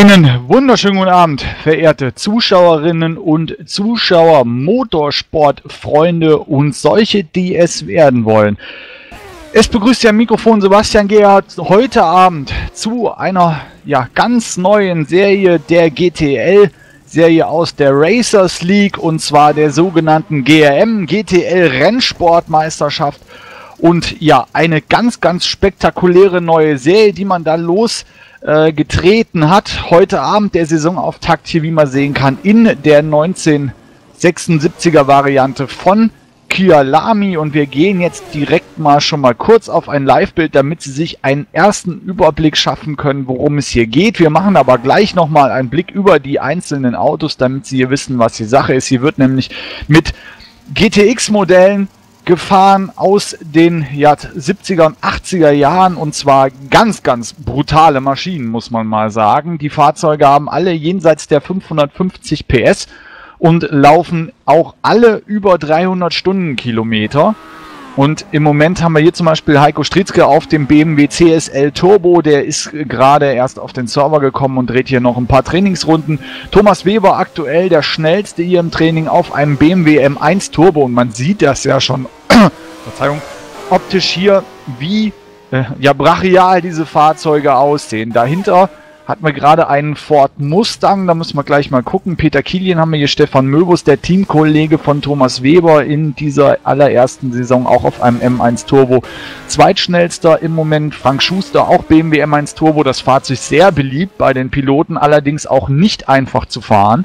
Einen wunderschönen guten Abend, verehrte Zuschauerinnen und Zuschauer, Motorsportfreunde und solche, die es werden wollen. Es begrüßt ja am Mikrofon Sebastian Gerhardt heute Abend zu einer ganz neuen Serie der GTL-Serie aus der Racers League, und zwar der sogenannten GRM, GTL Rennsportmeisterschaft. Und ja, eine ganz spektakuläre neue Serie, die man da losgetreten hat. Heute Abend der Saisonauftakt hier, wie man sehen kann, in der 1976er Variante von Kyalami. Und wir gehen jetzt direkt schon mal kurz auf ein Live-Bild, damit Sie sich einen ersten Überblick schaffen können, worum es hier geht. Wir machen aber gleich nochmal einen Blick über die einzelnen Autos, damit Sie hier wissen, was die Sache ist. Hier wird nämlich mit GTX-Modellen gefahren aus den 70er und 80er Jahren, und zwar ganz brutale Maschinen, muss man mal sagen. Die Fahrzeuge haben alle jenseits der 550 PS und laufen auch alle über 300 Stundenkilometer. Und im Moment haben wir hier zum Beispiel Heiko Stritzke auf dem BMW CSL Turbo. Der ist gerade erst auf den Server gekommen und dreht hier noch ein paar Trainingsrunden. Thomas Weber aktuell der schnellste hier im Training auf einem BMW M1 Turbo. Und man sieht das ja schon optisch hier, wie brachial diese Fahrzeuge aussehen. Dahinter hatten wir gerade einen Ford Mustang, da müssen wir gleich mal gucken. Peter Kilien haben wir hier, Stefan Möbus, der Teamkollege von Thomas Weber in dieser allerersten Saison auch auf einem M1 Turbo. Zweitschnellster im Moment Frank Schuster, auch BMW M1 Turbo, das Fahrzeug sehr beliebt bei den Piloten, allerdings auch nicht einfach zu fahren.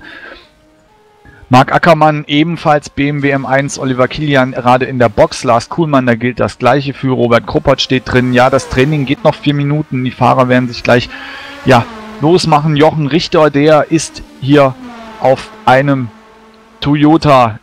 Marc Ackermann ebenfalls BMW M1, Oliver Kilian gerade in der Box, Lars Kuhlmann, da gilt das gleiche für, Robert Kruppert steht drin. Ja, das Training geht noch 4 Minuten, die Fahrer werden sich gleich losmachen. Jochen Richter, der ist hier auf einem Toyota,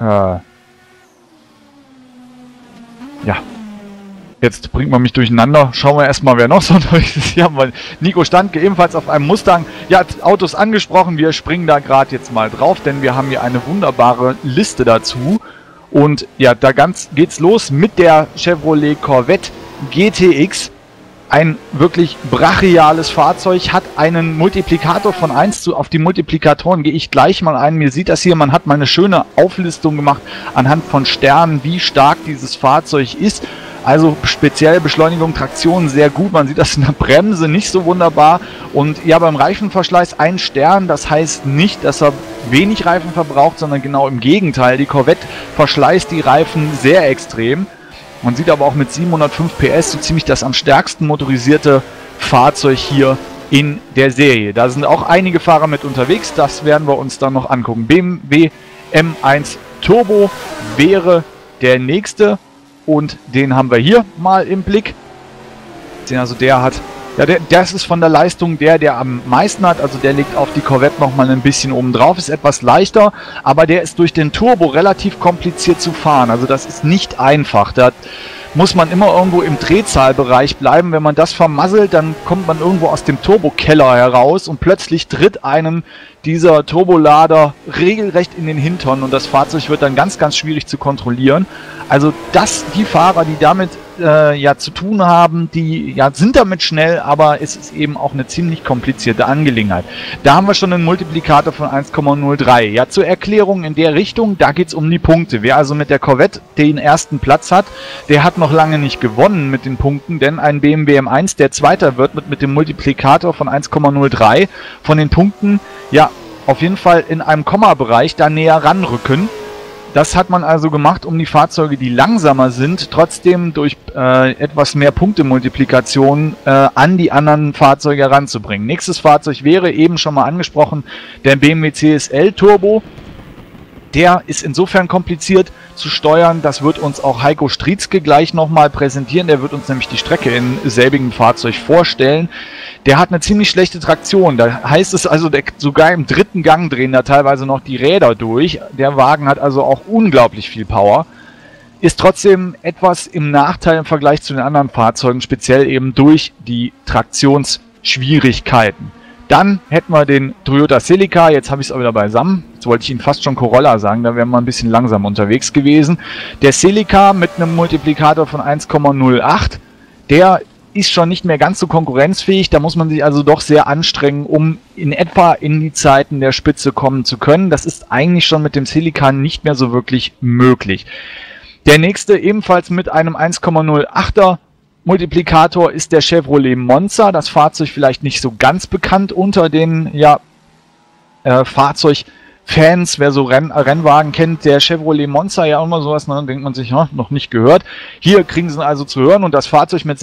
jetzt bringt man mich durcheinander. Schauen wir erstmal, wer noch so unterwegs ist. Hier haben wir Nico Standke, ebenfalls auf einem Mustang. Ja, Autos angesprochen, wir springen da gerade jetzt mal drauf, denn wir haben hier eine wunderbare Liste dazu. Und ja, da geht's los mit der Chevrolet Corvette GTX. Ein wirklich brachiales Fahrzeug, hat einen Multiplikator von 1 auf die Multiplikatoren gehe ich gleich mal ein. Mir sieht das hier, man hat mal eine schöne Auflistung gemacht anhand von Sternen, wie stark dieses Fahrzeug ist. Also speziell Beschleunigung, Traktion sehr gut. Man sieht das in der Bremse nicht so wunderbar. Und ja, beim Reifenverschleiß 1 Stern. Das heißt nicht, dass er wenig Reifen verbraucht, sondern genau im Gegenteil. Die Corvette verschleißt die Reifen sehr extrem. Man sieht aber auch mit 705 PS so ziemlich das am stärksten motorisierte Fahrzeug hier in der Serie. Da sind auch einige Fahrer mit unterwegs. Das werden wir uns dann noch angucken. BMW M1 Turbo wäre der nächste. Und den haben wir hier mal im Blick. Also der hat, das ist von der Leistung der am meisten hat. Also der liegt auf die Corvette nochmal ein bisschen oben drauf. Ist etwas leichter, aber der ist durch den Turbo relativ kompliziert zu fahren. Also das ist nicht einfach. Da muss man immer irgendwo im Drehzahlbereich bleiben. Wenn man das vermasselt, dann kommt man irgendwo aus dem Turbokeller heraus und plötzlich tritt einem dieser Turbolader regelrecht in den Hintern und das Fahrzeug wird dann ganz schwierig zu kontrollieren. Also die Fahrer, die damit zu tun haben, die sind damit schnell, aber es ist eben auch eine ziemlich komplizierte Angelegenheit. Da haben wir schon einen Multiplikator von 1,03. Ja, zur Erklärung in der Richtung, da geht es um die Punkte. Wer also mit der Corvette den ersten Platz hat, der hat noch lange nicht gewonnen mit den Punkten, denn ein BMW M1, der Zweiter wird, mit dem Multiplikator von 1,03 von den Punkten, auf jeden Fall in einem Kommabereich da näher ranrücken. Das hat man also gemacht, um die Fahrzeuge, die langsamer sind, trotzdem durch etwas mehr Punktemultiplikation an die anderen Fahrzeuge heranzubringen. Nächstes Fahrzeug wäre eben schon mal angesprochen, der BMW CSL Turbo. Der ist insofern kompliziert zu steuern, das wird uns auch Heiko Stritzke gleich nochmal präsentieren. Der wird uns nämlich die Strecke in selbigem Fahrzeug vorstellen. Der hat eine ziemlich schlechte Traktion. Da heißt es also, sogar im dritten Gang drehen da teilweise noch die Räder durch. Der Wagen hat also auch unglaublich viel Power. Ist trotzdem etwas im Nachteil im Vergleich zu den anderen Fahrzeugen, speziell eben durch die Traktionsschwierigkeiten. Dann hätten wir den Toyota Celica, jetzt habe ich es auch wieder beisammen. Jetzt wollte ich Ihnen fast schon Corolla sagen, da wären wir ein bisschen langsam unterwegs gewesen. Der Celica mit einem Multiplikator von 1,08, der ist schon nicht mehr ganz so konkurrenzfähig. Da muss man sich also doch sehr anstrengen, um in etwa in die Zeiten der Spitze kommen zu können. Das ist eigentlich schon mit dem Celica nicht mehr so wirklich möglich. Der nächste, ebenfalls mit einem 1,08er Multiplikator, ist der Chevrolet Monza. Das Fahrzeug vielleicht nicht so ganz bekannt unter den Fahrzeugfans. Wer so Rennwagen kennt, der Chevrolet Monza, ja immer sowas, dann denkt man sich, noch nicht gehört. Hier kriegen sie also zu hören und das Fahrzeug mit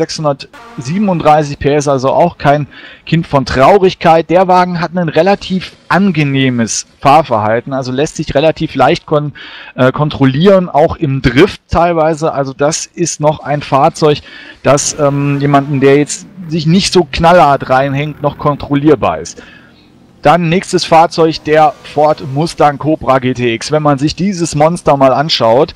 637 PS, also auch kein Kind von Traurigkeit. Der Wagen hat ein relativ angenehmes Fahrverhalten, also lässt sich relativ leicht kontrollieren, auch im Drift teilweise. Also das ist noch ein Fahrzeug, das jemanden, der jetzt sich nicht so knallhart reinhängt, noch kontrollierbar ist. Dann nächstes Fahrzeug, der Ford Mustang Cobra GTX. Wenn man sich dieses Monster mal anschaut,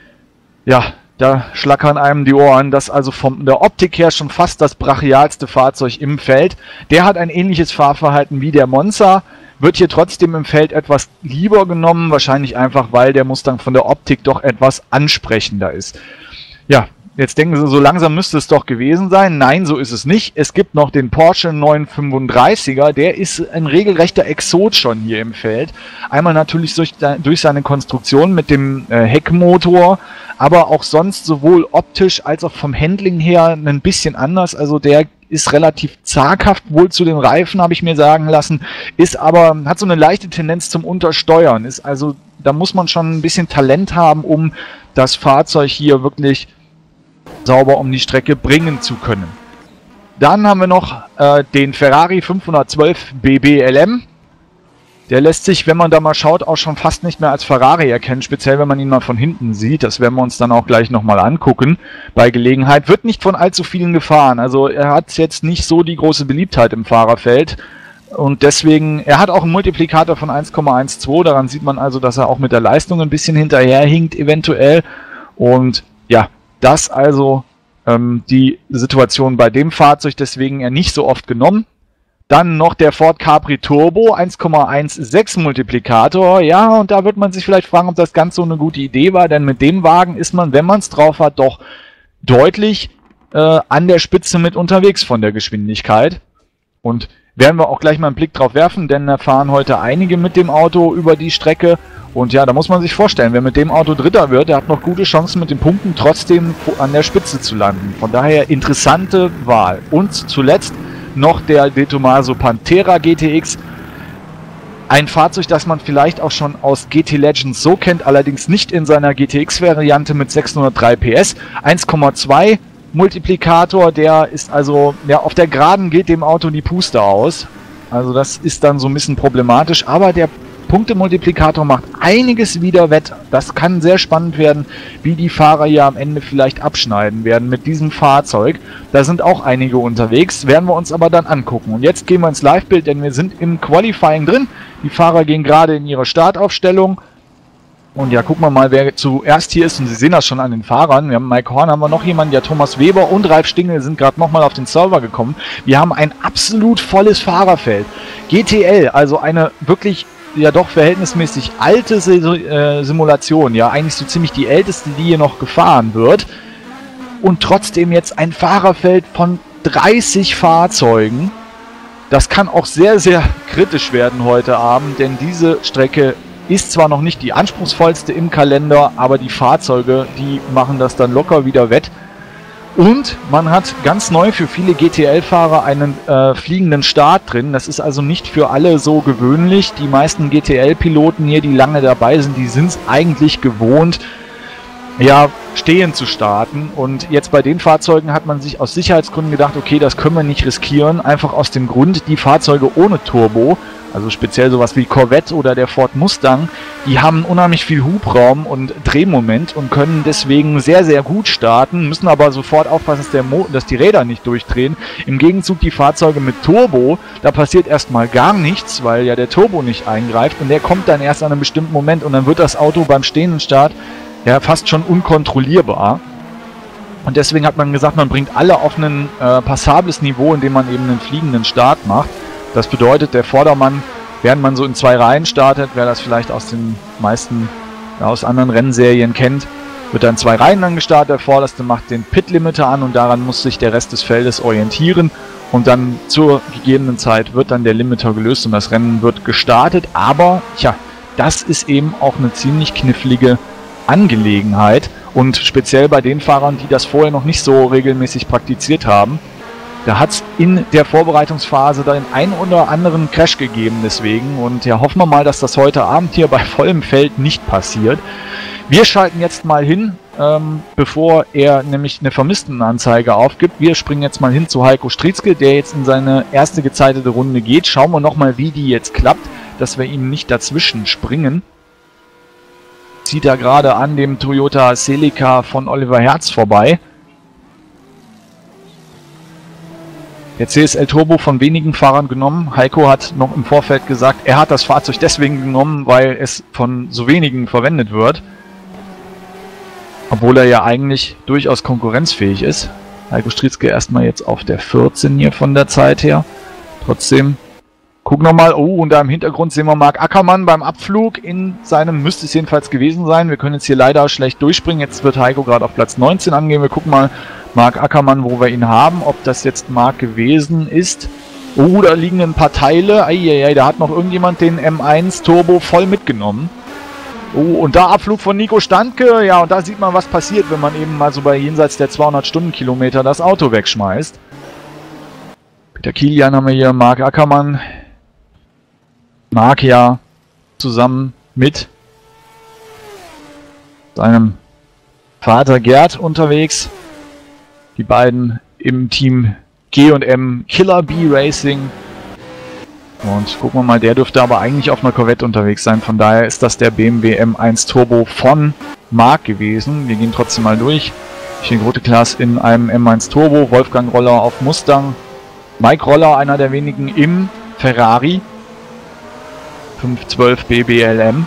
ja, da schlackern einem die Ohren. Das also von der Optik her schon fast das brachialste Fahrzeug im Feld. Der hat ein ähnliches Fahrverhalten wie der Monza, wird hier trotzdem im Feld etwas lieber genommen, wahrscheinlich einfach, weil der Mustang von der Optik doch etwas ansprechender ist. Ja, jetzt denken Sie, so langsam müsste es doch gewesen sein. Nein, so ist es nicht. Es gibt noch den Porsche 935er, der ist ein regelrechter Exot schon hier im Feld. Einmal natürlich durch seine Konstruktion mit dem Heckmotor, aber auch sonst sowohl optisch als auch vom Handling her ein bisschen anders. Also der ist relativ zaghaft wohl zu den Reifen, habe ich mir sagen lassen, hat so eine leichte Tendenz zum Untersteuern. Ist also, da muss man schon ein bisschen Talent haben, um das Fahrzeug hier wirklich sauber um die Strecke bringen zu können. Dann haben wir noch den Ferrari 512 BBLM. Der lässt sich, wenn man da mal schaut, auch schon fast nicht mehr als Ferrari erkennen, speziell wenn man ihn mal von hinten sieht. Das werden wir uns dann auch gleich nochmal angucken bei Gelegenheit. Wird nicht von allzu vielen gefahren, also er hat jetzt nicht so die große Beliebtheit im Fahrerfeld. Und deswegen, er hat auch einen Multiplikator von 1,12, daran sieht man also, dass er auch mit der Leistung ein bisschen hinterherhinkt eventuell. Und ja, das also die Situation bei dem Fahrzeug, deswegen er nicht so oft genommen. Dann noch der Ford Capri Turbo, 1,16 Multiplikator. Ja, und da wird man sich vielleicht fragen, ob das ganz so eine gute Idee war, denn mit dem Wagen ist man, wenn man es drauf hat, doch deutlich an der Spitze mit unterwegs von der Geschwindigkeit. Und werden wir auch gleich mal einen Blick drauf werfen, denn da fahren heute einige mit dem Auto über die Strecke. Und ja, da muss man sich vorstellen, wer mit dem Auto Dritter wird, der hat noch gute Chancen mit den Punkten trotzdem an der Spitze zu landen. Von daher interessante Wahl. Und zuletzt noch der De Tomaso Pantera GTX. Ein Fahrzeug, das man vielleicht auch schon aus GT Legends so kennt, allerdings nicht in seiner GTX-Variante mit 603 PS. 1,2 Multiplikator, der ist also, ja, auf der Geraden geht dem Auto die Puste aus. Also das ist dann so ein bisschen problematisch, aber der Punktemultiplikator macht einiges wieder wett. Das kann sehr spannend werden, wie die Fahrer hier am Ende vielleicht abschneiden werden mit diesem Fahrzeug. Da sind auch einige unterwegs, werden wir uns aber dann angucken. Und jetzt gehen wir ins Live-Bild, denn wir sind im Qualifying drin. Die Fahrer gehen gerade in ihre Startaufstellung. Und ja, gucken wir mal, wer zuerst hier ist. Und Sie sehen das schon an den Fahrern. Wir haben Mike Horn, haben wir noch jemanden, ja, Thomas Weber und Ralf Stingel sind gerade nochmal auf den Server gekommen. Wir haben ein absolut volles Fahrerfeld. GTL, also eine wirklich, ja doch verhältnismäßig alte Simulation. Ja, eigentlich so ziemlich die älteste, die hier noch gefahren wird. Und trotzdem jetzt ein Fahrerfeld von 30 Fahrzeugen. Das kann auch sehr, sehr kritisch werden heute Abend, denn diese Strecke ist zwar noch nicht die anspruchsvollste im Kalender, aber die Fahrzeuge, die machen das dann locker wieder wett. Und man hat ganz neu für viele GTL-Fahrer einen fliegenden Start drin. Das ist also nicht für alle so gewöhnlich. Die meisten GTL-Piloten hier, die lange dabei sind, die sind es eigentlich gewohnt, ja, stehen zu starten. Und jetzt bei den Fahrzeugen hat man sich aus Sicherheitsgründen gedacht, okay, das können wir nicht riskieren. Einfach aus dem Grund, die Fahrzeuge ohne Turbo, also speziell sowas wie Corvette oder der Ford Mustang, die haben unheimlich viel Hubraum und Drehmoment und können deswegen sehr, sehr gut starten, müssen aber sofort aufpassen, dass die Räder nicht durchdrehen. Im Gegenzug die Fahrzeuge mit Turbo, da passiert erstmal gar nichts, weil ja der Turbo nicht eingreift und der kommt dann erst an einem bestimmten Moment und dann wird das Auto beim stehenden Start ja fast schon unkontrollierbar. Und deswegen hat man gesagt, man bringt alle auf ein passables Niveau, indem man eben einen fliegenden Start macht. Das bedeutet, der Vordermann, während man so in 2 Reihen startet, wer das vielleicht aus den meisten, ja, aus anderen Rennserien kennt, wird dann 2 Reihen dann gestartet. Der vorderste macht den Pit-Limiter an und daran muss sich der Rest des Feldes orientieren. Und dann zur gegebenen Zeit wird dann der Limiter gelöst und das Rennen wird gestartet. Aber, tja, das ist eben auch eine ziemlich knifflige Angelegenheit. Und speziell bei den Fahrern, die das vorher noch nicht so regelmäßig praktiziert haben, da hat es in der Vorbereitungsphase den einen oder anderen Crash gegeben deswegen. Und ja, hoffen wir mal, dass das heute Abend hier bei vollem Feld nicht passiert. Wir schalten jetzt mal hin, bevor er nämlich eine Vermisstenanzeige aufgibt. Wir springen jetzt mal hin zu Heiko Strietzke, der jetzt in seine erste gezeitete Runde geht. Schauen wir nochmal, wie die jetzt klappt, dass wir ihm nicht dazwischen springen. Zieht er gerade an dem Toyota Celica von Oliver Herz vorbei. Der CSL Turbo von wenigen Fahrern genommen. Heiko hat noch im Vorfeld gesagt, er hat das Fahrzeug deswegen genommen, weil es von so wenigen verwendet wird. Obwohl er ja eigentlich durchaus konkurrenzfähig ist. Heiko Strietzke erstmal jetzt auf der 14 hier von der Zeit her. Trotzdem, guck nochmal. Oh, und da im Hintergrund sehen wir Marc Ackermann beim Abflug. In seinem müsste es jedenfalls gewesen sein. Wir können jetzt hier leider schlecht durchspringen. Jetzt wird Heiko gerade auf Platz 19 angehen. Wir gucken mal Marc Ackermann, wo wir ihn haben. Ob das jetzt Marc gewesen ist. Oh, da liegen ein paar Teile. Eieiei, da hat noch irgendjemand den M1 Turbo voll mitgenommen. Oh, und da Abflug von Nico Standke. Ja, und da sieht man, was passiert, wenn man eben mal so bei jenseits der 200 Stundenkilometer das Auto wegschmeißt. Peter Kilian haben wir hier, Marc Ackermann. Marc ja zusammen mit seinem Vater Gerd unterwegs. Die beiden im Team G&M Killer Bee Racing. Und gucken wir mal, der dürfte aber eigentlich auf einer Corvette unterwegs sein. Von daher ist das der BMW M1 Turbo von Marc gewesen. Wir gehen trotzdem mal durch. Rote Klaas in einem M1 Turbo. Wolfgang Roller auf Mustang. Mike Roller, einer der wenigen im Ferrari. 512 BBLM.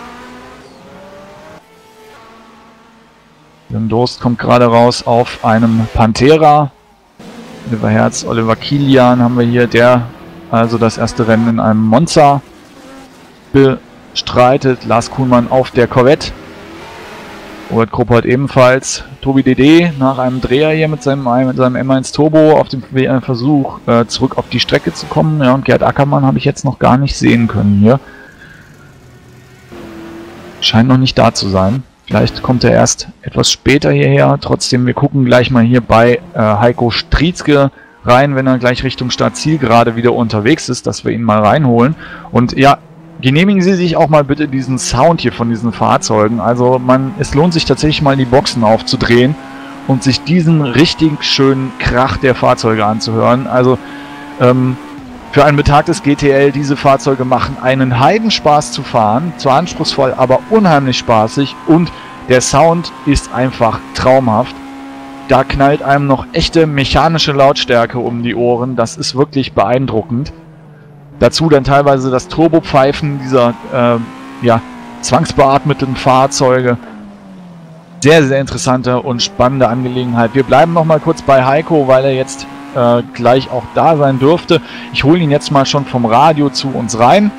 Jürgen Durst kommt gerade raus auf einem Pantera. Oliver Herz, Oliver Kilian haben wir hier, der also das erste Rennen in einem Monza bestreitet. Lars Kuhlmann auf der Corvette. Robert Kruppert ebenfalls. Tobi Dd nach einem Dreher hier mit seinem M1 Turbo auf dem Versuch zurück auf die Strecke zu kommen. Ja, und Gerd Ackermann habe ich jetzt noch gar nicht sehen können hier. Scheint noch nicht da zu sein. Vielleicht kommt er erst etwas später hierher. Trotzdem, wir gucken gleich mal hier bei Heiko Strietzke rein, wenn er gleich Richtung Startziel gerade wieder unterwegs ist, dass wir ihn mal reinholen. Und ja, genehmigen Sie sich auch mal bitte diesen Sound hier von diesen Fahrzeugen. Also es lohnt sich tatsächlich mal die Boxen aufzudrehen und sich diesen richtig schönen Krach der Fahrzeuge anzuhören. Also für ein betagtes GTL, diese Fahrzeuge machen einen Heidenspaß zu fahren. Zwar anspruchsvoll, aber unheimlich spaßig und der Sound ist einfach traumhaft. Da knallt einem noch echte mechanische Lautstärke um die Ohren. Das ist wirklich beeindruckend. Dazu dann teilweise das Turbopfeifen dieser zwangsbeatmeten Fahrzeuge. Sehr, sehr interessante und spannende Angelegenheit. Wir bleiben noch mal kurz bei Heiko, weil er jetzt gleich auch da sein dürfte. Ich hole ihn jetzt mal schon vom Radio zu uns rein.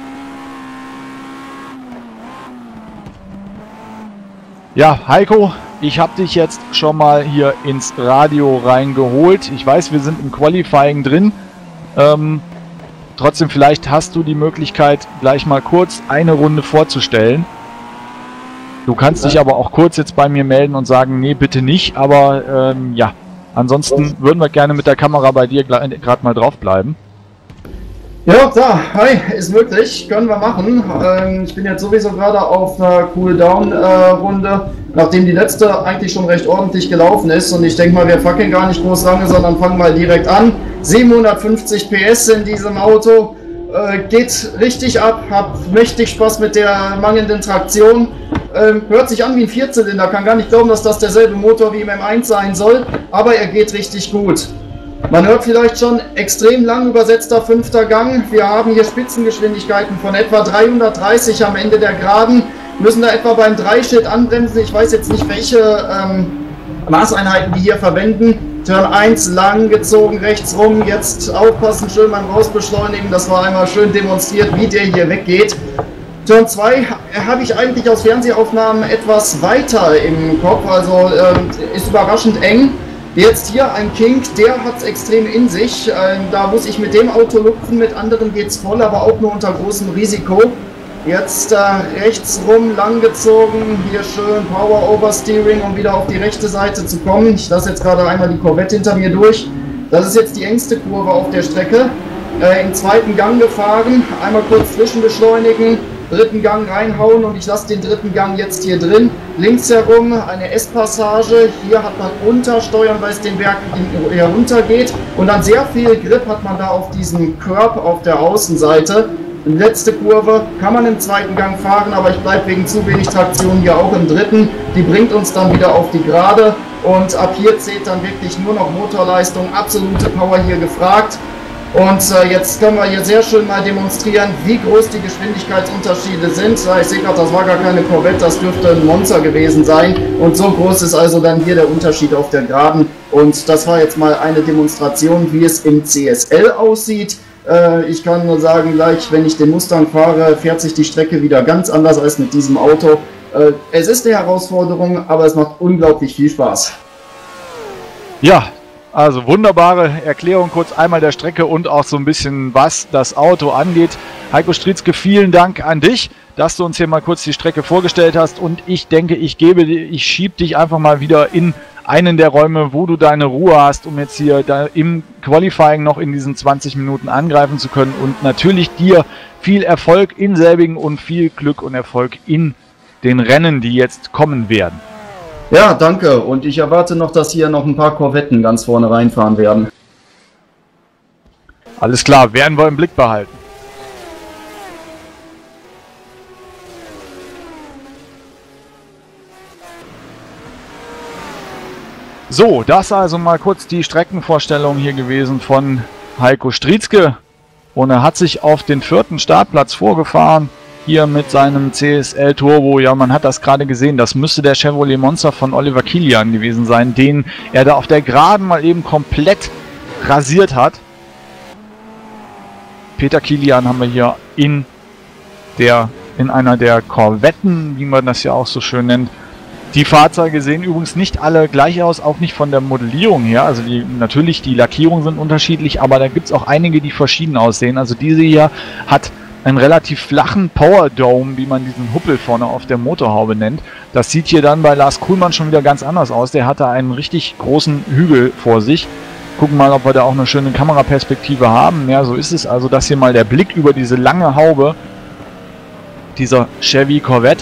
Ja, Heiko, ich habe dich jetzt schon mal hier ins Radio reingeholt. Ich weiß, wir sind im Qualifying drin. Trotzdem, vielleicht hast du die Möglichkeit, gleich mal kurz eine Runde vorzustellen. Du kannst dich aber auch kurz jetzt bei mir melden und sagen, nee, bitte nicht. Aber ja, ansonsten würden wir gerne mit der Kamera bei dir gerade mal drauf bleiben. Ja, klar. Hi, ist möglich. Können wir machen. Ich bin jetzt sowieso gerade auf einer Cooldown-Runde, nachdem die letzte eigentlich schon recht ordentlich gelaufen ist. Und ich denke mal, wir fackeln gar nicht groß lange, sondern fangen mal direkt an. 750 PS in diesem Auto. Geht richtig ab. Hab mächtig Spaß mit der mangelnden Traktion. Hört sich an wie ein Vierzylinder. Kann gar nicht glauben, dass das derselbe Motor wie im M1 sein soll. Aber er geht richtig gut. Man hört vielleicht schon, extrem lang übersetzter 5. Gang. Wir haben hier Spitzengeschwindigkeiten von etwa 330 am Ende der Geraden. Müssen da etwa beim 3-Schild anbremsen. Ich weiß jetzt nicht, welche Maßeinheiten die hier verwenden. Turn 1 lang gezogen, rechts rum. Jetzt aufpassen, schön beim Rausbeschleunigen. Das war einmal schön demonstriert, wie der hier weggeht. Turn 2 habe ich eigentlich aus Fernsehaufnahmen etwas weiter im Kopf, also ist überraschend eng. Jetzt hier ein King, der hat es extrem in sich. Da muss ich mit dem Auto lupfen, mit anderen geht's voll, aber auch nur unter großem Risiko. Jetzt rechts rum langgezogen, hier schön Power Oversteering, um wieder auf die rechte Seite zu kommen. Ich lasse jetzt gerade einmal die Corvette hinter mir durch. Das ist jetzt die engste Kurve auf der Strecke. Im zweiten Gang gefahren, einmal kurz zwischenbeschleunigen, dritten Gang reinhauen und ich lasse den dritten Gang jetzt hier drin. Links herum eine S-Passage, hier hat man Untersteuern, weil es den Berg herunter geht und dann sehr viel Grip hat man da auf diesem Curb auf der Außenseite. Letzte Kurve kann man im zweiten Gang fahren, aber ich bleibe wegen zu wenig Traktion hier auch im dritten. Die bringt uns dann wieder auf die Gerade und ab hier zählt dann wirklich nur noch Motorleistung, absolute Power hier gefragt. Und jetzt können wir hier sehr schön mal demonstrieren, wie groß die Geschwindigkeitsunterschiede sind. Ich sehe gerade, das war gar keine Corvette, das dürfte ein Monster gewesen sein. Und so groß ist also dann hier der Unterschied auf der Geraden. Und das war jetzt mal eine Demonstration, wie es im CSL aussieht. Ich kann nur sagen, gleich wenn ich den Mustang fahre, fährt sich die Strecke wieder ganz anders als mit diesem Auto. Es ist eine Herausforderung, aber es macht unglaublich viel Spaß. Ja, also wunderbare Erklärung kurz einmal der Strecke und auch so ein bisschen, was das Auto angeht. Heiko Strietzke, vielen Dank an dich, dass du uns hier mal kurz die Strecke vorgestellt hast und ich denke, ich schiebe dich einfach mal wieder in einen der Räume, wo du deine Ruhe hast, um jetzt hier im Qualifying noch in diesen 20 Minuten angreifen zu können und natürlich dir viel Erfolg in selbigen und viel Glück und Erfolg in den Rennen, die jetzt kommen werden. Ja, danke. Und ich erwarte noch, dass hier noch ein paar Korvetten ganz vorne reinfahren werden. Alles klar, werden wir im Blick behalten. So, das also mal kurz die Streckenvorstellung hier gewesen von Heiko Strietzke. Und er hat sich auf den 4. Startplatz vorgefahren. Hier mit seinem CSL Turbo, ja, man hat das gerade gesehen, das müsste der Chevrolet Monza von Oliver Kilian gewesen sein, den er da auf der Geraden mal eben komplett rasiert hat. Peter Kilian haben wir hier in einer der Korvetten, wie man das ja auch so schön nennt. Die Fahrzeuge sehen übrigens nicht alle gleich aus, auch nicht von der Modellierung her. Also natürlich, die Lackierungen sind unterschiedlich, aber da gibt es auch einige, die verschieden aussehen. Also diese hier hat einen relativ flachen Power Dome, wie man diesen Huppel vorne auf der Motorhaube nennt. Das sieht hier dann bei Lars Kuhlmann schon wieder ganz anders aus. Der hatte einen richtig großen Hügel vor sich. Gucken mal, ob wir da auch eine schöne Kameraperspektive haben. Ja, so ist es. Also das hier mal der Blick über diese lange Haube dieser Chevy Corvette.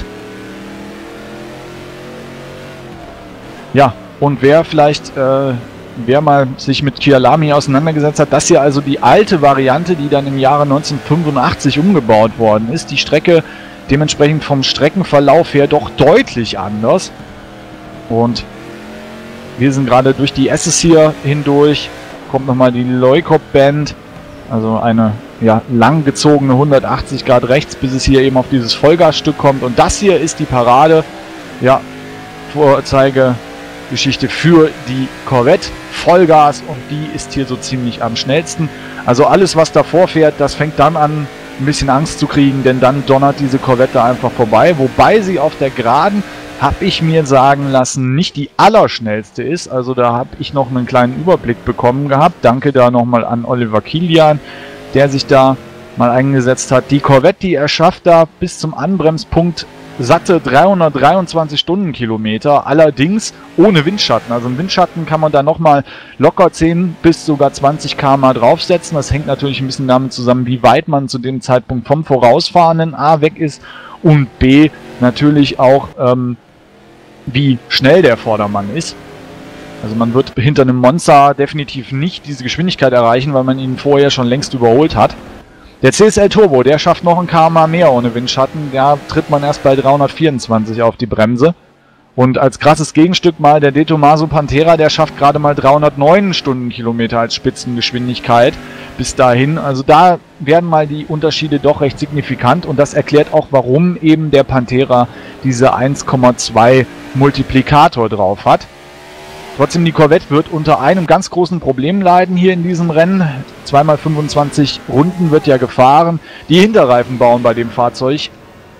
Ja, und wer mal sich mit Kyalami auseinandergesetzt hat, das hier also die alte Variante, die dann im Jahre 1985 umgebaut worden ist. Die Strecke dementsprechend vom Streckenverlauf her doch deutlich anders. Und wir sind gerade durch die S's hier hindurch. Kommt nochmal die Leukop Band, also eine langgezogene 180 Grad rechts, bis es hier eben auf dieses Vollgasstück kommt. Und das hier ist die Parade, ja, Vorzeigegeschichte für die Corvette. Vollgas und die ist hier so ziemlich am schnellsten. Also alles, was davor fährt, das fängt dann an, ein bisschen Angst zu kriegen, denn dann donnert diese Corvette einfach vorbei. Wobei sie auf der Geraden, habe ich mir sagen lassen, nicht die allerschnellste ist. Also da habe ich noch einen kleinen Überblick bekommen gehabt. Danke da nochmal an Oliver Kilian, der sich da mal eingesetzt hat. Die Corvette, die er schafft da bis zum Anbremspunkt satte 323 Stundenkilometer, allerdings ohne Windschatten. Also im Windschatten kann man da nochmal locker 10 bis sogar 20 km/h draufsetzen. Das hängt natürlich ein bisschen damit zusammen, wie weit man zu dem Zeitpunkt vom Vorausfahrenden A weg ist und B natürlich auch, wie schnell der Vordermann ist. Also man wird hinter einem Monza definitiv nicht diese Geschwindigkeit erreichen, weil man ihn vorher schon längst überholt hat. Der CSL Turbo, der schafft noch ein km/h mehr ohne Windschatten. Da tritt man erst bei 324 auf die Bremse. Und als krasses Gegenstück mal der De Tomaso Pantera, der schafft gerade mal 309 Stundenkilometer als Spitzengeschwindigkeit bis dahin. Also da werden mal die Unterschiede doch recht signifikant. Und das erklärt auch, warum eben der Pantera diese 1,2 Multiplikator drauf hat. Trotzdem, die Corvette wird unter einem ganz großen Problem leiden hier in diesem Rennen. 2x25 Runden wird ja gefahren. Die Hinterreifen bauen bei dem Fahrzeug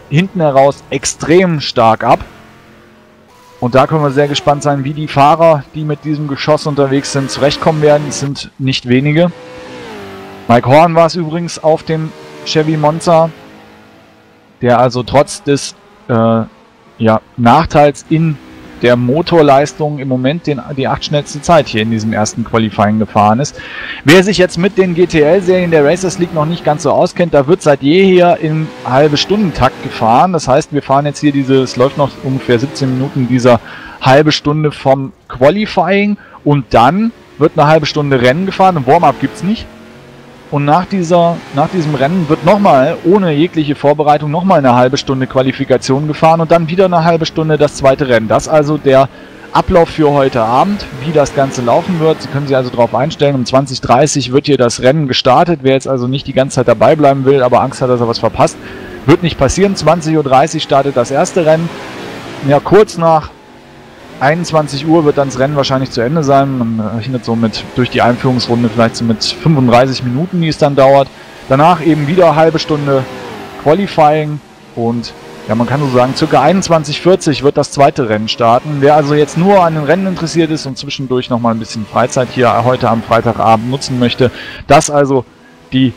hinten heraus extrem stark ab. Und da können wir sehr gespannt sein, wie die Fahrer, die mit diesem Geschoss unterwegs sind, zurechtkommen werden. Es sind nicht wenige. Mike Horn war es übrigens auf dem Chevy Monza, der also trotz des Nachteils in der Motorleistung im Moment die 8 schnellste Zeit hier in diesem ersten Qualifying gefahren ist. Wer sich jetzt mit den GTL-Serien der Racers League noch nicht ganz so auskennt, da wird seit jeher im halbe Stundentakt gefahren. Das heißt, wir fahren jetzt hier es läuft noch ungefähr 17 Minuten dieser halbe Stunde vom Qualifying und dann wird eine halbe Stunde Rennen gefahren. Ein Warm-up gibt es nicht. Und nach diesem Rennen wird nochmal, ohne jegliche Vorbereitung, nochmal eine halbe Stunde Qualifikation gefahren und dann wieder eine halbe Stunde das zweite Rennen. Das ist also der Ablauf für heute Abend, wie das Ganze laufen wird. Sie können sich also darauf einstellen, um 20:30 wird hier das Rennen gestartet. Wer jetzt also nicht die ganze Zeit dabei bleiben will, aber Angst hat, dass er was verpasst, wird nicht passieren. 20:30 Uhr startet das erste Rennen. Ja, kurz nach 21 Uhr wird dann das Rennen wahrscheinlich zu Ende sein. Man rechnet so durch die Einführungsrunde vielleicht so mit 35 Minuten, die es dann dauert. Danach eben wieder eine halbe Stunde Qualifying und ja, man kann so sagen, ca. 21:40 wird das zweite Rennen starten. Wer also jetzt nur an den Rennen interessiert ist und zwischendurch nochmal ein bisschen Freizeit hier heute am Freitagabend nutzen möchte, das also die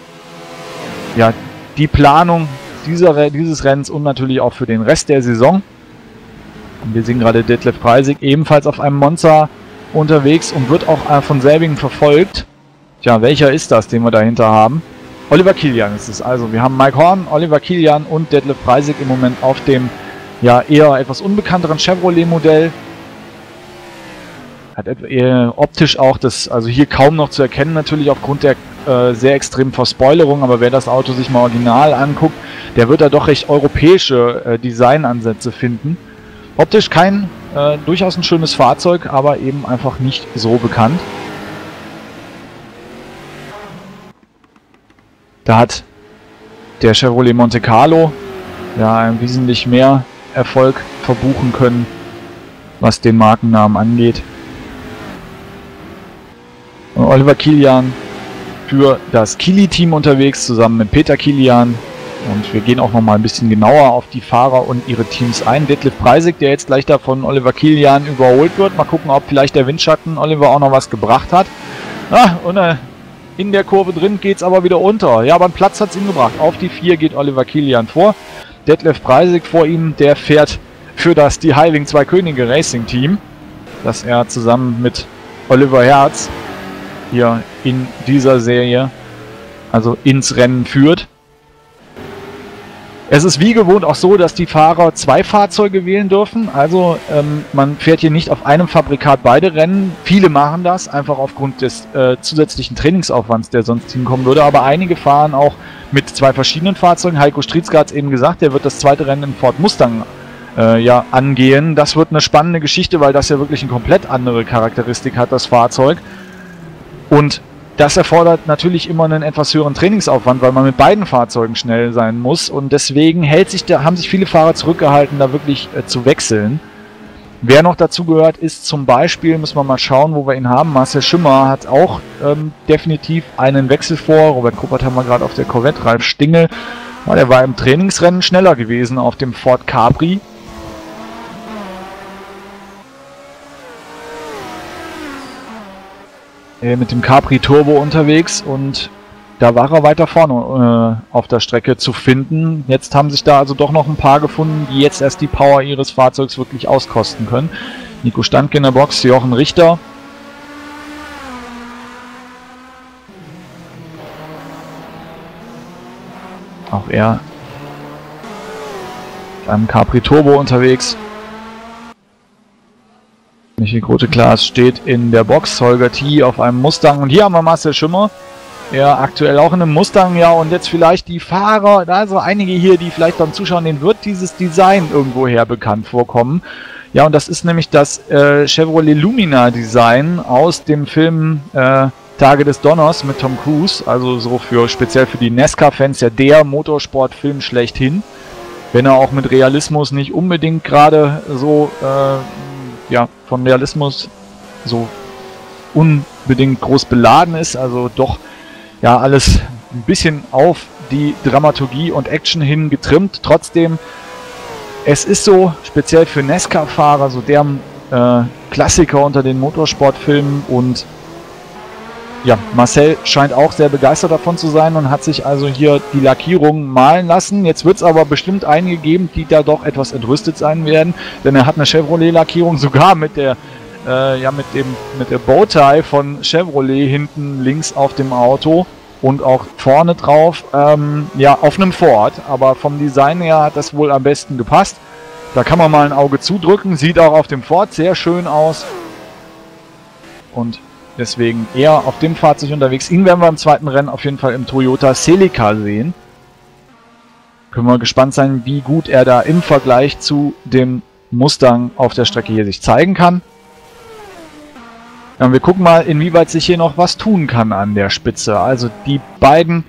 Planung dieses Rennens und natürlich auch für den Rest der Saison. Wir sehen gerade Detlef Preissig ebenfalls auf einem Monza unterwegs und wird auch von selbigen verfolgt. Tja, welcher ist das, den wir dahinter haben? Oliver Kilian ist es. Also wir haben Mike Horn, Oliver Kilian und Detlef Preissig im Moment auf dem eher etwas unbekannteren Chevrolet-Modell. Hat optisch auch also hier kaum noch zu erkennen, natürlich aufgrund der sehr extremen Verspoilerung, aber wer das Auto sich mal original anguckt, der wird da doch recht europäische Designansätze finden. Optisch durchaus ein schönes Fahrzeug, aber eben einfach nicht so bekannt. Da hat der Chevrolet Monte Carlo wesentlich mehr Erfolg verbuchen können, was den Markennamen angeht. Und Oliver Kilian für das Kili-Team unterwegs, zusammen mit Peter Kilian. Und wir gehen auch noch mal ein bisschen genauer auf die Fahrer und ihre Teams ein. Detlef Preissig, der jetzt gleich da von Oliver Kilian überholt wird. Mal gucken, ob vielleicht der Windschatten Oliver auch noch was gebracht hat. Und in der Kurve drin geht es aber wieder unter. Ja, aber einen Platz hat es ihm gebracht. Auf die 4 geht Oliver Kilian vor. Detlef Preissig vor ihm, der fährt für das Die Heiligen Zwei Könige Racing Team, das er zusammen mit Oliver Herz hier in dieser Serie, also ins Rennen führt. Es ist wie gewohnt auch so, dass die Fahrer 2 Fahrzeuge wählen dürfen. Also man fährt hier nicht auf einem Fabrikat beide Rennen. Viele machen das, einfach aufgrund des zusätzlichen Trainingsaufwands, der sonst hinkommen würde. Aber einige fahren auch mit 2 verschiedenen Fahrzeugen. Heiko Strietzke hat es eben gesagt, der wird das zweite Rennen in Ford Mustang angehen. Das wird eine spannende Geschichte, weil das ja wirklich eine komplett andere Charakteristik hat, das Fahrzeug. Und das erfordert natürlich immer einen etwas höheren Trainingsaufwand, weil man mit beiden Fahrzeugen schnell sein muss. Und deswegen haben sich viele Fahrer zurückgehalten, da wirklich zu wechseln. Wer noch dazu gehört, ist zum Beispiel, müssen wir mal schauen, wo wir ihn haben. Marcel Schimmer hat auch definitiv einen Wechsel vor. Robert Kuppert haben wir gerade auf der Corvette. Ralf Stingel, der war im Trainingsrennen schneller gewesen auf dem Ford Capri. Mit dem Capri Turbo unterwegs und da war er weiter vorne auf der Strecke zu finden. Jetzt haben sich da also doch noch ein paar gefunden, die jetzt erst die Power ihres Fahrzeugs wirklich auskosten können. Nico Standke in der Box, Jochen Richter. Auch er mit einem Capri Turbo unterwegs. Michael Grote-Klaas steht in der Box, Holger T. auf einem Mustang und hier haben wir Marcel Schimmer, aktuell auch in einem Mustang, und jetzt vielleicht die Fahrer, also einige hier, die vielleicht beim Zuschauen, denen wird dieses Design irgendwoher bekannt vorkommen. Ja, und das ist nämlich das Chevrolet Lumina Design aus dem Film Tage des Donners mit Tom Cruise, also so speziell für die NASCAR-Fans ja der Motorsportfilm schlechthin, wenn er auch mit Realismus nicht unbedingt gerade so von Realismus so unbedingt groß beladen ist, also doch alles ein bisschen auf die Dramaturgie und Action hin getrimmt. Trotzdem, es ist so, speziell für NASCAR-Fahrer, so der Klassiker unter den Motorsportfilmen, und ja, Marcel scheint auch sehr begeistert davon zu sein und hat sich also hier die Lackierung malen lassen. Jetzt wird es aber bestimmt einige geben, die da doch etwas entrüstet sein werden, denn er hat eine Chevrolet-Lackierung sogar mit der mit der Bowtie von Chevrolet hinten links auf dem Auto und auch vorne drauf, ja, auf einem Ford, aber vom Design her hat das wohl am besten gepasst. Da kann man mal ein Auge zudrücken, sieht auch auf dem Ford sehr schön aus und deswegen eher auf dem Fahrzeug unterwegs. Ihn werden wir im zweiten Rennen auf jeden Fall im Toyota Celica sehen. Können wir gespannt sein, wie gut er da im Vergleich zu dem Mustang auf der Strecke hier sich zeigen kann. Ja, wir gucken mal, inwieweit sich hier noch was tun kann an der Spitze. Also die beiden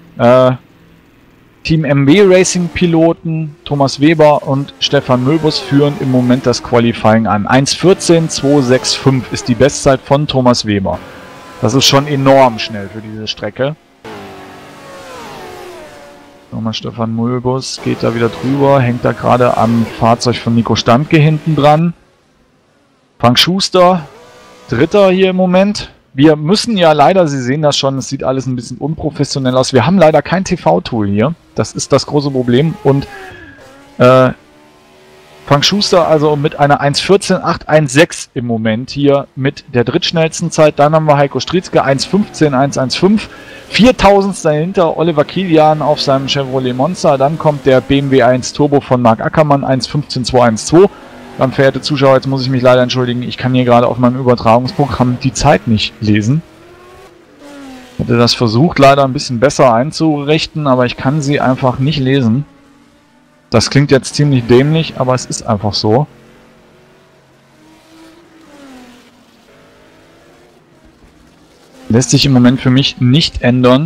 Team MB Racing Piloten, Thomas Weber und Stefan Möbus, führen im Moment das Qualifying an. 1:14.265 ist die Bestzeit von Thomas Weber. Das ist schon enorm schnell für diese Strecke. Nochmal Stefan Möbus geht da wieder drüber, hängt da gerade am Fahrzeug von Nico Standke hinten dran. Frank Schuster, Dritter hier im Moment. Wir müssen ja leider, Sie sehen das schon, es sieht alles ein bisschen unprofessionell aus. Wir haben leider kein TV-Tool hier. Das ist das große Problem. Und Frank Schuster also mit einer 1:14.816 im Moment hier mit der drittschnellsten Zeit. Dann haben wir Heiko Stritzke 1:15.115. 4000 dahinter Oliver Kilian auf seinem Chevrolet Monza. Dann kommt der BMW 1 Turbo von Marc Ackermann 1:15.212. Dann, verehrte Zuschauer, jetzt muss ich mich leider entschuldigen, ich kann hier gerade auf meinem Übertragungsprogramm die Zeit nicht lesen. Ich hatte das versucht, leider ein bisschen besser einzurichten, aber ich kann sie einfach nicht lesen. Das klingt jetzt ziemlich dämlich, aber es ist einfach so. Lässt sich im Moment für mich nicht ändern.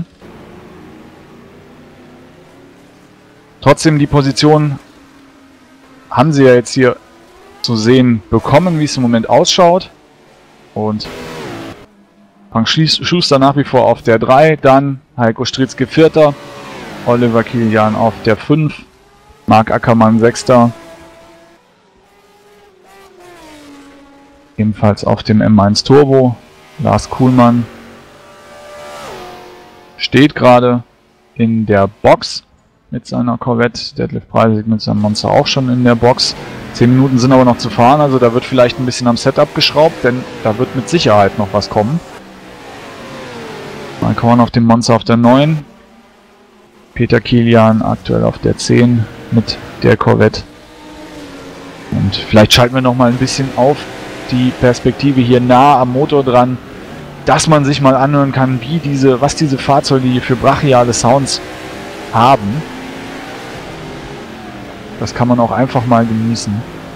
Trotzdem, die Position haben sie ja jetzt hier zu sehen bekommen, wie es im Moment ausschaut. Und Frank Schuster nach wie vor auf der 3, dann Heiko Stritzke 4., Oliver Kilian auf der 5, Marc Ackermann 6. Ebenfalls auf dem M1 Turbo, Lars Kuhlmann steht gerade in der Box mit seiner Corvette, Detlef Preisig mit seinem Monster auch schon in der Box. 10 Minuten sind aber noch zu fahren, also da wird vielleicht ein bisschen am Setup geschraubt, denn da wird mit Sicherheit noch was kommen. Mike Horn auf dem Monster auf der 9. Peter Kilian aktuell auf der 10 mit der Corvette. Und vielleicht schalten wir noch mal ein bisschen auf die Perspektive hier nah am Motor dran, dass man sich mal anhören kann, was diese Fahrzeuge hier für brachiale Sounds haben. Das kann man auch einfach mal genießen.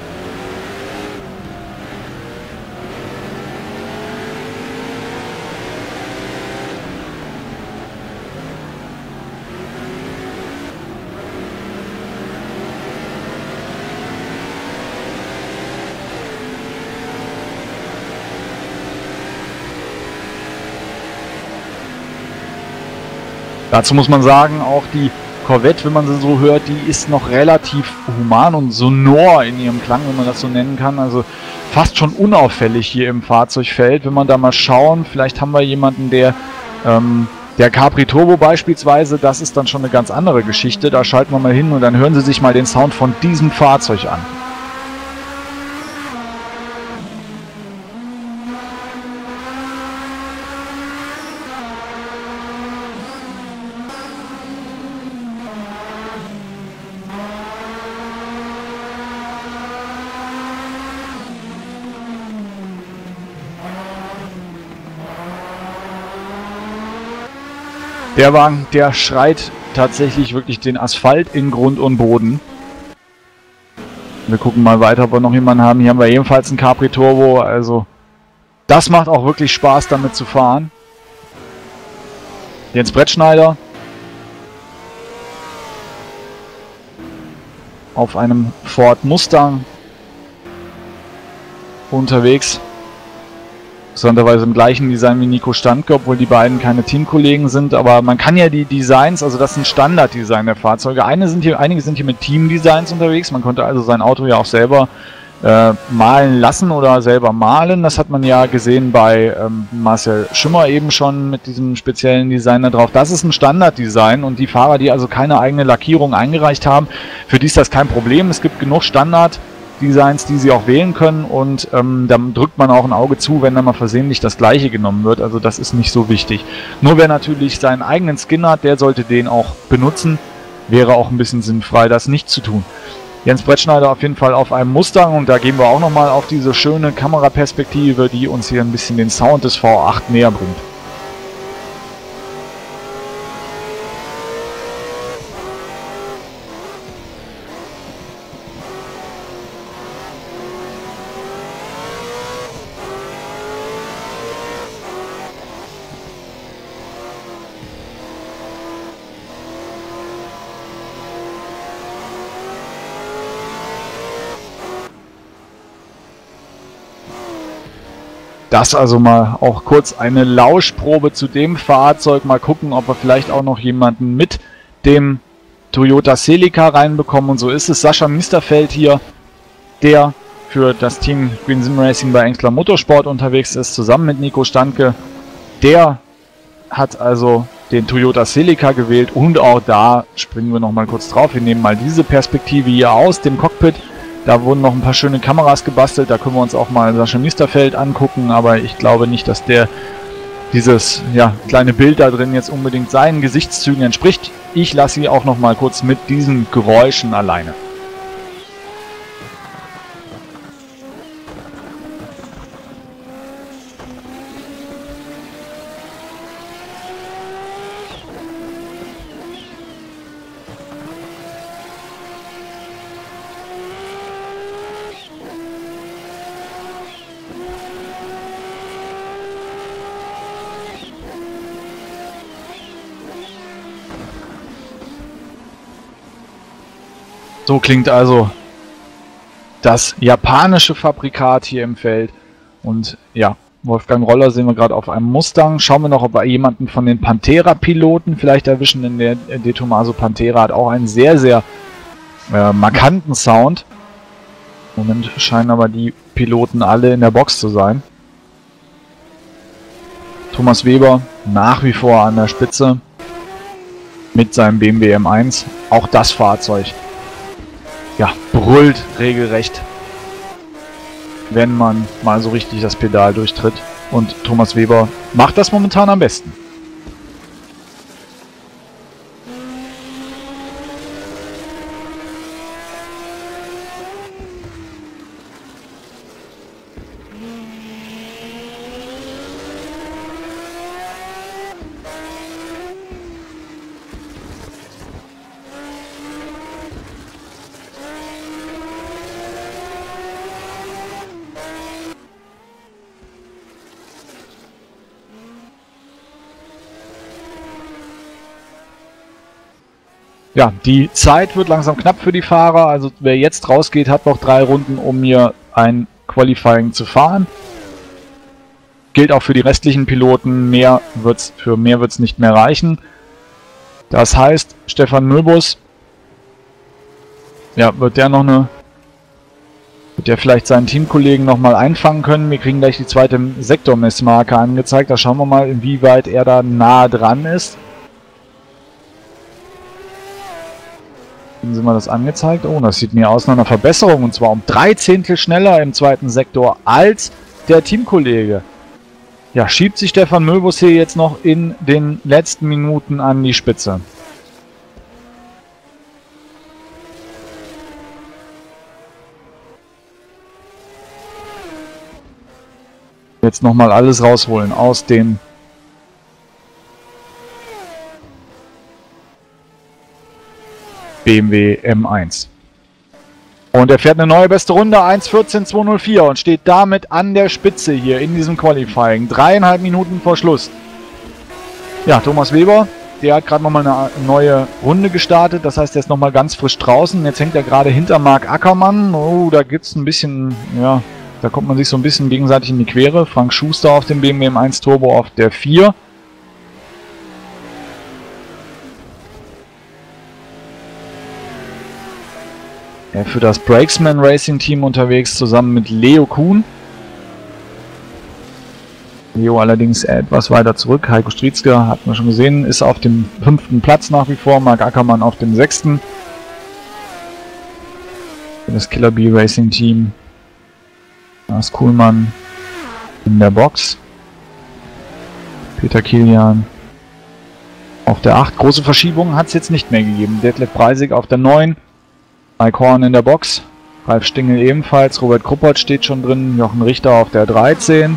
Dazu muss man sagen, auch die Corvette, wenn man sie so hört, die ist noch relativ human und sonor in ihrem Klang, wenn man das so nennen kann. Also fast schon unauffällig hier im Fahrzeugfeld. Wenn man da mal schauen, vielleicht haben wir jemanden, der Capri Turbo beispielsweise, das ist dann schon eine ganz andere Geschichte. Da schalten wir mal hin und dann hören Sie sich mal den Sound von diesem Fahrzeug an. Der Wagen, der schreit tatsächlich wirklich den Asphalt in Grund und Boden. Wir gucken mal weiter, ob wir noch jemanden haben. Hier haben wir ebenfalls einen Capri Turbo. Also das macht auch wirklich Spaß, damit zu fahren. Jens Brettschneider auf einem Ford Mustang unterwegs. Interessanterweise im gleichen Design wie Nico Standke, obwohl die beiden keine Teamkollegen sind, aber man kann ja die Designs, also das ist ein Standarddesign der Fahrzeuge. Einige sind hier mit Teamdesigns unterwegs, man konnte also sein Auto ja auch selber malen lassen oder selber malen. Das hat man ja gesehen bei Marcel Schimmer eben schon mit diesem speziellen Design da drauf. Das ist ein Standarddesign und die Fahrer, die also keine eigene Lackierung eingereicht haben, für die ist das kein Problem. Es gibt genug Standarddesigns, die sie auch wählen können und dann drückt man auch ein Auge zu, wenn da mal versehentlich das gleiche genommen wird. Also das ist nicht so wichtig. Nur wer natürlich seinen eigenen Skin hat, der sollte den auch benutzen. Wäre auch ein bisschen sinnfrei, das nicht zu tun. Jens Brettschneider auf jeden Fall auf einem Mustang und da gehen wir auch nochmal auf diese schöne Kameraperspektive, die uns hier ein bisschen den Sound des V8 näher bringt. Das also mal auch kurz eine Lauschprobe zu dem Fahrzeug. Mal gucken, ob wir vielleicht auch noch jemanden mit dem Toyota Celica reinbekommen. Und so ist es. Sascha Misterfeld hier, der für das Team Green Sim Racing bei Engstler Motorsport unterwegs ist, zusammen mit Nico Standke. Der hat also den Toyota Celica gewählt und auch da springen wir noch mal kurz drauf. Wir nehmen mal diese Perspektive hier aus dem Cockpit. Da wurden noch ein paar schöne Kameras gebastelt, da können wir uns auch mal Sascha Misterfeld angucken, aber ich glaube nicht, dass der dieses kleine Bild da drin jetzt unbedingt seinen Gesichtszügen entspricht. Ich lasse sie auch noch mal kurz mit diesen Geräuschen alleine. So klingt also das japanische Fabrikat hier im Feld. Und ja, Wolfgang Roller sehen wir gerade auf einem Mustang. Schauen wir noch, ob wir jemanden von den Pantera-Piloten vielleicht erwischen, denn der De Tomaso Pantera hat auch einen sehr, sehr markanten Sound. Im Moment scheinen aber die Piloten alle in der Box zu sein. Thomas Weber nach wie vor an der Spitze mit seinem BMW M1. Auch das Fahrzeug brüllt regelrecht, wenn man mal so richtig das Pedal durchtritt. Und Thomas Weber macht das momentan am besten. Ja, die Zeit wird langsam knapp für die Fahrer, also wer jetzt rausgeht, hat noch 3 Runden, um hier ein Qualifying zu fahren. Gilt auch für die restlichen Piloten, für mehr wird's nicht mehr reichen. Das heißt, Stefan Möbus, wird der vielleicht seinen Teamkollegen nochmal einfangen können. Wir kriegen gleich die zweite Sektormessmarke angezeigt, da schauen wir mal, inwieweit er da nah dran ist. Sehen wir das angezeigt? Oh, das sieht mir aus nach einer Verbesserung und zwar um 3 Zehntel schneller im zweiten Sektor als der Teamkollege. Ja, schiebt sich Stefan Möbus hier jetzt noch in den letzten Minuten an die Spitze. Jetzt nochmal alles rausholen aus den BMW M1. Und er fährt eine neue beste Runde, 1:14.204 und steht damit an der Spitze hier in diesem Qualifying. 3,5 Minuten vor Schluss. Ja, Thomas Weber, der hat gerade nochmal eine neue Runde gestartet. Das heißt, er ist nochmal ganz frisch draußen. Jetzt hängt er gerade hinter Marc Ackermann. Oh, da gibt es ein bisschen Da kommt man sich so ein bisschen gegenseitig in die Quere. Frank Schuster auf dem BMW M1 Turbo auf der 4. Er für das Brakesman Racing Team unterwegs, zusammen mit Leo Kuhn. Leo allerdings etwas weiter zurück. Heiko Strietzke, hat man schon gesehen, ist auf dem 5. Platz nach wie vor. Marc Ackermann auf dem 6. Für das Killer Bee Racing Team. Lars Kuhlmann in der Box. Peter Kilian auf der 8. Große Verschiebungen hat es jetzt nicht mehr gegeben. Detlef Preisig auf der 9. Mike Horn in der Box. Ralf Stingel ebenfalls. Robert Kruppert steht schon drin. Jochen Richter auf der 13.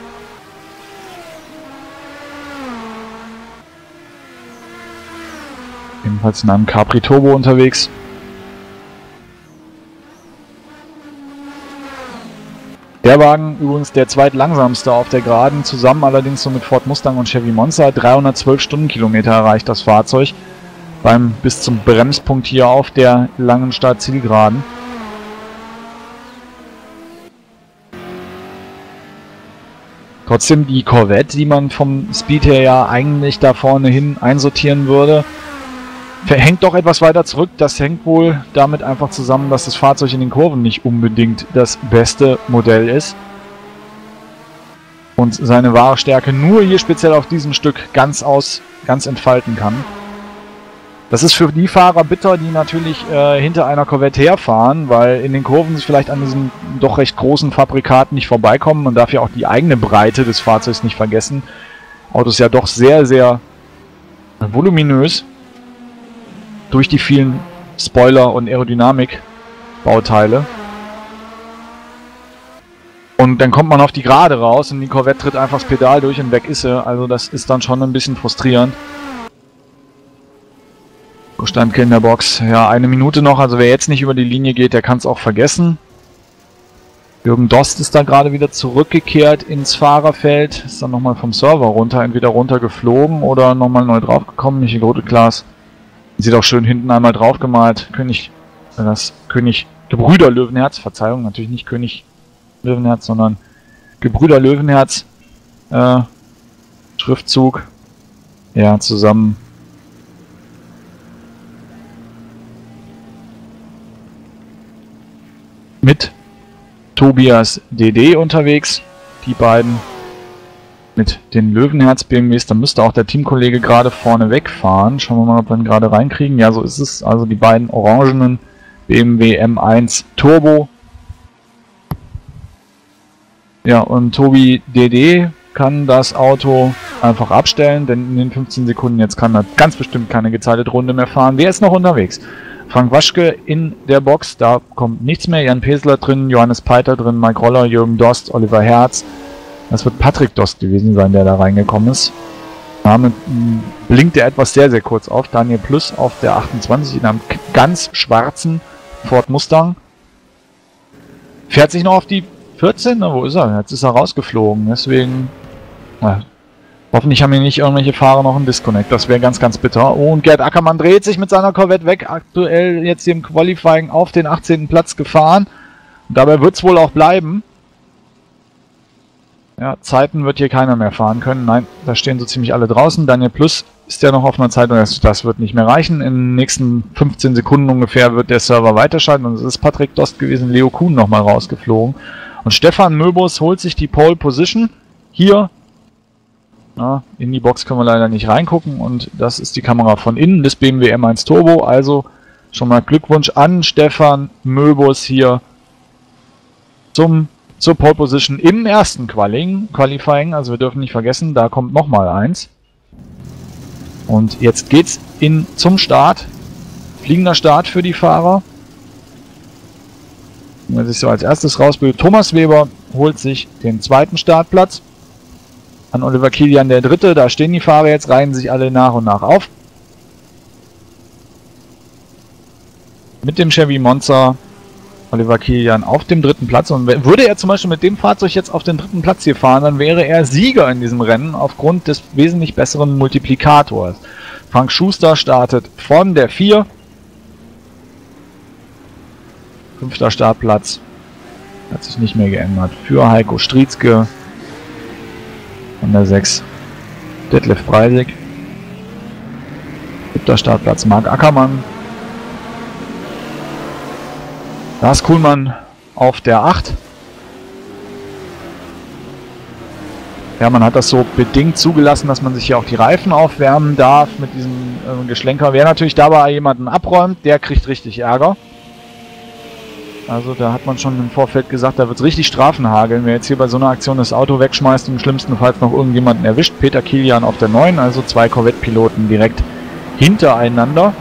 Ebenfalls in einem Capri Turbo unterwegs. Der Wagen übrigens der zweitlangsamste auf der Geraden, zusammen allerdings so mit Ford Mustang und Chevy Monza. 312 Stundenkilometer erreicht das Fahrzeug bis zum Bremspunkt hier auf der langen Start-Zielgeraden. Trotzdem die Corvette, die man vom Speed her ja eigentlich da vorne hin einsortieren würde, hängt doch etwas weiter zurück. Das hängt wohl damit einfach zusammen, dass das Fahrzeug in den Kurven nicht unbedingt das beste Modell ist. Und seine wahre Stärke nur hier speziell auf diesem Stück ganz entfalten kann. Das ist für die Fahrer bitter, die natürlich hinter einer Corvette herfahren, weil in den Kurven sie vielleicht an diesem doch recht großen Fabrikat nicht vorbeikommen. Man darf ja auch die eigene Breite des Fahrzeugs nicht vergessen. Auto ist ja doch sehr, sehr voluminös. Durch die vielen Spoiler- und Aerodynamik-Bauteile. Und dann kommt man auf die Gerade raus und die Corvette tritt einfach das Pedal durch und weg ist sie. Also das ist dann schon ein bisschen frustrierend. Standke in der Box. Ja, 1 Minute noch. Also wer jetzt nicht über die Linie geht, der kann es auch vergessen. Jürgen Dost ist da gerade wieder zurückgekehrt ins Fahrerfeld. Ist dann nochmal vom Server runter. Entweder runter geflogen oder nochmal neu draufgekommen. Nicht in Grote Klaas. Sieht auch schön hinten einmal drauf gemalt. König Gebrüder Löwenherz, Verzeihung, natürlich nicht König Löwenherz, sondern Gebrüder Löwenherz Schriftzug. Ja, zusammen mit Tobias DD unterwegs. Die beiden mit den Löwenherz BMWs, da müsste auch der Teamkollege gerade vorne wegfahren. Schauen wir mal, ob wir ihn gerade reinkriegen. Ja, so ist es. Also die beiden orangenen BMW M1 Turbo. Ja, und Tobi DD kann das Auto einfach abstellen, denn in den 15 Sekunden jetzt kann er ganz bestimmt keine gezeitete Runde mehr fahren. Wer ist noch unterwegs? Frank Waschke in der Box, da kommt nichts mehr. Jan Pesler drin, Johannes Peiter drin, Mike Roller, Jürgen Dost, Oliver Herz. Das wird Patrick Dost gewesen sein, der da reingekommen ist. Name blinkt er etwas sehr, sehr kurz auf. Daniel Plus auf der 28 in einem ganz schwarzen Ford Mustang. Fährt sich noch auf die 14? Na, wo ist er? Jetzt ist er rausgeflogen. Deswegen, hoffentlich haben hier nicht irgendwelche Fahrer noch einen Disconnect. Das wäre ganz, ganz bitter. Oh, und Gerd Ackermann dreht sich mit seiner Corvette weg. Aktuell jetzt hier im Qualifying auf den 18. Platz gefahren. Und dabei wird es wohl auch bleiben. Ja, Zeiten wird hier keiner mehr fahren können. Nein, da stehen so ziemlich alle draußen. Daniel Plus ist ja noch auf einer Zeit und das wird nicht mehr reichen. In den nächsten 15 Sekunden ungefähr wird der Server weiterschalten. Und es ist Patrick Dost gewesen, Leo Kuhn nochmal rausgeflogen. Und Stefan Möbus holt sich die Pole Position. Hier. Ja, in die Box können wir leider nicht reingucken. Und das ist die Kamera von innen des BMW M1 Turbo. Also schon mal Glückwunsch an Stefan Möbus hier zur Pole Position im ersten Qualifying, also wir dürfen nicht vergessen, da kommt nochmal eins. Und jetzt geht's zum Start. Fliegender Start für die Fahrer. Wenn sich so als erstes rausbildet, Thomas Weber holt sich den 2. Startplatz. An Oliver Kilian der 3. Da stehen die Fahrer jetzt, reihen sich alle nach und nach auf. Mit dem Chevy Monza Oliver Kilian auf dem 3. Platz. Und würde er zum Beispiel mit dem Fahrzeug jetzt auf den 3. Platz hier fahren, dann wäre er Sieger in diesem Rennen aufgrund des wesentlich besseren Multiplikators. Frank Schuster startet von der 4. 5. Startplatz. Hat sich nicht mehr geändert. Für Heiko Strietzke von der 6 Detlef Preisig. 7. Startplatz Marc Ackermann. Lars Kuhlmann auf der 8. Ja, man hat das so bedingt zugelassen, dass man sich hier auch die Reifen aufwärmen darf mit diesem Geschlenker. Wer natürlich dabei jemanden abräumt, der kriegt richtig Ärger. Also da hat man schon im Vorfeld gesagt, da wird es richtig Strafen hageln. Wer jetzt hier bei so einer Aktion das Auto wegschmeißt und im schlimmsten Fall noch irgendjemanden erwischt. Peter Kilian auf der 9, also 2 Corvette-Piloten direkt hintereinander.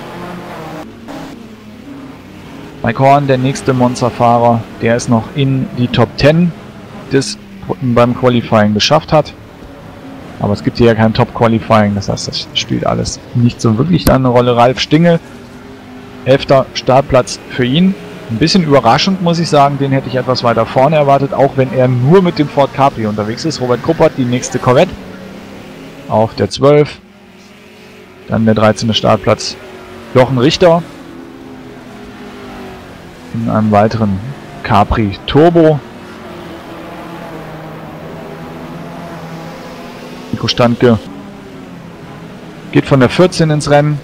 Mike Horn, der nächste Monza-Fahrer, der es noch in die Top 10 beim Qualifying geschafft hat. Aber es gibt hier ja kein Top-Qualifying, das heißt, das spielt alles nicht so wirklich eine Rolle. Ralf Stingel, 11. Startplatz für ihn. Ein bisschen überraschend, muss ich sagen, den hätte ich etwas weiter vorne erwartet, auch wenn er nur mit dem Ford Capri unterwegs ist. Robert Kuppert, die nächste Corvette, auf der 12. Dann der 13. Startplatz Jochen Richter in einem weiteren Capri Turbo. Nico Standke geht von der 14 ins Rennen.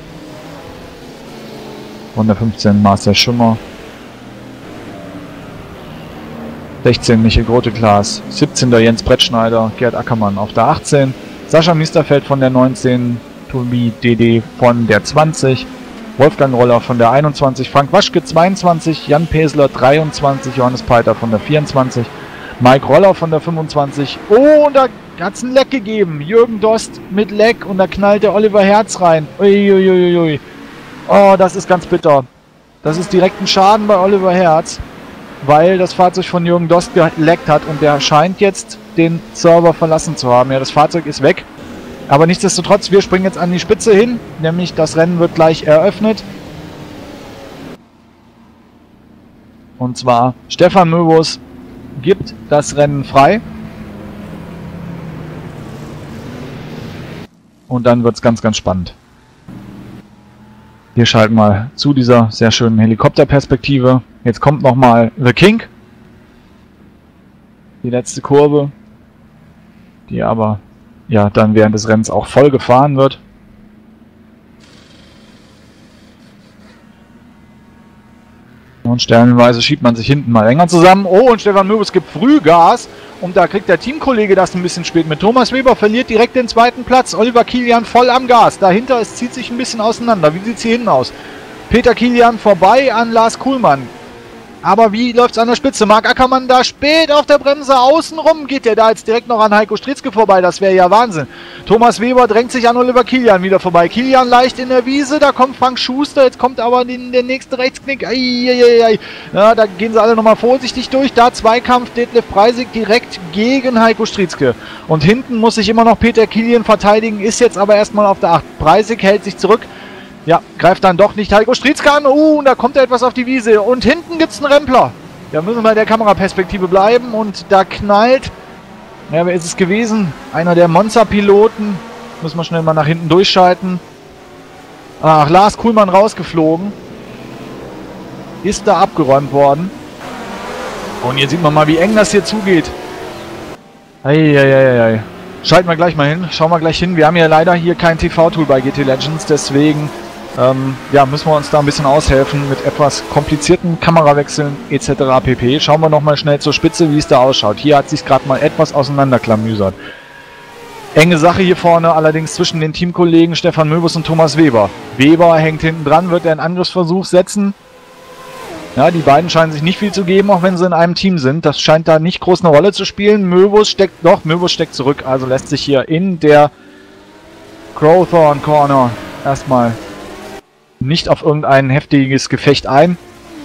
Von der 15 Marcel Schimmer. 16 Michael Grote-Klaas. 17. Jens Brettschneider. Gerd Ackermann auf der 18. Sascha Miesterfeld von der 19. Tobi DD von der 20. Wolfgang Roller von der 21. Frank Waschke 22. Jan Pesler 23. Johannes Peiter von der 24. Mike Roller von der 25. Oh, und da hat es einen Leck gegeben. Jürgen Dost mit Leck und da knallt der Oliver Herz rein. Uiuiuiui. Oh, das ist ganz bitter. Das ist direkt ein Schaden bei Oliver Herz, weil das Fahrzeug von Jürgen Dost geleckt hat und der scheint jetzt den Server verlassen zu haben. Ja, das Fahrzeug ist weg. Aber nichtsdestotrotz, wir springen jetzt an die Spitze hin, nämlich das Rennen wird gleich eröffnet. Und zwar Stefan Möbus gibt das Rennen frei. Und dann wird es ganz, ganz spannend. Wir schalten mal zu dieser sehr schönen Helikopterperspektive. Jetzt kommt nochmal The King. Die letzte Kurve, die aber ja dann während des Rennens auch voll gefahren wird. Und stellenweise schiebt man sich hinten mal enger zusammen. Oh, und Stefan Möbus gibt früh Gas. Und da kriegt der Teamkollege das ein bisschen spät mit. Thomas Weber verliert direkt den 2. Platz. Oliver Kilian voll am Gas. Dahinter, es zieht sich ein bisschen auseinander. Wie sieht es hier hinten aus? Peter Kilian vorbei an Lars Kuhlmann. Aber wie läuft es an der Spitze? Marc Ackermann da spät auf der Bremse außenrum. Geht der da jetzt direkt noch an Heiko Strietzke vorbei? Das wäre ja Wahnsinn. Thomas Weber drängt sich an Oliver Kilian wieder vorbei. Kilian leicht in der Wiese. Da kommt Frank Schuster. Jetzt kommt aber der nächste Rechtsknick. Eieiei. Ja, da gehen sie alle nochmal vorsichtig durch. Da Zweikampf. Detlef Preisig direkt gegen Heiko Strietzke. Und hinten muss sich immer noch Peter Kilian verteidigen. Ist jetzt aber erstmal auf der 8. Preisig hält sich zurück. Ja, greift dann doch nicht Heiko Strietzke an. Und da kommt er etwas auf die Wiese. Und hinten gibt es einen Rempler. Da müssen wir bei der Kameraperspektive bleiben. Und da knallt, ja, wer ist es gewesen? Einer der Monza-Piloten. Müssen wir schnell mal nach hinten durchschalten. Ach, Lars Kuhlmann rausgeflogen. Ist da abgeräumt worden. Und jetzt sieht man mal, wie eng das hier zugeht. Eieieiei. Schalten wir gleich mal hin. Schauen wir gleich hin. Wir haben ja leider hier kein TV-Tool bei GT Legends. Deswegen ja, müssen wir uns da ein bisschen aushelfen mit etwas komplizierten Kamerawechseln etc. pp. Schauen wir nochmal schnell zur Spitze, wie es da ausschaut. Hier hat sich gerade mal etwas auseinanderklamüsert. Enge Sache hier vorne, allerdings zwischen den Teamkollegen Stefan Möbus und Thomas Weber. Weber hängt hinten dran, wird er einen Angriffsversuch setzen. Ja, die beiden scheinen sich nicht viel zu geben, auch wenn sie in einem Team sind. Das scheint da nicht groß eine Rolle zu spielen. Möbus steckt zurück, also lässt sich hier in der Crowthorne Corner erstmal nicht auf irgendein heftiges Gefecht ein.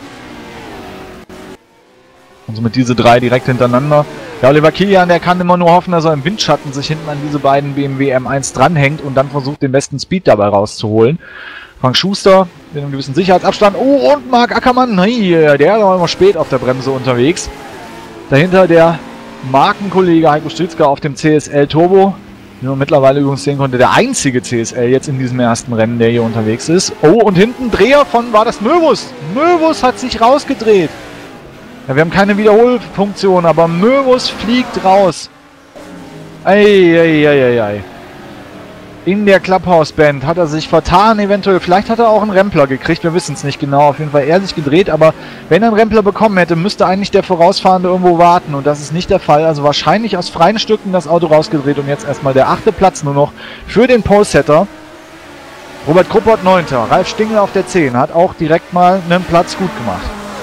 Und somit diese drei direkt hintereinander. Ja, Oliver Kilian, der kann immer nur hoffen, dass er im Windschatten sich hinten an diese beiden BMW M1 dranhängt und dann versucht, den besten Speed dabei rauszuholen. Frank Schuster mit einem gewissen Sicherheitsabstand. Oh, und Marc Ackermann, der war immer spät auf der Bremse unterwegs. Dahinter der Markenkollege Heiko Strietzke auf dem CSL Turbo. Wie man mittlerweile übrigens sehen konnte, der einzige CSL jetzt in diesem ersten Rennen, der hier unterwegs ist. Oh, und hinten Dreher von, war das Möbus? Möbus hat sich rausgedreht. Ja, wir haben keine Wiederholfunktion, aber Möbus fliegt raus. Eieieiei. In der Clubhouse-Band hat er sich vertan, eventuell. Vielleicht hat er auch einen Rempler gekriegt, wir wissen es nicht genau. Auf jeden Fall er sich gedreht, aber wenn er einen Rempler bekommen hätte, müsste eigentlich der Vorausfahrende irgendwo warten. Und das ist nicht der Fall. Also wahrscheinlich aus freien Stücken das Auto rausgedreht. Und jetzt erstmal der 8. Platz nur noch für den Pole-Setter. Robert Kruppert 9. Ralf Stingel auf der 10. Hat auch direkt mal einen Platz gut gemacht.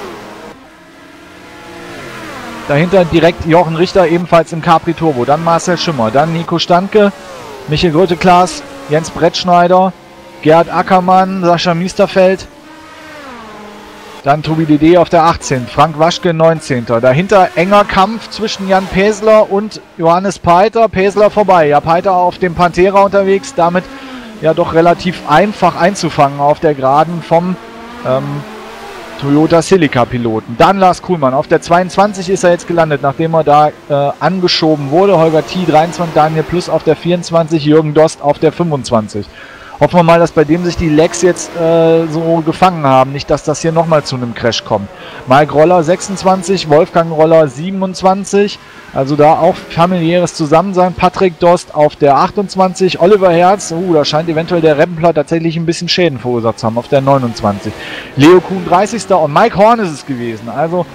Dahinter direkt Jochen Richter, ebenfalls im Capri Turbo. Dann Marcel Schimmer, dann Nico Standke, Michael Gröteklaas, Jens Brettschneider, Gerhard Ackermann, Sascha Miesterfeld. Dann Tobi Dede auf der 18. Frank Waschke 19. Dahinter enger Kampf zwischen Jan Pesler und Johannes Peiter. Pesler vorbei. Ja, Peiter auf dem Pantera unterwegs. Damit ja doch relativ einfach einzufangen auf der Geraden vom Toyota Celica-Piloten. Dann Lars Kuhlmann. Auf der 22 ist er jetzt gelandet, nachdem er da angeschoben wurde. Holger T. 23, Daniel Plus auf der 24, Jürgen Dost auf der 25. Hoffen wir mal, dass bei dem sich die Lecks jetzt so gefangen haben. Nicht, dass das hier nochmal zu einem Crash kommt. Mike Roller 26, Wolfgang Roller 27. Also da auch familiäres Zusammensein. Patrick Dost auf der 28. Oliver Herz, da scheint eventuell der Rempler tatsächlich ein bisschen Schäden verursacht zu haben, auf der 29. Leo Kuhn 30. Und Mike Horn ist es gewesen. Also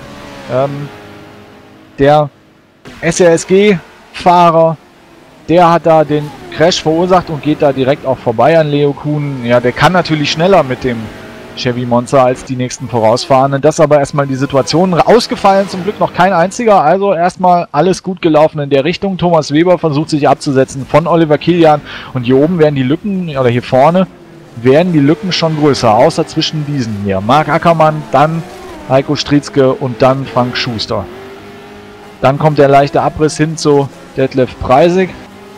der SRSG-Fahrer, der hat da den Crash verursacht und geht da direkt auch vorbei an Leo Kuhn. Ja, der kann natürlich schneller mit dem Chevy Monza als die nächsten Vorausfahrenden. Das aber erstmal die Situation. Ausgefallen zum Glück noch kein einziger. Also erstmal alles gut gelaufen in der Richtung. Thomas Weber versucht sich abzusetzen von Oliver Kilian. Und hier oben werden die Lücken, oder hier vorne, werden die Lücken schon größer. Außer zwischen diesen hier. Marc Ackermann, dann Heiko Stritzke und dann Frank Schuster. Dann kommt der leichte Abriss hin zu Detlef Preisig.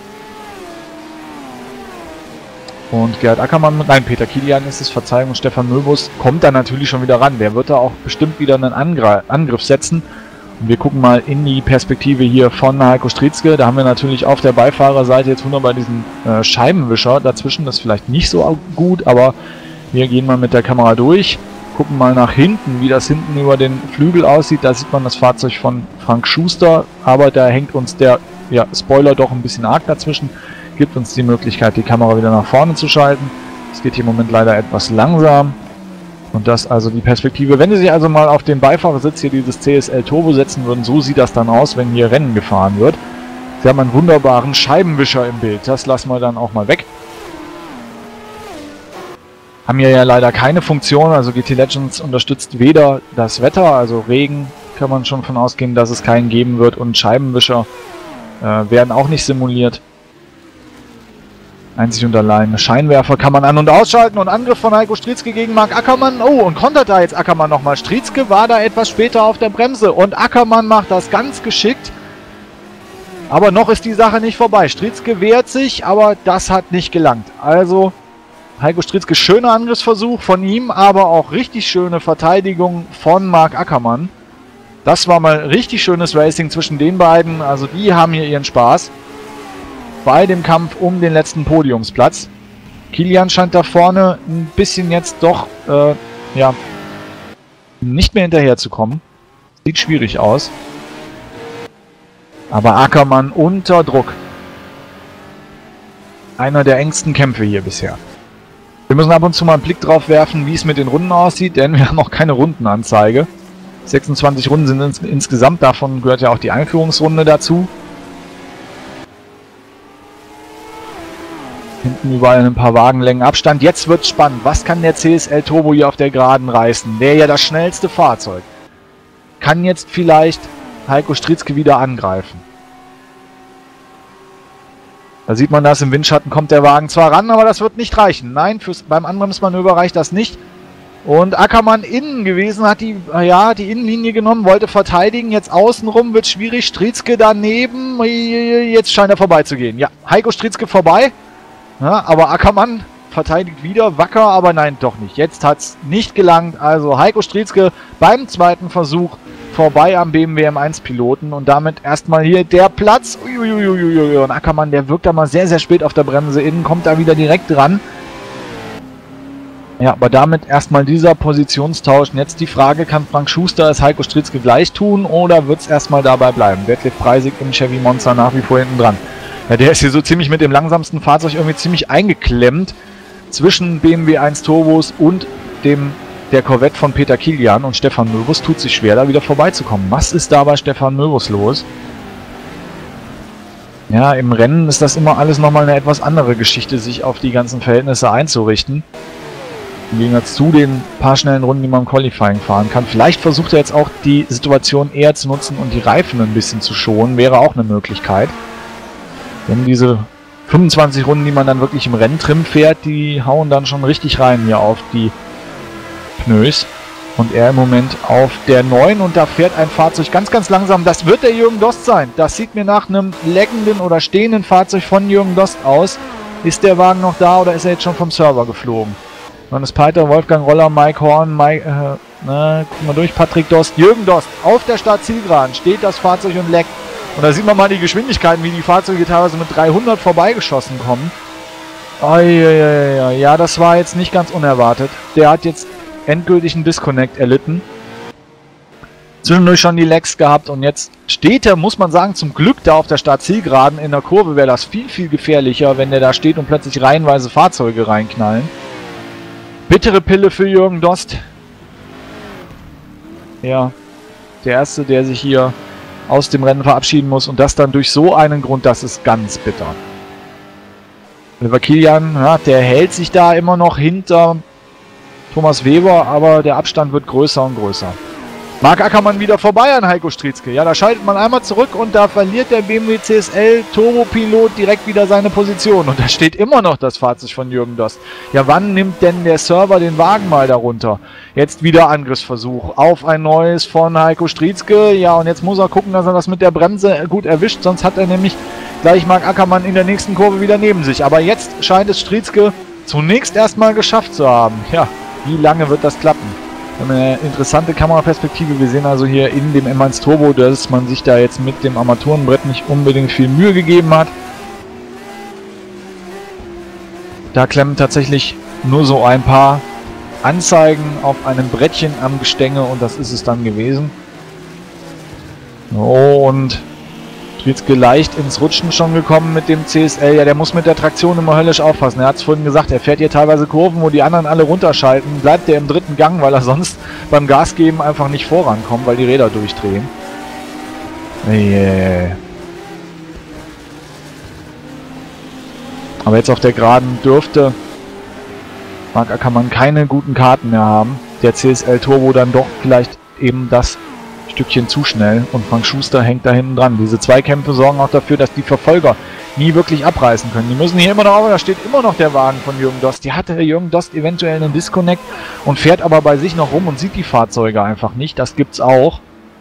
Und Gerhard Ackermann, nein, Peter Kilian ist es, Verzeihung, und Stefan Möbus kommt da natürlich schon wieder ran. Der wird da auch bestimmt wieder einen Angriff setzen. Und wir gucken mal in die Perspektive hier von Heiko Stritzke. Da haben wir natürlich auf der Beifahrerseite jetzt wunderbar diesen Scheibenwischer dazwischen. Das ist vielleicht nicht so gut, aber wir gehen mal mit der Kamera durch. Gucken mal nach hinten, wie das hinten über den Flügel aussieht. Da sieht man das Fahrzeug von Frank Schuster, aber da hängt uns der Spoiler doch ein bisschen arg dazwischen. Gibt uns die Möglichkeit, die Kamera wieder nach vorne zu schalten. Es geht hier im Moment leider etwas langsam. Und das also die Perspektive. Wenn Sie sich also mal auf den Beifahrersitz hier dieses CSL Turbo setzen würden, so sieht das dann aus, wenn hier Rennen gefahren wird. Sie haben einen wunderbaren Scheibenwischer im Bild. Das lassen wir dann auch mal weg. Haben hier ja leider keine Funktion. Also GT Legends unterstützt weder das Wetter, also Regen, kann man schon von ausgehen, dass es keinen geben wird. Und Scheibenwischer werden auch nicht simuliert. Einzig und allein Scheinwerfer kann man an- und ausschalten. Und Angriff von Heiko Stritzke gegen Marc Ackermann. Oh, und kontert da jetzt Ackermann nochmal. Stritzke war da etwas später auf der Bremse. Und Ackermann macht das ganz geschickt. Aber noch ist die Sache nicht vorbei. Stritzke wehrt sich, aber das hat nicht gelangt. Also Heiko Stritzke, schöner Angriffsversuch von ihm, aber auch richtig schöne Verteidigung von Marc Ackermann. Das war mal richtig schönes Racing zwischen den beiden. Also die haben hier ihren Spaß bei dem Kampf um den letzten Podiumsplatz. Kilian scheint da vorne ein bisschen jetzt doch nicht mehr hinterher zu kommen. Sieht schwierig aus. Aber Ackermann unter Druck. Einer der engsten Kämpfe hier bisher. Wir müssen ab und zu mal einen Blick drauf werfen, wie es mit den Runden aussieht, denn wir haben auch keine Rundenanzeige. 26 Runden sind insgesamt, davon gehört ja auch die Einführungsrunde dazu. Hinten überall ein paar Wagenlängen Abstand. Jetzt wird's spannend. Was kann der CSL Turbo hier auf der Geraden reißen? Wäre ja das schnellste Fahrzeug. Kann jetzt vielleicht Heiko Stritzke wieder angreifen. Da sieht man das, im Windschatten kommt der Wagen zwar ran, aber das wird nicht reichen. Nein, beim Anbremsmanöver reicht das nicht. Und Ackermann innen gewesen, hat die Innenlinie genommen, wollte verteidigen. Jetzt außenrum wird schwierig. Stritzke daneben. Jetzt scheint er vorbeizugehen. Ja, Heiko Stritzke vorbei. Ja, aber Ackermann verteidigt wieder, wacker, aber nein, doch nicht. Jetzt hat es nicht gelangt. Also Heiko Stritzke beim zweiten Versuch vorbei am BMW M1-Piloten und damit erstmal hier der Platz. Uiuiuiui. Und Ackermann, der wirkt da mal sehr, sehr spät auf der Bremse. Innen kommt da wieder direkt dran. Ja, aber damit erstmal dieser Positionstausch. Und jetzt die Frage, kann Frank Schuster es Heiko Stritzke gleich tun oder wird es erstmal dabei bleiben? Detlef Preisig im Chevy Monza nach wie vor hinten dran. Ja, der ist hier so ziemlich mit dem langsamsten Fahrzeug irgendwie ziemlich eingeklemmt zwischen BMW 1 Turbos und der Corvette von Peter Kilian, und Stefan Möbus tut sich schwer, da wieder vorbeizukommen. Was ist da bei Stefan Möbus los? Ja, im Rennen ist das immer alles nochmal eine etwas andere Geschichte, sich auf die ganzen Verhältnisse einzurichten. Im Gegensatz zu den paar schnellen Runden, die man im Qualifying fahren kann. Vielleicht versucht er jetzt auch die Situation eher zu nutzen und die Reifen ein bisschen zu schonen, wäre auch eine Möglichkeit. Denn diese 25 Runden, die man dann wirklich im Renntrim fährt, die hauen dann schon richtig rein hier auf die Pneus. Und er im Moment auf der 9 und da fährt ein Fahrzeug ganz, ganz langsam. Das wird der Jürgen Dost sein. Das sieht mir nach einem leckenden oder stehenden Fahrzeug von Jürgen Dost aus. Ist der Wagen noch da oder ist er jetzt schon vom Server geflogen? Johannes Peiter, Wolfgang Roller, Mike Horn, gucken wir durch, Patrick Dost, Jürgen Dost. Auf der Start-Zielgeraden steht das Fahrzeug und leckt. Und da sieht man mal die Geschwindigkeiten, wie die Fahrzeuge teilweise mit 300 vorbeigeschossen kommen. Ja, das war jetzt nicht ganz unerwartet. Der hat jetzt endgültig einen Disconnect erlitten. Zwischendurch schon die Lecks gehabt und jetzt steht er, muss man sagen, zum Glück da auf der Start-Zielgeraden. In der Kurve wäre das viel, viel gefährlicher, wenn der da steht und plötzlich reihenweise Fahrzeuge reinknallen. Bittere Pille für Jürgen Dost. Ja, der Erste, der sich hier aus dem Rennen verabschieden muss und das dann durch so einen Grund, das ist ganz bitter. Oliver Kilian, ja, der hält sich da immer noch hinter Thomas Weber, aber der Abstand wird größer und größer. Marc Ackermann wieder vorbei an Heiko Stritzke. Ja, da schaltet man einmal zurück und da verliert der BMW CSL Turbopilot direkt wieder seine Position. Und da steht immer noch das Fahrzeug von Jürgen Dost. Ja, wann nimmt denn der Server den Wagen mal darunter? Jetzt wieder Angriffsversuch auf ein neues von Heiko Stritzke. Ja, und jetzt muss er gucken, dass er das mit der Bremse gut erwischt. Sonst hat er nämlich gleich Marc Ackermann in der nächsten Kurve wieder neben sich. Aber jetzt scheint es Stritzke zunächst erstmal geschafft zu haben. Ja, wie lange wird das klappen? Eine interessante Kameraperspektive. Wir sehen also hier in dem M1 Turbo, dass man sich da jetzt mit dem Armaturenbrett nicht unbedingt viel Mühe gegeben hat. Da klemmen tatsächlich nur so ein paar Anzeigen auf einem Brettchen am Gestänge und das ist es dann gewesen. Oh, und Stritzke leicht ins Rutschen schon gekommen mit dem CSL. Ja, der muss mit der Traktion immer höllisch aufpassen. Er hat es vorhin gesagt, er fährt hier teilweise Kurven, wo die anderen alle runterschalten. Bleibt er im dritten Gang, weil er sonst beim Gasgeben einfach nicht vorankommt, weil die Räder durchdrehen. Yeah. Aber jetzt auf der Geraden dürfte Marc Ackermann keine guten Karten mehr haben. Der CSL Turbo dann doch vielleicht eben das Stückchen zu schnell und Frank Schuster hängt da hinten dran. Diese Zweikämpfe sorgen auch dafür, dass die Verfolger nie wirklich abreißen können. Die müssen hier immer noch, aber da steht immer noch der Wagen von Jürgen Dost. Die hatte Jürgen Dost eventuell einen Disconnect und fährt aber bei sich noch rum und sieht die Fahrzeuge einfach nicht. Das gibt's auch.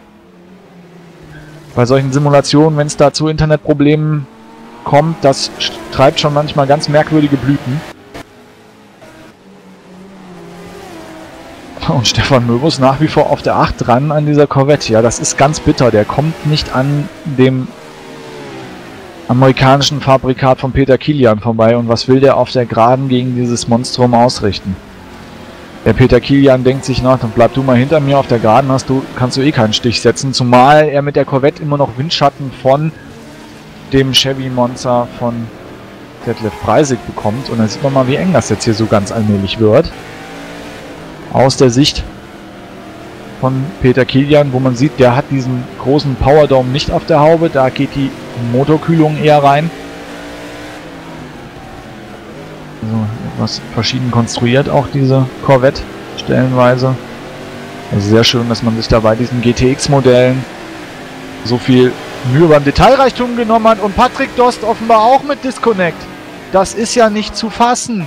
Bei solchen Simulationen, wenn es da zu Internetproblemen kommt, das treibt schon manchmal ganz merkwürdige Blüten. Und Stefan Möbus nach wie vor auf der 8 dran an dieser Corvette. Ja, das ist ganz bitter. Der kommt nicht an dem amerikanischen Fabrikat von Peter Kilian vorbei. Und was will der auf der Geraden gegen dieses Monstrum ausrichten? Der Peter Kilian denkt sich nach, dann bleib du mal hinter mir auf der Geraden, kannst du eh keinen Stich setzen. Zumal er mit der Corvette immer noch Windschatten von dem Chevy Monza von Detlef Preisig bekommt. Und dann sieht man mal, wie eng das jetzt hier so ganz allmählich wird. Aus der Sicht von Peter Kilian, wo man sieht, der hat diesen großen Powerdome nicht auf der Haube, da geht die Motorkühlung eher rein. Also etwas verschieden konstruiert auch diese Corvette stellenweise. Also sehr schön, dass man sich da bei diesen GTX-Modellen so viel Mühe beim Detailreichtum genommen hat und Patrick Dost offenbar auch mit Disconnect. Das ist ja nicht zu fassen.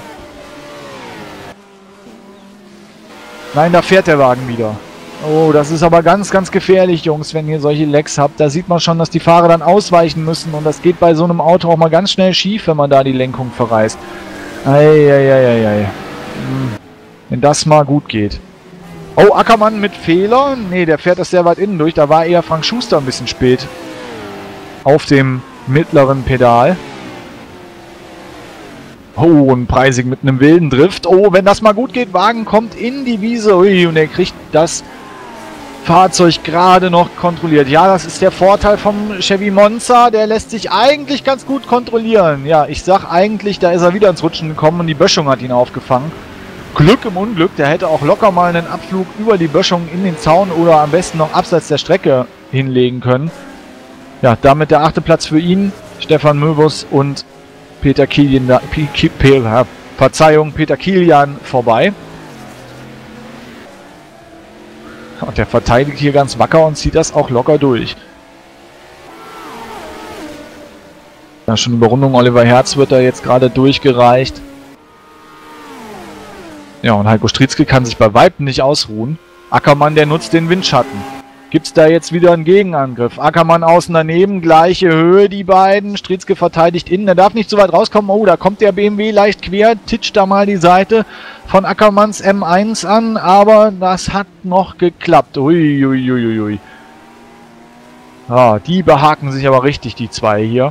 Nein, da fährt der Wagen wieder. Oh, das ist aber ganz, ganz gefährlich, Jungs, wenn ihr solche Lecks habt. Da sieht man schon, dass die Fahrer dann ausweichen müssen. Und das geht bei so einem Auto auch mal ganz schnell schief, wenn man da die Lenkung verreißt. Eieieiei. Wenn das mal gut geht. Oh, Ackermann mit Fehler. Nee, der fährt das sehr weit innen durch. Da war eher Frank Schuster ein bisschen spät auf dem mittleren Pedal. Oh, und Preisig mit einem wilden Drift. Oh, wenn das mal gut geht, Wagen kommt in die Wiese. Ui, und er kriegt das Fahrzeug gerade noch kontrolliert. Ja, das ist der Vorteil vom Chevy Monza. Der lässt sich eigentlich ganz gut kontrollieren. Ja, ich sag eigentlich, da ist er wieder ins Rutschen gekommen und die Böschung hat ihn aufgefangen. Glück im Unglück. Der hätte auch locker mal einen Abflug über die Böschung in den Zaun oder am besten noch abseits der Strecke hinlegen können. Ja, damit der 8. Platz für ihn. Stefan Möbus und Peter Kilian, Peter Kilian vorbei. Und der verteidigt hier ganz wacker und zieht das auch locker durch. Ja, schon Überrundung Oliver Herz wird da jetzt gerade durchgereicht. Ja, und Heiko Stritzke kann sich bei Weitem nicht ausruhen. Ackermann, der nutzt den Windschatten. Gibt es da jetzt wieder einen Gegenangriff? Ackermann außen daneben, gleiche Höhe die beiden. Stritzke verteidigt innen, er darf nicht so weit rauskommen. Oh, da kommt der BMW leicht quer, titscht da mal die Seite von Ackermanns M1 an, aber das hat noch geklappt. Uiuiuiui. Ja, die behaken sich aber richtig, die zwei hier.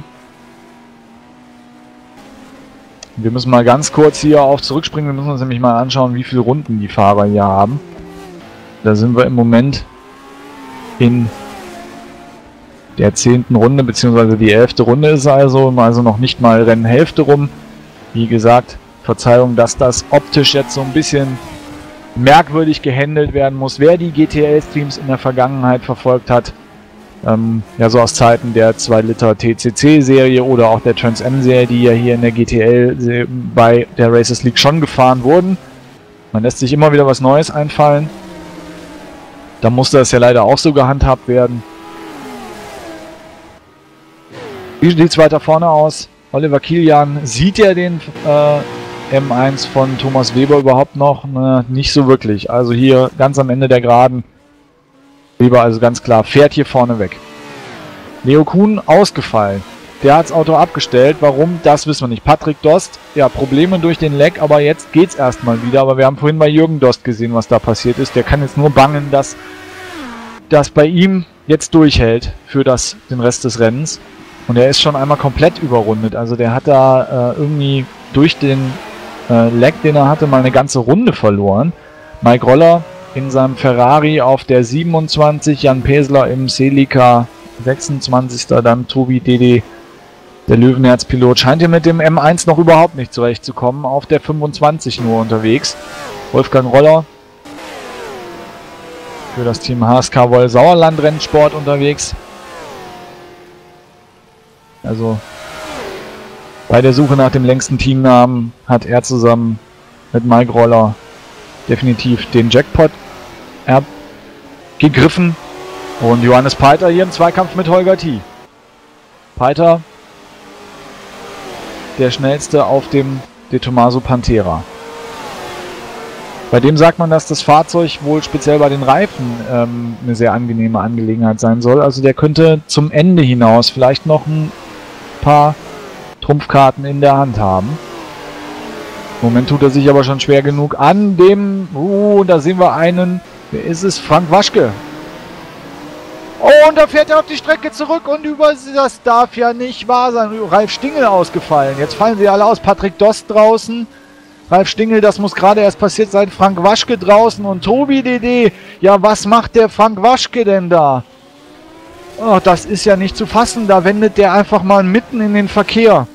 Wir müssen mal ganz kurz hier auch zurückspringen. Wir müssen uns nämlich mal anschauen, wie viele Runden die Fahrer hier haben. Da sind wir im Moment in der 10. Runde, beziehungsweise die 11. Runde ist also noch nicht mal Rennhälfte rum. Wie gesagt, Verzeihung, dass das optisch jetzt so ein bisschen merkwürdig gehandelt werden muss. Wer die GTL-Streams in der Vergangenheit verfolgt hat, ja so aus Zeiten der 2 Liter TCC-Serie oder auch der Trans M-Serie, die ja hier in der GTL bei der Races League schon gefahren wurden. Man lässt sich immer wieder was Neues einfallen. Da musste das ja leider auch so gehandhabt werden. Wie sieht es weiter vorne aus? Oliver Kilian, sieht er den M1 von Thomas Weber überhaupt noch? Ne, nicht so wirklich. Also hier ganz am Ende der Geraden. Weber also ganz klar, fährt hier vorne weg. Leo Kuhn ausgefallen. Der hat das Auto abgestellt. Warum? Das wissen wir nicht. Patrick Dost, ja, Probleme durch den Leck, aber jetzt geht's erstmal wieder. Aber wir haben vorhin bei Jürgen Dost gesehen, was da passiert ist. Der kann jetzt nur bangen, dass das bei ihm jetzt durchhält für den Rest des Rennens. Und er ist schon einmal komplett überrundet. Also der hat da irgendwie durch den Leck, den er hatte, mal eine ganze Runde verloren. Mike Roller in seinem Ferrari auf der 27, Jan Pesler im Celica 26. Dann Tobi Dede, der Löwenherz-Pilot, scheint hier mit dem M1 noch überhaupt nicht zurechtzukommen. Auf der 25 nur unterwegs. Wolfgang Roller für das Team HSK Woll Sauerland Rennsport unterwegs. Also bei der Suche nach dem längsten Teamnamen hat er zusammen mit Mike Roller definitiv den Jackpot gegriffen. Und Johannes Peiter hier im Zweikampf mit Holger T. Peiter, der schnellste auf dem De Tomaso Pantera. Bei dem sagt man, dass das Fahrzeug wohl speziell bei den Reifen eine sehr angenehme Angelegenheit sein soll. Also der könnte zum Ende hinaus vielleicht noch ein paar Trumpfkarten in der Hand haben. Im Moment tut er sich aber schon schwer genug an dem... da sehen wir einen... Wer ist es? Frank Waschke. Oh, und da fährt er auf die Strecke zurück und das darf ja nicht wahr sein. Ralf Stingel ausgefallen. Jetzt fallen sie alle aus. Patrick Dost draußen. Ralf Stingel, das muss gerade erst passiert sein. Frank Waschke draußen und Tobi Dede. Ja, was macht der Frank Waschke denn da? Oh, das ist ja nicht zu fassen. Da wendet der einfach mal mitten in den Verkehr.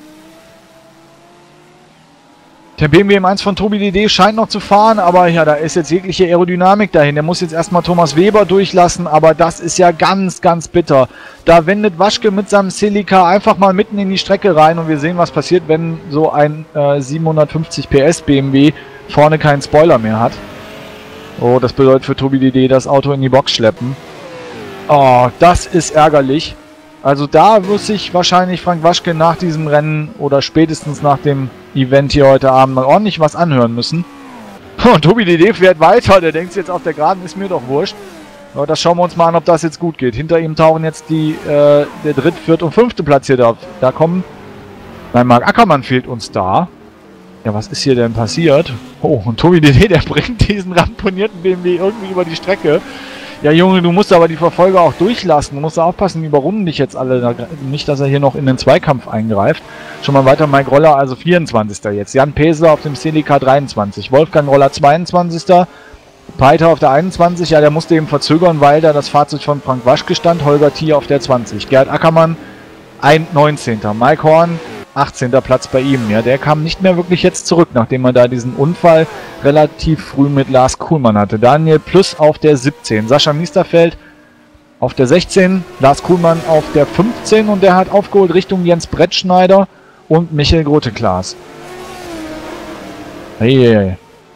Der BMW M1 von Tobi Dede scheint noch zu fahren, aber ja, da ist jetzt jegliche Aerodynamik dahin. Der muss jetzt erstmal Thomas Weber durchlassen, aber das ist ja ganz, ganz bitter. Da wendet Waschke mit seinem Celica einfach mal mitten in die Strecke rein und wir sehen, was passiert, wenn so ein 750 PS BMW vorne keinen Spoiler mehr hat. Oh, das bedeutet für Tobi Dede das Auto in die Box schleppen. Oh, das ist ärgerlich. Also da muss sich wahrscheinlich Frank Waschke nach diesem Rennen oder spätestens nach dem Event hier heute Abend mal ordentlich was anhören müssen. Und Tobi Dede fährt weiter, der denkt jetzt auf der Geraden, ist mir doch wurscht. Aber das schauen wir uns mal an, ob das jetzt gut geht. Hinter ihm tauchen jetzt der 3., 4. und 5. Platz hier da. Da kommen... Nein, Marc Ackermann fehlt uns da. Ja, was ist hier denn passiert? Oh, und Tobi Dede, der bringt diesen ramponierten BMW irgendwie über die Strecke. Ja, Junge, du musst aber die Verfolger auch durchlassen. Du musst aufpassen, die überrunden dich jetzt alle. Nicht, dass er hier noch in den Zweikampf eingreift. Schon mal weiter, Mike Roller, also 24. jetzt. Jan Pesler auf dem Celica 23. Wolfgang Roller 22. Peiter auf der 21. Ja, der musste eben verzögern, weil da das Fahrzeug von Frank Waschke stand. Holger Thier auf der 20. Gerd Ackermann, 19. Mike Horn, 18. Platz bei ihm. Ja, der kam nicht mehr wirklich jetzt zurück, nachdem er da diesen Unfall relativ früh mit Lars Kuhlmann hatte. Daniel Plus auf der 17. Sascha Niesterfeld auf der 16. Lars Kuhlmann auf der 15. Und der hat aufgeholt Richtung Jens Brettschneider und Michael Grote-Klaas. Hey.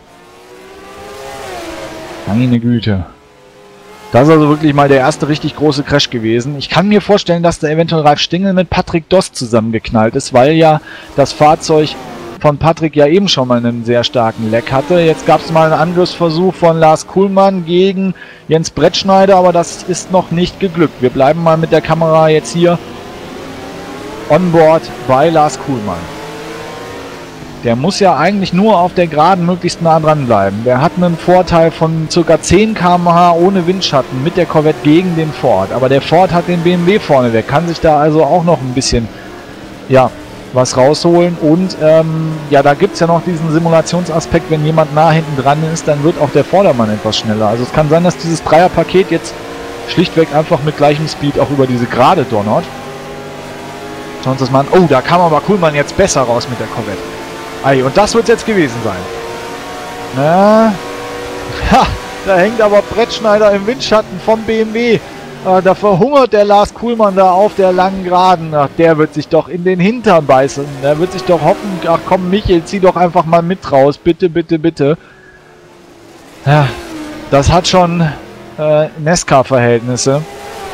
Meine Güte. Das ist also wirklich mal der erste richtig große Crash gewesen. Ich kann mir vorstellen, dass da eventuell Ralf Stingel mit Patrick Dost zusammengeknallt ist, weil ja das Fahrzeug von Patrick ja eben schon mal einen sehr starken Leck hatte. Jetzt gab es mal einen Angriffsversuch von Lars Kuhlmann gegen Jens Brettschneider, aber das ist noch nicht geglückt. Wir bleiben mal mit der Kamera jetzt hier on board bei Lars Kuhlmann. Der muss ja eigentlich nur auf der Geraden möglichst nah dran bleiben. Der hat einen Vorteil von ca. 10 km/h ohne Windschatten mit der Corvette gegen den Ford. Aber der Ford hat den BMW vorne weg, kann sich da also auch noch ein bisschen, ja, was rausholen. Und ja, da gibt es ja noch diesen Simulationsaspekt, wenn jemand nah hinten dran ist, dann wird auch der Vordermann etwas schneller. Also es kann sein, dass dieses Dreierpaket jetzt schlichtweg einfach mit gleichem Speed auch über diese Gerade donnert. Schauen wir uns das mal an. Oh, da kam aber Kuhlmann jetzt besser raus mit der Corvette. Ei, und das wird es jetzt gewesen sein. Na, ha, da hängt aber Brettschneider im Windschatten vom BMW. Da verhungert der Lars Kuhlmann da auf der langen Geraden. Ach, der wird sich doch in den Hintern beißen. Der wird sich doch hoffen, ach komm Michael, zieh doch einfach mal mit raus. Bitte, bitte, bitte. Ja, das hat schon Nesca-Verhältnisse.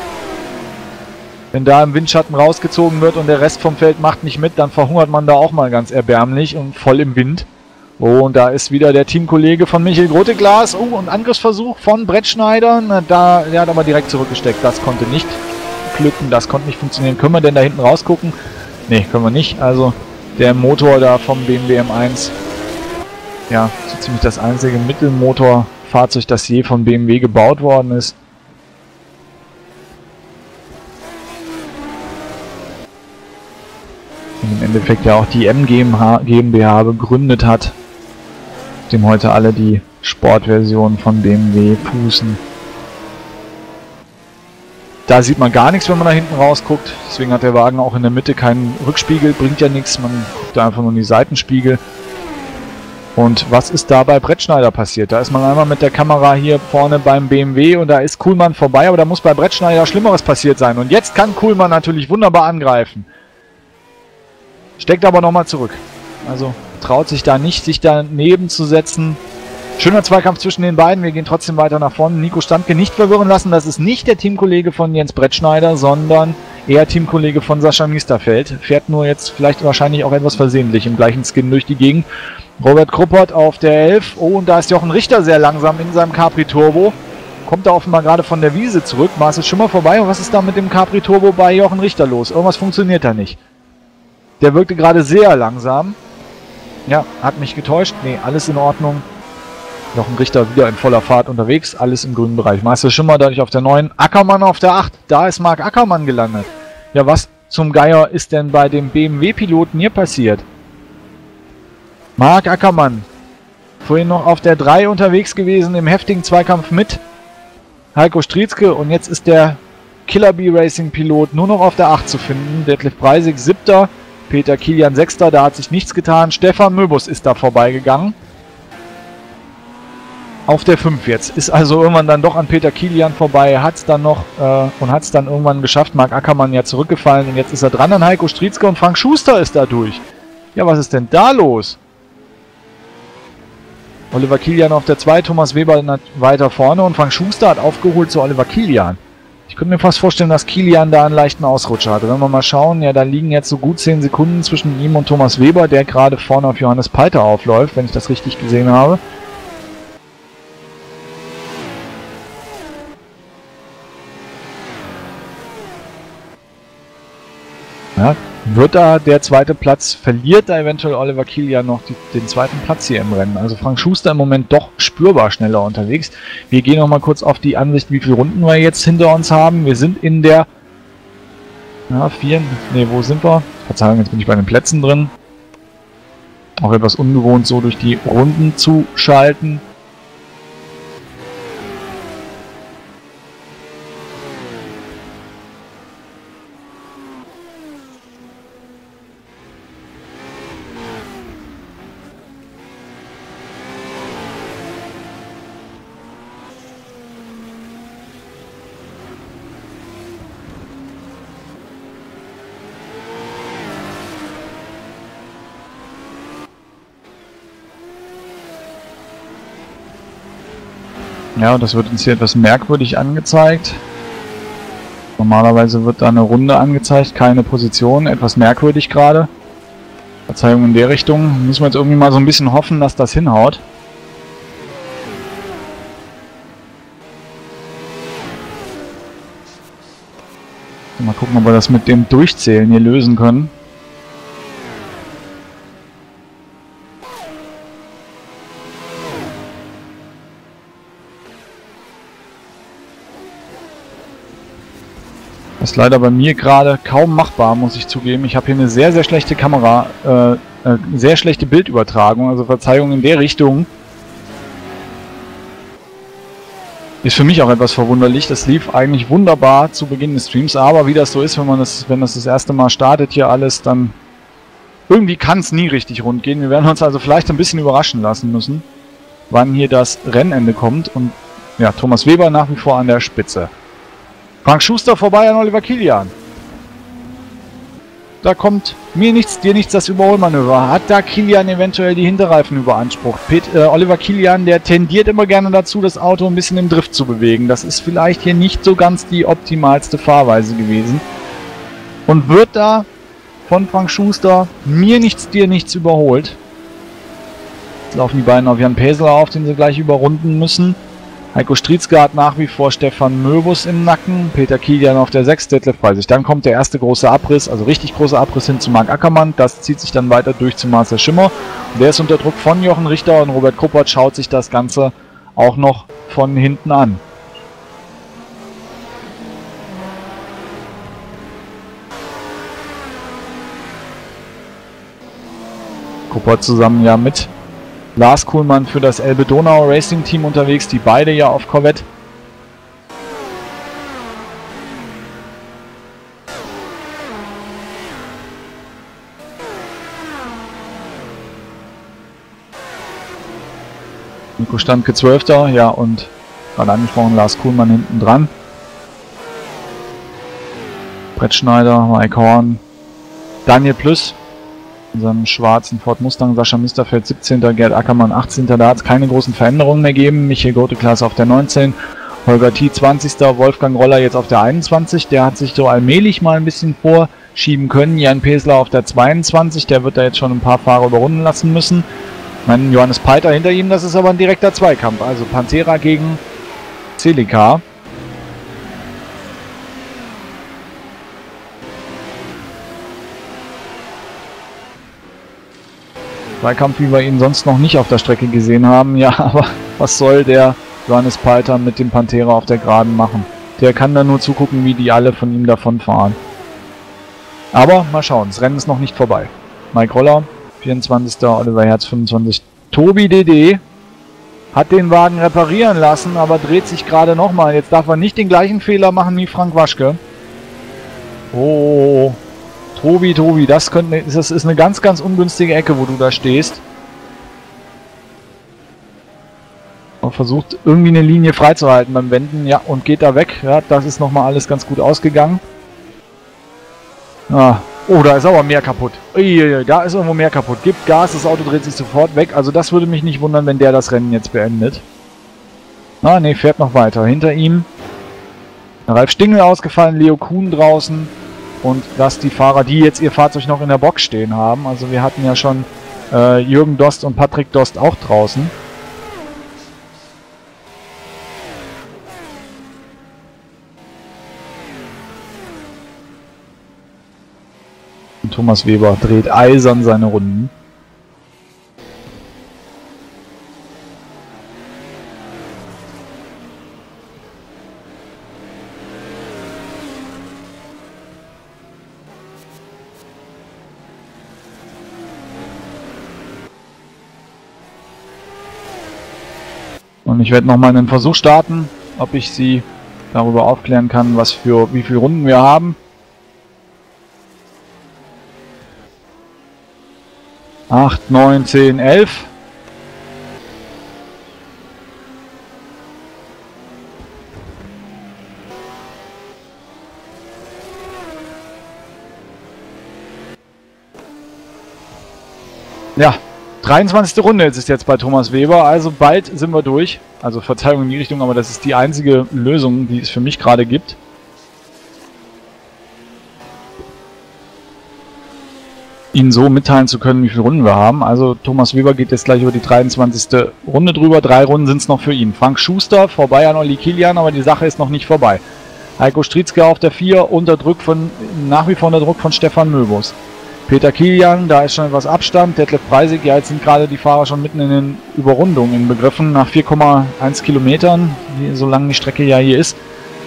Wenn da im Windschatten rausgezogen wird und der Rest vom Feld macht nicht mit, dann verhungert man da auch mal ganz erbärmlich und voll im Wind. Oh, und da ist wieder der Teamkollege von Michael Grote-Klaas. Oh, und Angriffsversuch von Brettschneider. Na, der hat aber direkt zurückgesteckt. Das konnte nicht glücken, das konnte nicht funktionieren. Können wir denn da hinten rausgucken? Ne, können wir nicht. Also der Motor da vom BMW M1. Ja, so ziemlich das einzige Mittelmotorfahrzeug, das je von BMW gebaut worden ist. Und im Endeffekt ja auch die M GmbH begründet hat, dem heute alle die Sportversion von BMW fußen. Da sieht man gar nichts, wenn man da hinten rausguckt. Deswegen hat der Wagen auch in der Mitte keinen Rückspiegel, bringt ja nichts. Man guckt da einfach nur in die Seitenspiegel. Und was ist da bei Brettschneider passiert? Da ist man einmal mit der Kamera hier vorne beim BMW und da ist Kuhlmann vorbei, aber da muss bei Brettschneider Schlimmeres passiert sein. Und jetzt kann Kuhlmann natürlich wunderbar angreifen. Steckt aber nochmal zurück. Also traut sich da nicht, sich daneben zu setzen. Schöner Zweikampf zwischen den beiden. Wir gehen trotzdem weiter nach vorne. Nico Standke nicht verwirren lassen. Das ist nicht der Teamkollege von Jens Brettschneider, sondern eher Teamkollege von Sascha Niesterfeld. Fährt nur jetzt vielleicht wahrscheinlich auch etwas versehentlich im gleichen Skin durch die Gegend. Robert Kruppert auf der 11. Oh, und da ist Jochen Richter sehr langsam in seinem Capri Turbo. Kommt da offenbar gerade von der Wiese zurück. Mars ist schon mal vorbei. Und was ist da mit dem Capri Turbo bei Jochen Richter los? Irgendwas funktioniert da nicht. Der wirkte gerade sehr langsam. Ja, hat mich getäuscht. Nee, alles in Ordnung. Jochen Richter wieder in voller Fahrt unterwegs. Alles im grünen Bereich. Meister Schimmer dadurch auf der 9. Ackermann auf der 8. Da ist Marc Ackermann gelandet. Ja, was zum Geier ist denn bei dem BMW-Piloten hier passiert? Marc Ackermann. Vorhin noch auf der 3 unterwegs gewesen im heftigen Zweikampf mit Heiko Strietzke. Und jetzt ist der Killer B-Racing-Pilot nur noch auf der 8 zu finden. Detlef Breisig 7. Peter Kilian 6. Da hat sich nichts getan. Stefan Möbus ist da vorbeigegangen. Auf der 5 jetzt. Ist also irgendwann dann doch an Peter Kilian vorbei. Hat es dann noch und hat es dann irgendwann geschafft. Marc Ackermann ja zurückgefallen. Und jetzt ist er dran an Heiko Strietzke und Frank Schuster ist da durch. Ja, was ist denn da los? Oliver Kilian auf der 2. Thomas Weber weiter vorne. Und Frank Schuster hat aufgeholt zu Oliver Kilian. Ich könnte mir fast vorstellen, dass Kilian da einen leichten Ausrutscher hatte. Wenn wir mal schauen, ja, da liegen jetzt so gut 10 Sekunden zwischen ihm und Thomas Weber, der gerade vorne auf Johannes Peiter aufläuft, wenn ich das richtig gesehen habe. Ja, Wird da der zweite Platz, verliert da eventuell Oliver Kilian noch den zweiten Platz hier im Rennen. Also Frank Schuster im Moment doch spürbar schneller unterwegs. Wir gehen noch mal kurz auf die Ansicht, wie viele Runden wir jetzt hinter uns haben. Wir sind in der... Ja, 4... Ne, wo sind wir? Verzeihung, jetzt bin ich bei den Plätzen drin. Auch etwas ungewohnt, so durch die Runden zu schalten. Ja, das wird uns hier etwas merkwürdig angezeigt. Normalerweise wird da eine Runde angezeigt, keine Position. Etwas merkwürdig gerade. Verzeihung in der Richtung. Müssen wir jetzt irgendwie mal so ein bisschen hoffen, dass das hinhaut. Mal gucken, ob wir das mit dem Durchzählen hier lösen können. Das ist leider bei mir gerade kaum machbar, muss ich zugeben. Ich habe hier eine sehr, sehr schlechte Kamera, sehr schlechte Bildübertragung, also Verzeihung in der Richtung. Ist für mich auch etwas verwunderlich. Das lief eigentlich wunderbar zu Beginn des Streams, aber wie das so ist, wenn das erste Mal startet hier alles, dann irgendwie kann es nie richtig rund gehen. Wir werden uns also vielleicht ein bisschen überraschen lassen müssen, wann hier das Rennende kommt. Und ja, Thomas Weber nach wie vor an der Spitze. Frank Schuster vorbei an Oliver Kilian. Da kommt mir nichts, dir nichts, das Überholmanöver. Hat da Kilian eventuell die Hinterreifen überansprucht? Oliver Kilian, der tendiert immer gerne dazu, das Auto ein bisschen im Drift zu bewegen. Das ist vielleicht hier nicht so ganz die optimalste Fahrweise gewesen. Und wird da von Frank Schuster mir nichts, dir nichts überholt. Jetzt laufen die beiden auf Jan Päseler auf, den sie gleich überrunden müssen. Heiko Strietzke hat nach wie vor Stefan Möbus im Nacken, Peter Kilian auf der 6, Detlef Preisig. Dann kommt der erste große Abriss, also richtig großer Abriss hin zu Marc Ackermann. Das zieht sich dann weiter durch zu Marcel Schimmer. Und der ist unter Druck von Jochen Richter und Robert Kruppert schaut sich das Ganze auch noch von hinten an. Kruppert zusammen ja mit Lars Kuhlmann für das Elbe Donau Racing Team unterwegs, die beide ja auf Corvette. Nico Standke 12. Ja, und gerade angesprochen Lars Kuhlmann hinten dran. Brett Schneider, Mike Horn, Daniel Plüss in seinem schwarzen Ford Mustang, Sascha Misterfeld 17. Gerd Ackermann 18. Da hat es keine großen Veränderungen mehr gegeben. Michael Goteklaas auf der 19. Holger T. 20. Wolfgang Roller jetzt auf der 21. Der hat sich so allmählich mal ein bisschen vorschieben können. Jan Pesler auf der 22. Der wird da jetzt schon ein paar Fahrer überrunden lassen müssen. Mein Johannes Peiter hinter ihm, das ist aber ein direkter Zweikampf. Also Pantera gegen Celica. Zweikampf, wie wir ihn sonst noch nicht auf der Strecke gesehen haben. Ja, aber was soll der Johannes Peiter mit dem Pantera auf der Geraden machen? Der kann da nur zugucken, wie die alle von ihm davonfahren. Aber mal schauen, das Rennen ist noch nicht vorbei. Mike Roller, 24. Oliver Herz, 25. Tobi DD hat den Wagen reparieren lassen, aber dreht sich gerade nochmal. Jetzt darf er nicht den gleichen Fehler machen wie Frank Waschke. Oh, Tobi, das ist eine ganz, ganz ungünstige Ecke, wo du da stehst. Und versucht irgendwie eine Linie freizuhalten beim Wenden. Ja, und geht da weg. Ja, das ist nochmal alles ganz gut ausgegangen. Ah, oh, da ist aber mehr kaputt. Uiuiui, da ist irgendwo mehr kaputt. Gibt Gas, das Auto dreht sich sofort weg. Also das würde mich nicht wundern, wenn der das Rennen jetzt beendet. Ah, ne, fährt noch weiter. Hinter ihm Ralf Stingel ausgefallen, Leo Kuhn draußen. Und dass die Fahrer, die jetzt ihr Fahrzeug noch in der Box stehen haben. Also wir hatten ja schon Jürgen Dost und Patrick Dost auch draußen. Und Thomas Weber dreht eisern seine Runden. Und ich werde nochmal einen Versuch starten, ob ich Sie darüber aufklären kann, wie viele Runden wir haben. 8, 9, 10, 11. Ja. 23. Runde ist es jetzt bei Thomas Weber, also bald sind wir durch. Also Verzeihung in die Richtung, aber das ist die einzige Lösung, die es für mich gerade gibt. Ihnen so mitteilen zu können, wie viele Runden wir haben. Also Thomas Weber geht jetzt gleich über die 23. Runde drüber. 3 Runden sind es noch für ihn. Frank Schuster vorbei an Olli Kilian, aber die Sache ist noch nicht vorbei. Heiko Strietzke auf der 4, nach wie vor unter Druck von Stefan Möbus. Peter Kilian, da ist schon etwas Abstand. Detlef Preisig, ja, jetzt sind gerade die Fahrer schon mitten in den Überrundungen begriffen, nach 4,1 Kilometern, so lange die Strecke ja hier ist.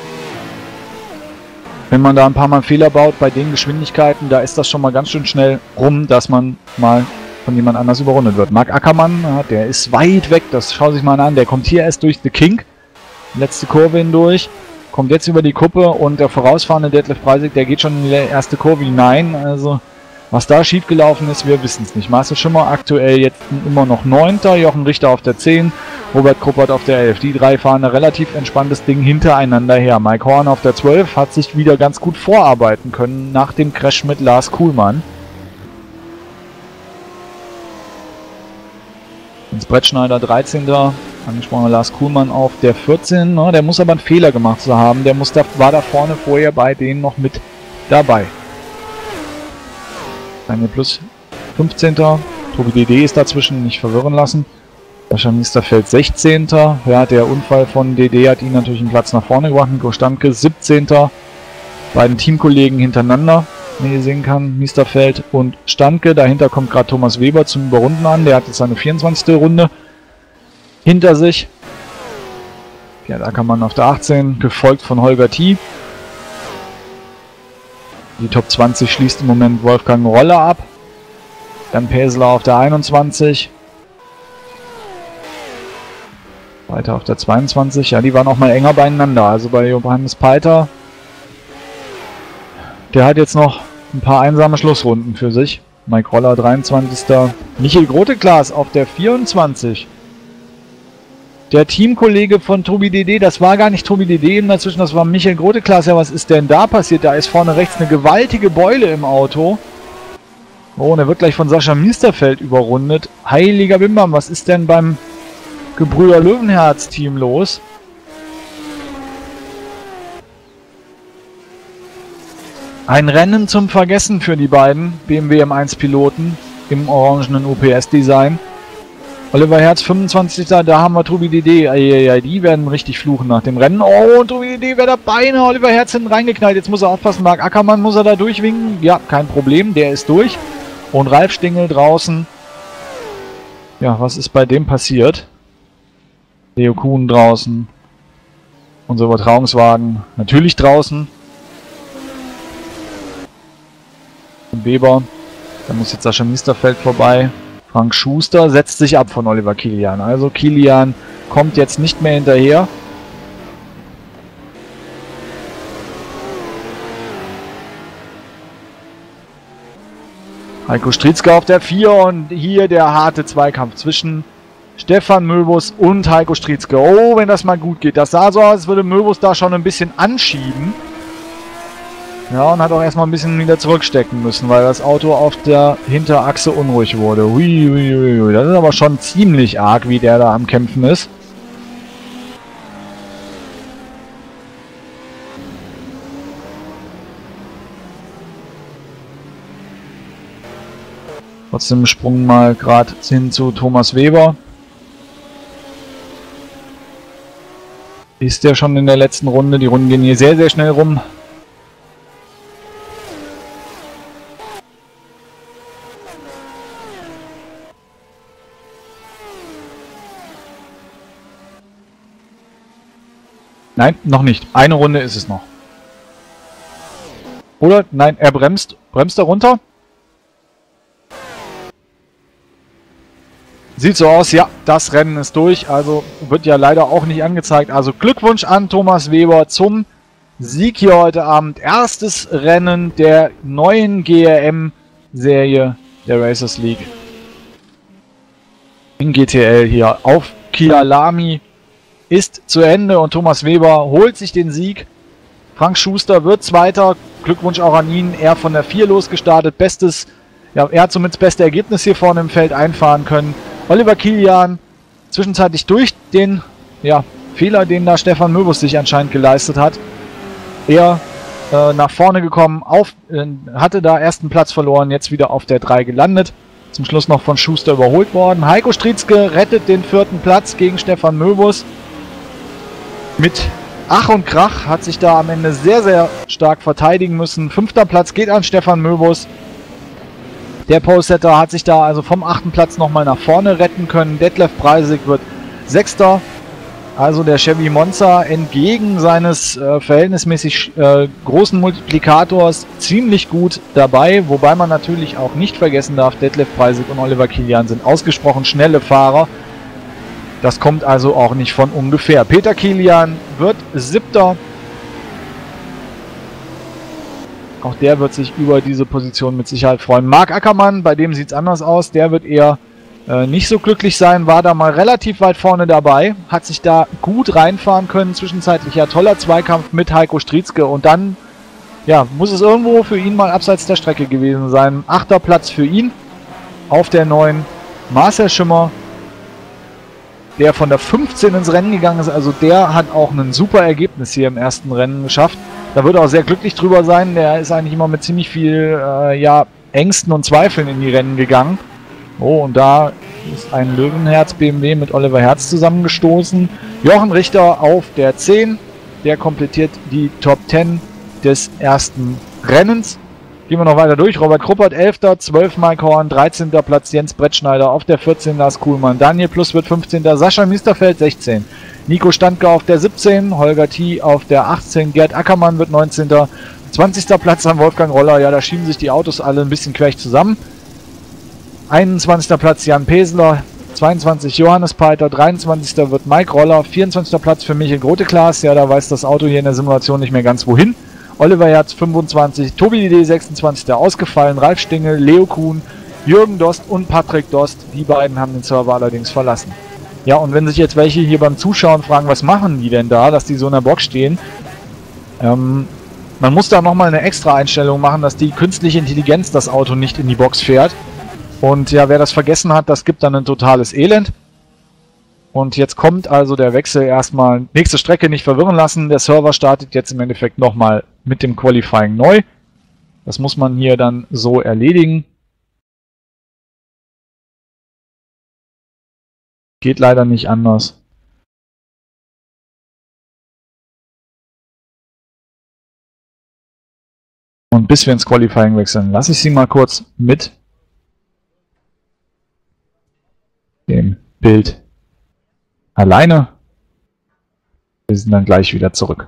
Wenn man da ein paar Mal Fehler baut bei den Geschwindigkeiten, da ist das schon mal ganz schön schnell rum, dass man mal von jemand anders überrundet wird. Marc Ackermann, der ist weit weg, das schaut sich mal an, der kommt hier erst durch The Kink, letzte Kurve hindurch, kommt jetzt über die Kuppe und der vorausfahrende Detlef Preisig, der geht schon in die erste Kurve hinein, also was da schiefgelaufen ist, wir wissen es nicht. Marcel Schimmer aktuell jetzt immer noch 9. Jochen Richter auf der 10, Robert Kruppert auf der 11. Die 3 fahren ein relativ entspanntes Ding hintereinander her. Mike Horn auf der 12 hat sich wieder ganz gut vorarbeiten können nach dem Crash mit Lars Kuhlmann. Ins Brettschneider 13. Angesprochener Lars Kuhlmann auf der 14. Der muss aber einen Fehler gemacht zu haben. War da vorne vorher bei denen noch mit dabei. Daniel Plus 15. Tobi DD ist dazwischen, nicht verwirren lassen. Sascha Misterfeld 16. Ja, der Unfall von DD hat ihn natürlich einen Platz nach vorne gebracht. Nico Standke 17. Beiden Teamkollegen hintereinander, wie ihr sehen kann, Misterfeld und Standke. Dahinter kommt gerade Thomas Weber zum Überrunden an. Der hat jetzt seine 24. Runde hinter sich. Gerd Ackermann auf der 18, gefolgt von Holger T. Die Top 20 schließt im Moment Wolfgang Roller ab. Dann Pesler auf der 21. Weiter auf der 22. Ja, die waren auch mal enger beieinander. Also bei Johannes Peiter. Der hat jetzt noch ein paar einsame Schlussrunden für sich. Mike Roller 23. Michael Groteklas auf der 24. Der Teamkollege von Tobi DD, das war gar nicht Tobi DD eben dazwischen, das war Michael Groteklas. Ja, was ist denn da passiert? Da ist vorne rechts eine gewaltige Beule im Auto. Oh, und er wird gleich von Sascha Misterfeld überrundet. Heiliger Bimbam, was ist denn beim Gebrüder Löwenherz Team los? Ein Rennen zum Vergessen für die beiden BMW M1 Piloten im orangenen UPS-Design. Oliver Herz 25. Da haben wir Tobi DD. Die werden richtig fluchen nach dem Rennen. Oh, und Tobi DD wäre dabei. Oliver Herz hinten reingeknallt. Jetzt muss er aufpassen. Marc Ackermann muss er da durchwinken. Ja, kein Problem. Der ist durch. Und Ralf Stingel draußen. Ja, was ist bei dem passiert? Leo Kuhn draußen. Unser Übertragungswagen natürlich draußen. Und Weber. Da muss jetzt Sascha Misterfeld vorbei. Frank Schuster setzt sich ab von Oliver Kilian. Also Kilian kommt jetzt nicht mehr hinterher. Heiko Strietzke auf der 4 und hier der harte Zweikampf zwischen Stefan Möbus und Heiko Strietzke. Oh, wenn das mal gut geht. Das sah so aus, als würde Möbus da schon ein bisschen anschieben. Ja, und hat auch erstmal ein bisschen wieder zurückstecken müssen, weil das Auto auf der Hinterachse unruhig wurde. Hui. Das ist aber schon ziemlich arg, wie der da am Kämpfen ist. Trotzdem Sprung mal gerade hin zu Thomas Weber. Ist der schon in der letzten Runde? Die Runden gehen hier sehr, sehr schnell rum. Nein, noch nicht. Eine Runde ist es noch. Oder? Nein, er bremst. Bremst er runter? Sieht so aus, ja, das Rennen ist durch. Also wird ja leider auch nicht angezeigt. Also Glückwunsch an Thomas Weber zum Sieg hier heute Abend. Erstes Rennen der neuen GRM-Serie der Racers League. In GTL hier auf Kyalami ist zu Ende und Thomas Weber holt sich den Sieg. Frank Schuster wird Zweiter. Glückwunsch auch an ihn. Er von der 4 losgestartet. Bestes, ja, er hat somit das beste Ergebnis hier vorne im Feld einfahren können. Oliver Kilian zwischenzeitlich durch den Fehler, den da Stefan Möbus sich anscheinend geleistet hat. Er nach vorne gekommen, hatte da ersten Platz verloren, jetzt wieder auf der 3 gelandet. Zum Schluss noch von Schuster überholt worden. Heiko Strietzke rettet den 4. Platz gegen Stefan Möbus. Mit Ach und Krach hat sich da am Ende sehr, sehr stark verteidigen müssen. 5. Platz geht an Stefan Möbus. Der Polesetter hat sich da also vom 8. Platz nochmal nach vorne retten können. Detlef Preisig wird 6. Also der Chevy Monza entgegen seines verhältnismäßig großen Multiplikators ziemlich gut dabei. Wobei man natürlich auch nicht vergessen darf, Detlef Preisig und Oliver Kilian sind ausgesprochen schnelle Fahrer. Das kommt also auch nicht von ungefähr. Peter Kilian wird 7. Auch der wird sich über diese Position mit Sicherheit freuen. Marc Ackermann, bei dem sieht es anders aus. Der wird eher nicht so glücklich sein. War da mal relativ weit vorne dabei. Hat sich da gut reinfahren können. Zwischenzeitlich ja toller Zweikampf mit Heiko Strietzke. Und dann muss es irgendwo für ihn mal abseits der Strecke gewesen sein. 8. Platz für ihn auf der 9. Marcel Schimmer, der von der 15 ins Rennen gegangen ist. Also der hat auch ein super Ergebnis hier im ersten Rennen geschafft. Da wird er auch sehr glücklich drüber sein. Der ist eigentlich immer mit ziemlich viel Ängsten und Zweifeln in die Rennen gegangen. Oh, und da ist ein Löwenherz BMW mit Oliver Herz zusammengestoßen. Jochen Richter auf der 10. Der komplettiert die Top 10 des ersten Rennens. Gehen wir noch weiter durch. Robert Kruppert 11. 12 Mike Horn, 13. Platz Jens Brettschneider auf der 14. Lars Kuhlmann. Daniel Plus wird 15. Sascha Miesterfeld 16. Nico Standke auf der 17. Holger T. auf der 18. Gerd Ackermann wird 19. 20. Platz an Wolfgang Roller. Ja, da schieben sich die Autos alle ein bisschen quer zusammen. 21. Platz Jan Pesler. 22 Johannes Peiter. 23. wird Mike Roller. 24. Platz für Michael Groteklaas. Ja, da weiß das Auto hier in der Simulation nicht mehr ganz wohin. Oliver Herz 25, Tobi D 26. ausgefallen, Ralf Stingel, Leo Kuhn, Jürgen Dost und Patrick Dost. Die beiden haben den Server allerdings verlassen. Ja, und wenn sich jetzt welche hier beim Zuschauen fragen, was machen die denn da, dass die so in der Box stehen, man muss da nochmal eine extra Einstellung machen, dass die künstliche Intelligenz das Auto nicht in die Box fährt. Und ja, wer das vergessen hat, das gibt dann ein totales Elend. Und jetzt kommt also der Wechsel erstmal, nächste Strecke nicht verwirren lassen. Der Server startet jetzt im Endeffekt nochmal mit dem Qualifying neu. Das muss man hier dann so erledigen. Geht leider nicht anders. Und bis wir ins Qualifying wechseln, lasse ich Sie mal kurz mit dem Bild alleine. Wir sind dann gleich wieder zurück.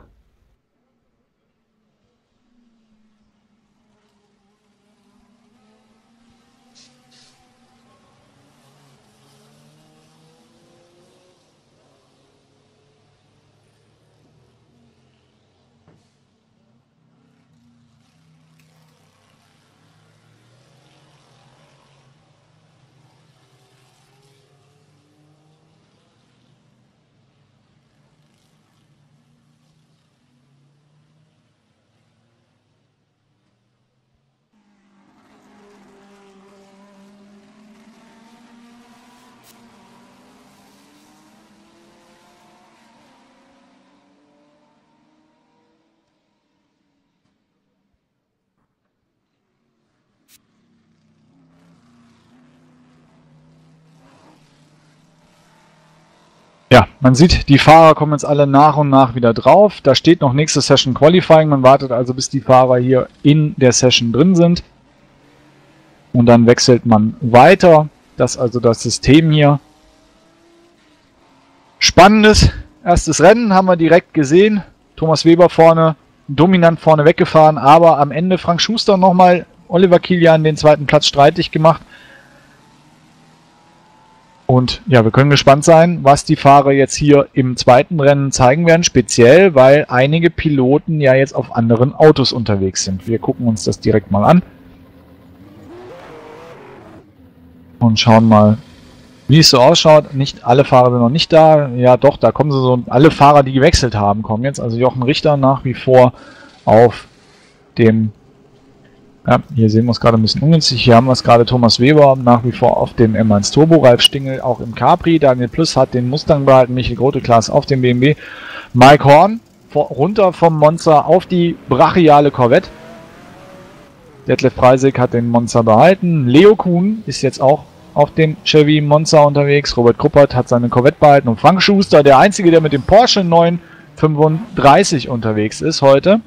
Ja, man sieht, die Fahrer kommen jetzt alle nach und nach wieder drauf. Da steht noch nächste Session Qualifying. Man wartet also, bis die Fahrer hier in der Session drin sind. Und dann wechselt man weiter. Das ist also das System hier. Spannendes erstes Rennen haben wir direkt gesehen. Thomas Weber vorne, dominant vorne weggefahren, aber am Ende Frank Schuster nochmal Oliver Kilian den zweiten Platz streitig gemacht. Und ja, wir können gespannt sein, was die Fahrer jetzt hier im zweiten Rennen zeigen werden, speziell, weil einige Piloten ja jetzt auf anderen Autos unterwegs sind. Wir gucken uns das direkt mal an und schauen mal, wie es so ausschaut. Nicht alle Fahrer sind noch nicht da. Ja doch, da kommen sie so, alle Fahrer, die gewechselt haben, kommen jetzt. Also Jochen Richter nach wie vor auf dem, ja, hier sehen wir es gerade ein bisschen ungünstig. Hier haben wir es gerade, Thomas Weber nach wie vor auf dem M1 Turbo, Ralf Stingel auch im Capri, Daniel Plus hat den Mustang behalten, Michael Grote-Klaas auf dem BMW, Mike Horn runter vom Monza auf die brachiale Corvette. Detlef Preisig hat den Monza behalten, Leo Kuhn ist jetzt auch auf dem Chevy Monza unterwegs, Robert Kruppert hat seine Corvette behalten und Frank Schuster, der Einzige, der mit dem Porsche 935 unterwegs ist heute.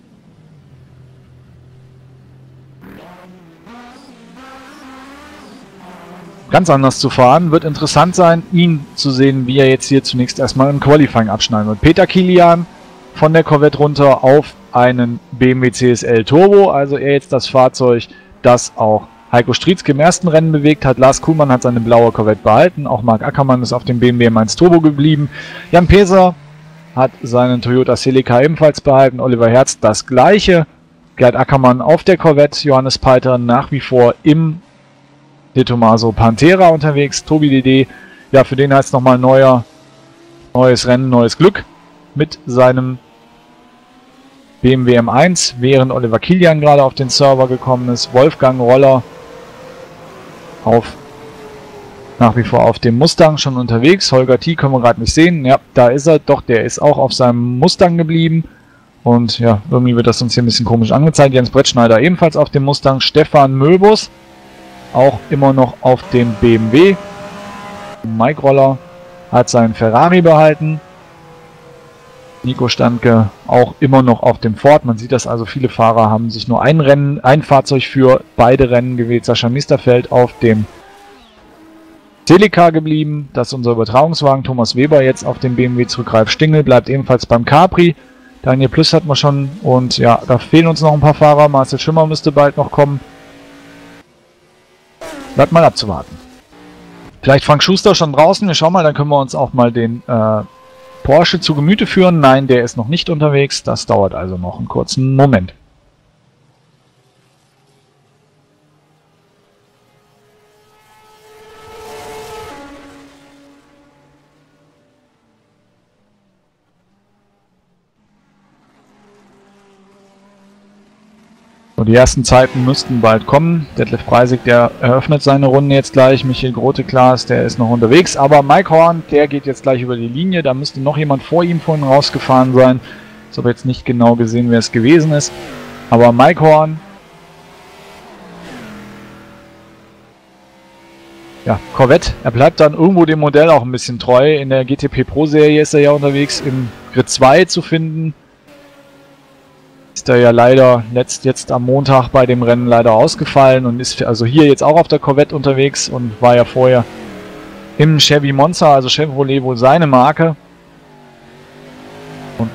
Ganz anders zu fahren. Wird interessant sein, ihn zu sehen, wie er jetzt hier zunächst erstmal im Qualifying abschneiden wird. Peter Kilian von der Corvette runter auf einen BMW CSL Turbo. Also er jetzt das Fahrzeug, das auch Heiko Strietzke im ersten Rennen bewegt hat. Lars Kuhlmann hat seine blaue Corvette behalten. Auch Marc Ackermann ist auf dem BMW M1 Turbo geblieben. Jan Peser hat seinen Toyota Celica ebenfalls behalten. Oliver Herz das gleiche. Gerd Ackermann auf der Corvette. Johannes Peiter nach wie vor im De Tomaso Pantera unterwegs. Tobi DD, ja, für den heißt es nochmal neues Rennen, neues Glück mit seinem BMW M1, während Oliver Kilian gerade auf den Server gekommen ist. Wolfgang Roller nach wie vor auf dem Mustang schon unterwegs. Holger T. können wir gerade nicht sehen. Ja, da ist er. Doch, der ist auch auf seinem Mustang geblieben. Und ja, irgendwie wird das uns hier ein bisschen komisch angezeigt. Jens Brettschneider ebenfalls auf dem Mustang. Stefan Möbus auch immer noch auf dem BMW. Mike Roller hat seinen Ferrari behalten. Nico Standke auch immer noch auf dem Ford. Man sieht das also, viele Fahrer haben sich nur ein Fahrzeug für beide Rennen gewählt. Sascha Misterfeld auf dem Celica geblieben. Das ist unser Übertragungswagen. Thomas Weber jetzt auf dem BMW zurück. Ralf Stingel bleibt ebenfalls beim Capri. Daniel Plus hatten wir schon. Und ja, da fehlen uns noch ein paar Fahrer. Marcel Schimmer müsste bald noch kommen. Bleibt mal abzuwarten. Vielleicht Frank Schuster schon draußen. Wir schauen mal, dann können wir uns auch mal den Porsche zu Gemüte führen. Nein, der ist noch nicht unterwegs. Das dauert also noch einen kurzen Moment. So, die ersten Zeiten müssten bald kommen. Detlef Preisig, der eröffnet seine Runde jetzt gleich. Michael Grote-Klaas, der ist noch unterwegs. Aber Mike Horn, der geht jetzt gleich über die Linie. Da müsste noch jemand vor ihm vorhin rausgefahren sein. Ich habe jetzt nicht genau gesehen, wer es gewesen ist. Aber Mike Horn, ja, Corvette, er bleibt dann irgendwo dem Modell auch ein bisschen treu. In der GTP Pro Serie ist er ja unterwegs, im Grid 2 zu finden. Ist er ja leider jetzt am Montag bei dem Rennen leider ausgefallen und ist also hier jetzt auch auf der Corvette unterwegs und war ja vorher im Chevy Monza, also Chevrolet wohl seine Marke. Und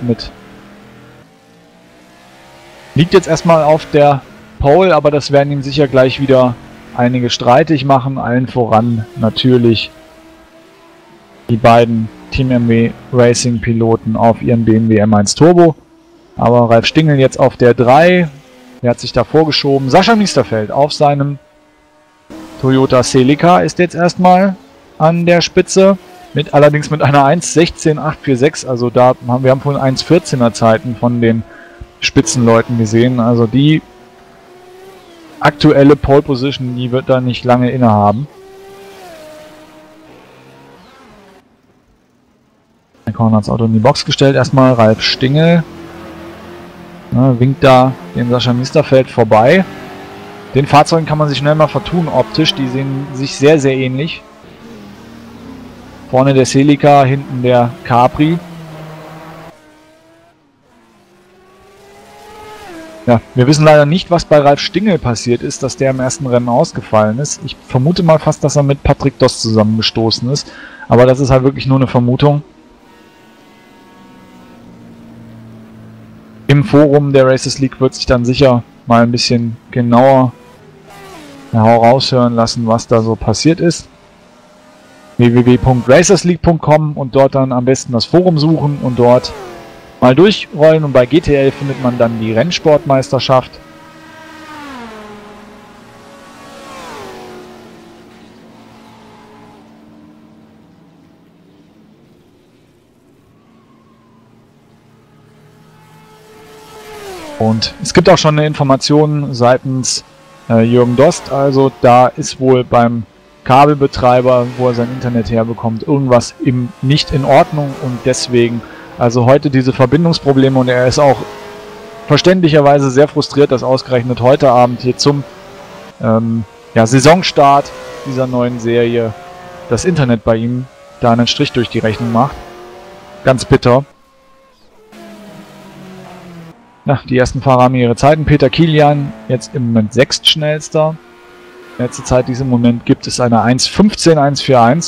liegt jetzt erstmal auf der Pole, aber das werden ihm sicher gleich wieder einige streitig machen. Allen voran natürlich die beiden Team MW Racing Piloten auf ihren BMW M1 Turbo. Aber Ralf Stingel jetzt auf der 3, der hat sich da vorgeschoben. Sascha Misterfeld auf seinem Toyota Celica ist jetzt erstmal an der Spitze, allerdings mit einer 1.16.846, also wir haben vorhin 1.14er Zeiten von den Spitzenleuten gesehen, also die aktuelle Pole Position, die wird da nicht lange innehaben. Der Korn hat das Auto in die Box gestellt, erstmal Ralf Stingel. Ja, winkt da den Sascha Misterfeld vorbei. Den Fahrzeugen kann man sich schnell mal vertun optisch. Die sehen sich sehr, sehr ähnlich. Vorne der Celica, hinten der Capri. Ja, wir wissen leider nicht, was bei Ralf Stingel passiert ist, dass der im ersten Rennen ausgefallen ist. Ich vermute mal fast, dass er mit Patrick Doss zusammengestoßen ist. Aber das ist halt wirklich nur eine Vermutung. Im Forum der Racers League wird sich dann sicher mal ein bisschen genauer heraushören lassen, was da so passiert ist. www.racersleague.com und dort dann am besten das Forum suchen und dort mal durchrollen, und bei GTL findet man dann die Rennsportmeisterschaft. Und es gibt auch schon eine Information seitens Jürgen Dost, also da ist wohl beim Kabelbetreiber, wo er sein Internet herbekommt, irgendwas nicht in Ordnung, und deswegen also heute diese Verbindungsprobleme, und er ist auch verständlicherweise sehr frustriert, dass ausgerechnet heute Abend hier zum Saisonstart dieser neuen Serie das Internet bei ihm da einen Strich durch die Rechnung macht. Ganz bitter. Ja, die ersten Fahrer haben ihre Zeiten. Peter Kilian jetzt im Moment sechstschnellster. Letzte Zeit, die es im Moment gibt, ist eine 1:15,141.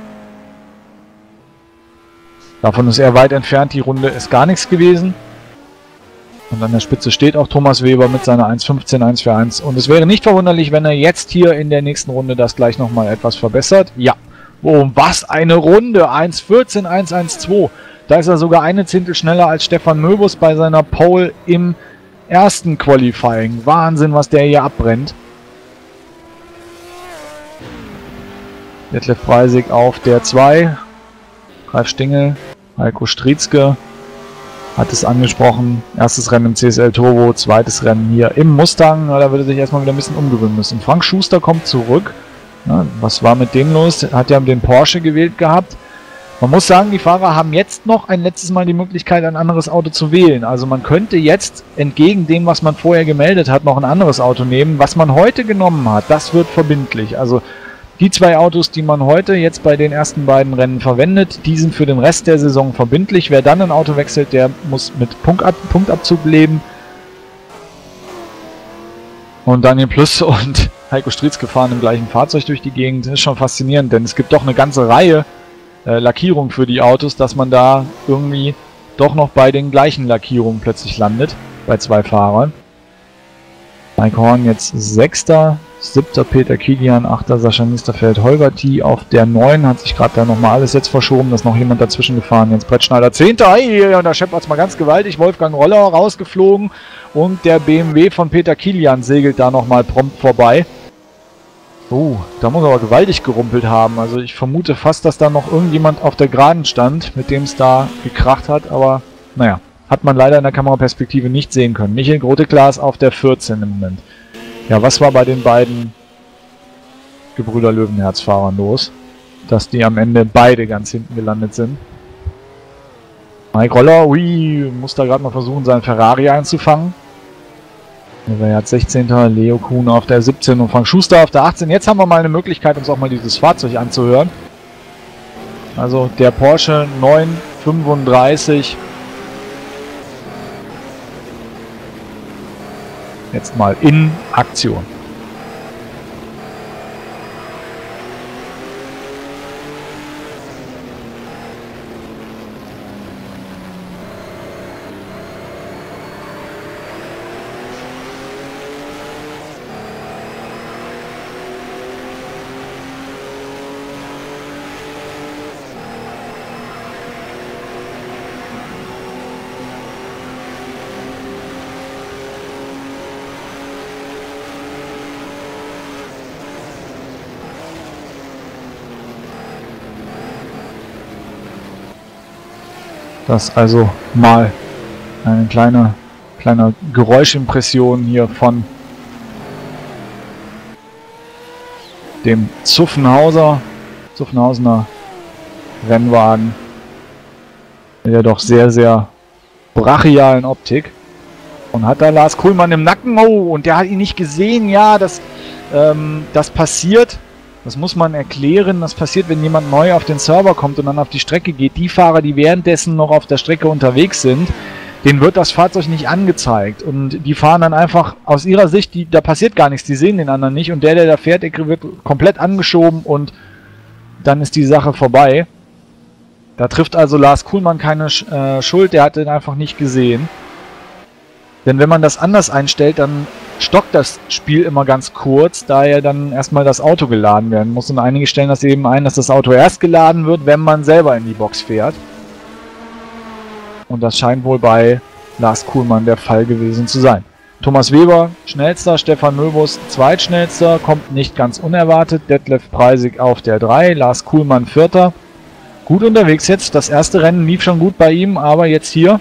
Davon ist er weit entfernt. Die Runde ist gar nichts gewesen. Und an der Spitze steht auch Thomas Weber mit seiner 1:15,141. Und es wäre nicht verwunderlich, wenn er jetzt hier in der nächsten Runde das gleich nochmal etwas verbessert. Ja. Oh, was eine Runde! 1:14,112. Da ist er sogar eine Zehntel schneller als Stefan Möbus bei seiner Pole im ersten Qualifying. Wahnsinn, was der hier abbrennt. Detlef Freisig auf der 2. Ralf Stingel, Heiko Strietzke hat es angesprochen. Erstes Rennen im CSL Turbo, zweites Rennen hier im Mustang. Da würde sich erstmal wieder ein bisschen umgewöhnen müssen. Frank Schuster kommt zurück. Ja, was war mit dem los? Hat ja den Porsche gewählt gehabt. Man muss sagen, die Fahrer haben jetzt noch ein letztes Mal die Möglichkeit, ein anderes Auto zu wählen. Also man könnte jetzt, entgegen dem, was man vorher gemeldet hat, noch ein anderes Auto nehmen. Was man heute genommen hat, das wird verbindlich. Also die zwei Autos, die man heute jetzt bei den ersten beiden Rennen verwendet, die sind für den Rest der Saison verbindlich. Wer dann ein Auto wechselt, der muss mit Punktabzug leben. Und Daniel Plus und Heiko Strietzke fahren im gleichen Fahrzeug durch die Gegend. Das ist schon faszinierend, denn es gibt doch eine ganze Reihe Lackierung für die Autos, dass man da irgendwie doch noch bei den gleichen Lackierungen plötzlich landet, bei zwei Fahrern. Mike Horn jetzt 6., 7. Peter Kilian, 8. Sascha Niesterfeld, Holger T. auf der 9, hat sich gerade da nochmal alles jetzt verschoben, da ist noch jemand dazwischen gefahren, Jens Brettschneider 10. Und da scheppert es mal ganz gewaltig, Wolfgang Roller rausgeflogen und der BMW von Peter Kilian segelt da nochmal prompt vorbei. Oh, da muss er aber gewaltig gerumpelt haben. Also ich vermute fast, dass da noch irgendjemand auf der Geraden stand, mit dem es da gekracht hat. Aber naja, hat man leider in der Kameraperspektive nicht sehen können. Michael Grote-Klaas auf der 14 im Moment. Ja, was war bei den beiden Gebrüder Löwenherz-Fahrern los? Dass die am Ende beide ganz hinten gelandet sind. Mike Roller, ui, muss da gerade mal versuchen, seinen Ferrari einzufangen. Er hat 16. Leo Kuhn auf der 17 und Frank Schuster auf der 18. Jetzt haben wir mal eine Möglichkeit, uns auch mal dieses Fahrzeug anzuhören. Also der Porsche 935. Jetzt mal in Aktion. Das also mal eine kleine Geräuschimpression hier von dem Zuffenhausener Rennwagen mit der doch sehr, sehr brachialen Optik. Und hat da Lars Kuhlmann im Nacken. Oh, und der hat ihn nicht gesehen. Ja, das passiert. Das muss man erklären. Das passiert, wenn jemand neu auf den Server kommt und dann auf die Strecke geht. Die Fahrer, die währenddessen noch auf der Strecke unterwegs sind, denen wird das Fahrzeug nicht angezeigt. Und die fahren dann einfach aus ihrer Sicht, da passiert gar nichts, die sehen den anderen nicht. Und der da fährt, der wird komplett angeschoben und dann ist die Sache vorbei. Da trifft also Lars Kuhlmann keine Schuld, der hat den einfach nicht gesehen. Denn wenn man das anders einstellt, dann stockt das Spiel immer ganz kurz, da ja dann erstmal das Auto geladen werden muss. Und einige stellen das eben ein, dass das Auto erst geladen wird, wenn man selber in die Box fährt. Und das scheint wohl bei Lars Kuhlmann der Fall gewesen zu sein. Thomas Weber schnellster, Stefan Möbus zweitschnellster, kommt nicht ganz unerwartet. Detlef Preisig auf der 3, Lars Kuhlmann vierter. Gut unterwegs jetzt, das erste Rennen lief schon gut bei ihm, aber jetzt hier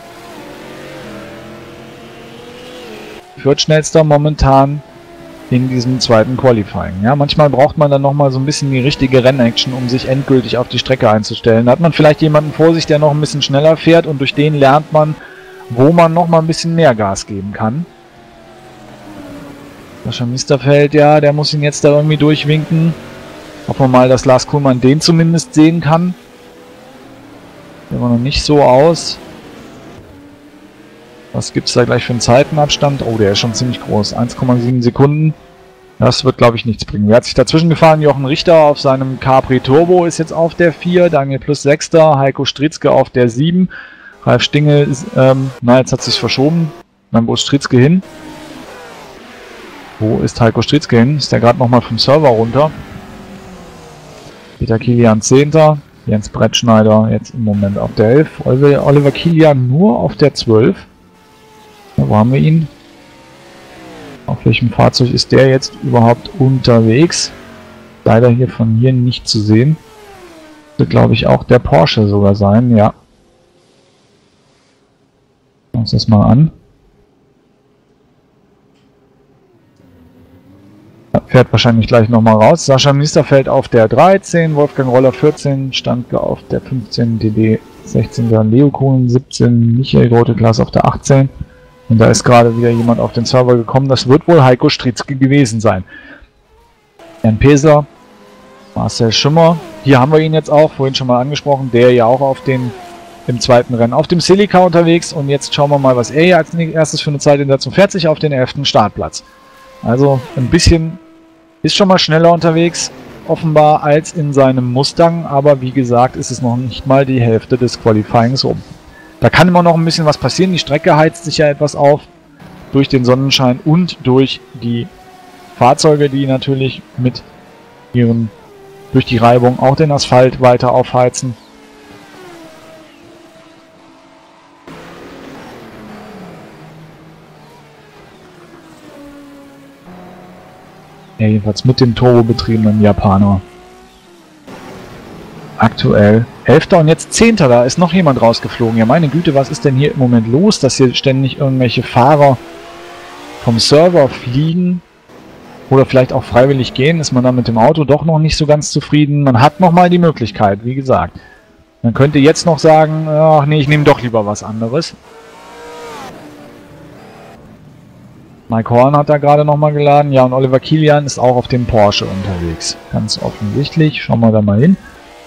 viertschnellster momentan in diesem zweiten Qualifying. Ja, manchmal braucht man dann nochmal so ein bisschen die richtige Rennaction, um sich endgültig auf die Strecke einzustellen. Da hat man vielleicht jemanden vor sich, der noch ein bisschen schneller fährt und durch den lernt man, wo man noch mal ein bisschen mehr Gas geben kann. Sascha Misterfeld, ja, der muss ihn jetzt da irgendwie durchwinken. Hoffen wir mal, dass Lars Kuhlmann den zumindest sehen kann. Der war noch nicht so aus. Was gibt es da gleich für einen Zeitenabstand? Oh, der ist schon ziemlich groß. 1,7 Sekunden. Das wird, glaube ich, nichts bringen. Wer hat sich dazwischen gefahren? Jochen Richter auf seinem Capri Turbo ist jetzt auf der 4. Daniel Plus 6. Heiko Stritzke auf der 7. Ralf Stingel ist, jetzt hat sich verschoben. Dann wo ist Stritzke hin? Wo ist Heiko Stritzke hin? Ist der gerade nochmal vom Server runter? Peter Kilian 10. Jens Brettschneider jetzt im Moment auf der 11. Oliver Kilian nur auf der 12. Ja, wo haben wir ihn? Auf welchem Fahrzeug ist der jetzt überhaupt unterwegs? Leider hier von hier nicht zu sehen. Wird, glaube ich, auch der Porsche sogar sein, ja. Schauen wir uns das mal an. Fährt wahrscheinlich gleich nochmal raus. Sascha Misterfeld auf der 13, Wolfgang Roller 14, Standke auf der 15, DD 16, Leo Kohlen 17, Michael Grote-Klaas auf der 18. Und da ist gerade wieder jemand auf den Server gekommen. Das wird wohl Heiko Stritzke gewesen sein. Jan Pesler, Marcel Schimmer. Hier haben wir ihn jetzt auch, vorhin schon mal angesprochen, der ja auch auf den im zweiten Rennen auf dem Celica unterwegs. Und jetzt schauen wir mal, was er hier als erstes für eine Zeit in der 40 auf den 11. Startplatz. Also ein bisschen ist schon mal schneller unterwegs, offenbar, als in seinem Mustang. Aber wie gesagt, ist es noch nicht mal die Hälfte des Qualifyings rum. Da kann immer noch ein bisschen was passieren. Die Strecke heizt sich ja etwas auf durch den Sonnenschein und durch die Fahrzeuge, die natürlich mit ihren durch die Reibung auch den Asphalt weiter aufheizen. Ja, jedenfalls mit dem turbobetriebenen Japaner. Aktuell 11. und jetzt 10. Da ist noch jemand rausgeflogen. Ja, meine Güte, was ist denn hier im Moment los, dass hier ständig irgendwelche Fahrer vom Server fliegen oder vielleicht auch freiwillig gehen? Ist man dann mit dem Auto doch noch nicht so ganz zufrieden? Man hat nochmal die Möglichkeit, wie gesagt. Man könnte jetzt noch sagen, ach nee, ich nehme doch lieber was anderes. Mike Horn hat da gerade nochmal geladen. Ja, und Oliver Kilian ist auch auf dem Porsche unterwegs. Ganz offensichtlich. Schauen wir da mal hin.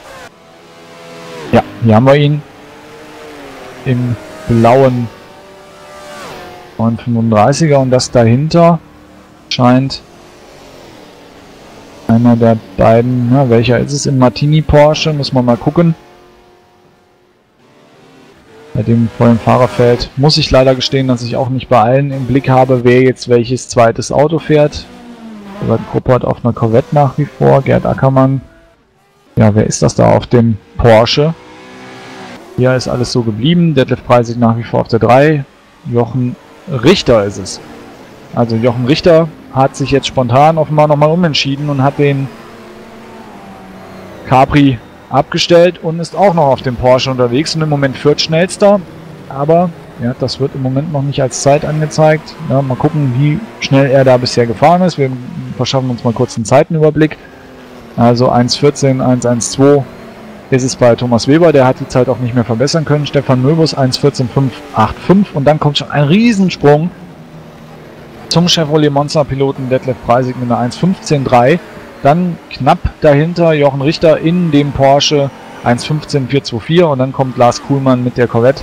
Ja, hier haben wir ihn. Im blauen 935er. Und das dahinter scheint einer der beiden. Na, welcher ist es? Im Martini Porsche. Muss man mal gucken. Bei dem vollen Fahrerfeld muss ich leider gestehen, dass ich auch nicht bei allen im Blick habe, wer jetzt welches zweites Auto fährt. Robert Kruppert auf einer Corvette nach wie vor, Gerd Ackermann. Ja, wer ist das da auf dem Porsche? Hier ist alles so geblieben. Detlef Preisig nach wie vor auf der 3. Jochen Richter ist es. Also Jochen Richter hat sich jetzt spontan offenbar nochmal umentschieden und hat den Capri abgestellt und ist auch noch auf dem Porsche unterwegs und im Moment viertschnellster, aber ja, das wird im Moment noch nicht als Zeit angezeigt. Ja, mal gucken, wie schnell er da bisher gefahren ist. Wir verschaffen uns mal kurz einen Zeitenüberblick. Also 1:14, 1:12 ist es bei Thomas Weber, der hat die Zeit auch nicht mehr verbessern können. Stefan Möbus 1:14,585 und dann kommt schon ein Riesensprung zum Chevrolet Monza Piloten Detlef Preisig mit einer 1:15,3. Dann knapp dahinter Jochen Richter in dem Porsche 1:15,424 und dann kommt Lars Kuhlmann mit der Corvette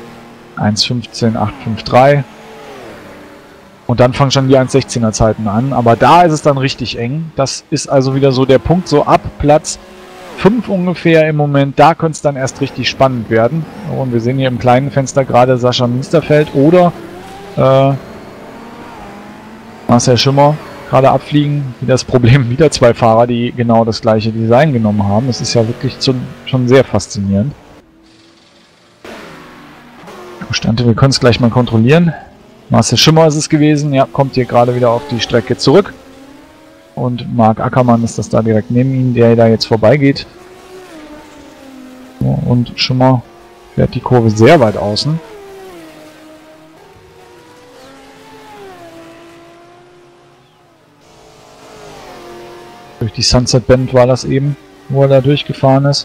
1:15,853 und dann fangen schon die 1:16er Zeiten an, aber da ist es dann richtig eng. Das ist also wieder so der Punkt, so ab Platz 5 ungefähr im Moment, da könnte es dann erst richtig spannend werden. Und wir sehen hier im kleinen Fenster gerade Sascha Misterfeld oder Marcel Schimmer gerade abfliegen. Wieder das Problem, wieder zwei Fahrer, die genau das gleiche Design genommen haben. Das ist ja wirklich schon sehr faszinierend. Stante, wir können es gleich mal kontrollieren. Marcel Schimmer ist es gewesen. Ja, kommt hier gerade wieder auf die Strecke zurück. Und Marc Ackermann ist das da direkt neben ihm, der da jetzt vorbeigeht. So, und Schimmer fährt die Kurve sehr weit außen. Durch die Sunset Bend war das eben, wo er da durchgefahren ist.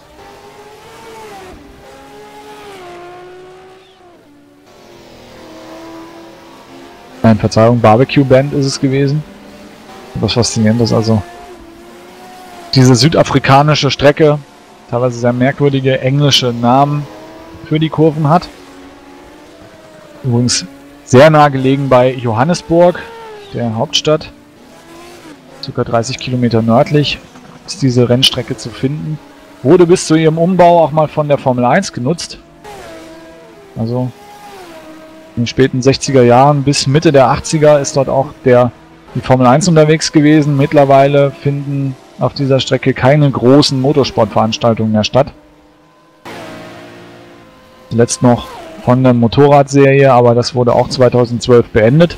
Nein, Verzeihung, Barbecue Band ist es gewesen. Was faszinierend ist, also diese südafrikanische Strecke, teilweise sehr merkwürdige englische Namen für die Kurven hat. Übrigens sehr nah gelegen bei Johannesburg, der Hauptstadt. Ca. 30 Kilometer nördlich ist diese Rennstrecke zu finden. Wurde bis zu ihrem Umbau auch mal von der Formel 1 genutzt. Also in den späten 60er Jahren bis Mitte der 80er ist dort auch die Formel 1 unterwegs gewesen. Mittlerweile finden auf dieser Strecke keine großen Motorsportveranstaltungen mehr statt. Zuletzt noch von der Motorradserie, aber das wurde auch 2012 beendet.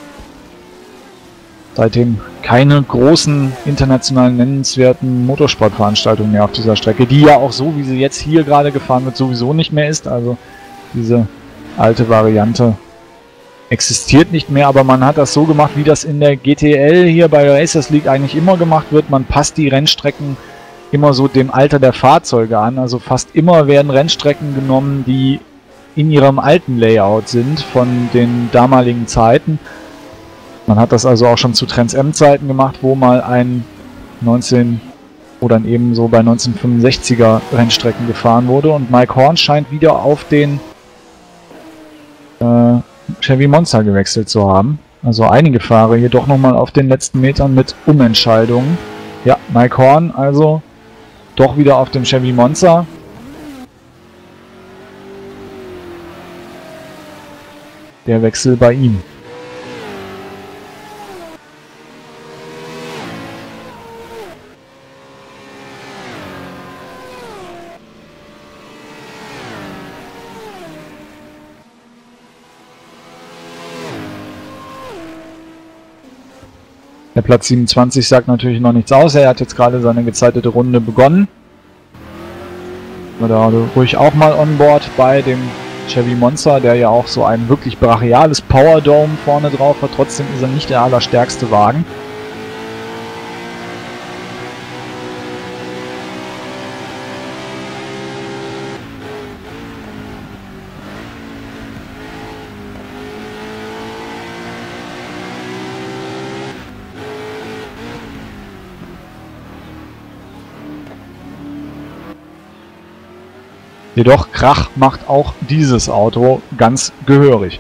Seitdem keine großen internationalen nennenswerten Motorsportveranstaltungen mehr auf dieser Strecke, die ja auch so, wie sie jetzt hier gerade gefahren wird, sowieso nicht mehr ist. Also diese alte Variante existiert nicht mehr, aber man hat das so gemacht, wie das in der GTL hier bei der Racers League eigentlich immer gemacht wird. Man passt die Rennstrecken immer so dem Alter der Fahrzeuge an. Also fast immer werden Rennstrecken genommen, die in ihrem alten Layout sind von den damaligen Zeiten. Man hat das also auch schon zu Trans M-Zeiten gemacht, wo mal ein 19 oder eben so bei 1965er Rennstrecken gefahren wurde. Und Mike Horn scheint wieder auf den Chevy Monza gewechselt zu haben. Also einige Fahrer hier doch nochmal auf den letzten Metern mit Umentscheidungen. Ja, Mike Horn also doch wieder auf dem Chevy Monza. Der Wechsel bei ihm. Der Platz 27 sagt natürlich noch nichts aus. Er hat jetzt gerade seine gezeitete Runde begonnen. Da ruhig auch mal on board bei dem Chevy Monza, der ja auch so ein wirklich brachiales Power Dome vorne drauf hat. Trotzdem ist er nicht der allerstärkste Wagen. Jedoch Krach macht auch dieses Auto ganz gehörig.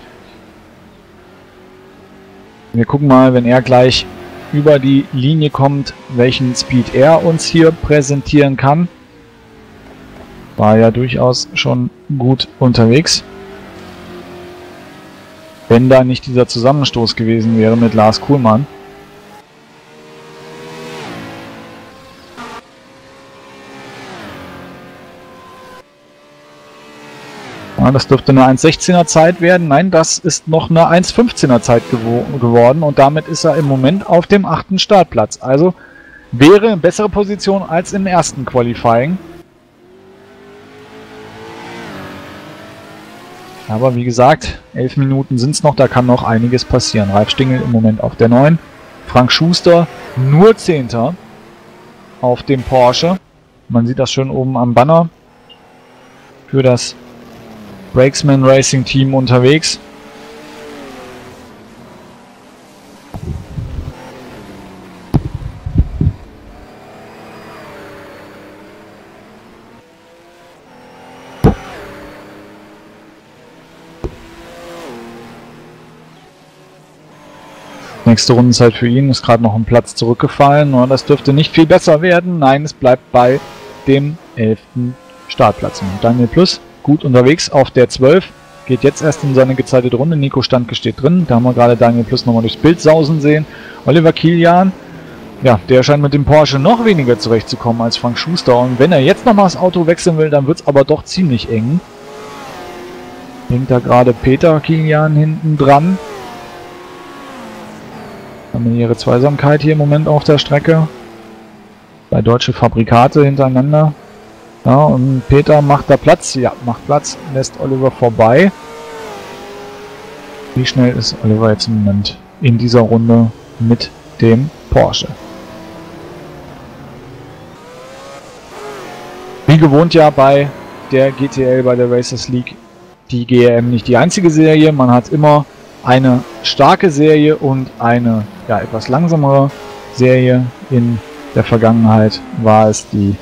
Wir gucken mal, wenn er gleich über die Linie kommt, welchen Speed er uns hier präsentieren kann. War ja durchaus schon gut unterwegs. Wenn da nicht dieser Zusammenstoß gewesen wäre mit Lars Kuhlmann. Ja, das dürfte eine 1,16er Zeit werden. Nein, das ist noch eine 1,15er Zeit geworden und damit ist er im Moment auf dem 8. Startplatz. Also wäre eine bessere Position als im ersten Qualifying. Aber wie gesagt, 11 Minuten sind es noch, da kann noch einiges passieren. Ralf Stingel im Moment auf der 9. Frank Schuster nur 10. auf dem Porsche. Man sieht das schön oben am Banner für das Brakesman Racing Team unterwegs. Nächste Rundenzeit für ihn, ist gerade noch ein Platz zurückgefallen. Und das dürfte nicht viel besser werden. Nein, es bleibt bei dem 11. Startplatz. Und Daniel Plus gut unterwegs auf der 12. geht jetzt erst in seine gezeitete Runde. Nico Standke steht drin. Da haben wir gerade Daniel Plus nochmal durchs Bild sausen sehen. Oliver Kilian, ja, der scheint mit dem Porsche noch weniger zurechtzukommen als Frank Schuster. Und wenn er jetzt nochmal das Auto wechseln will, dann wird es aber doch ziemlich eng. Hängt da gerade Peter Kilian hinten dran. Familiäre Zweisamkeit hier im Moment auf der Strecke. Bei deutsche Fabrikate hintereinander. Ja, und Peter macht da Platz. Ja, macht Platz, lässt Oliver vorbei. Wie schnell ist Oliver jetzt im Moment in dieser Runde mit dem Porsche? Wie gewohnt ja bei der GTL, bei der Racers League, die GRM nicht die einzige Serie. Man hat immer eine starke Serie und eine ja, etwas langsamere Serie. In der Vergangenheit war es die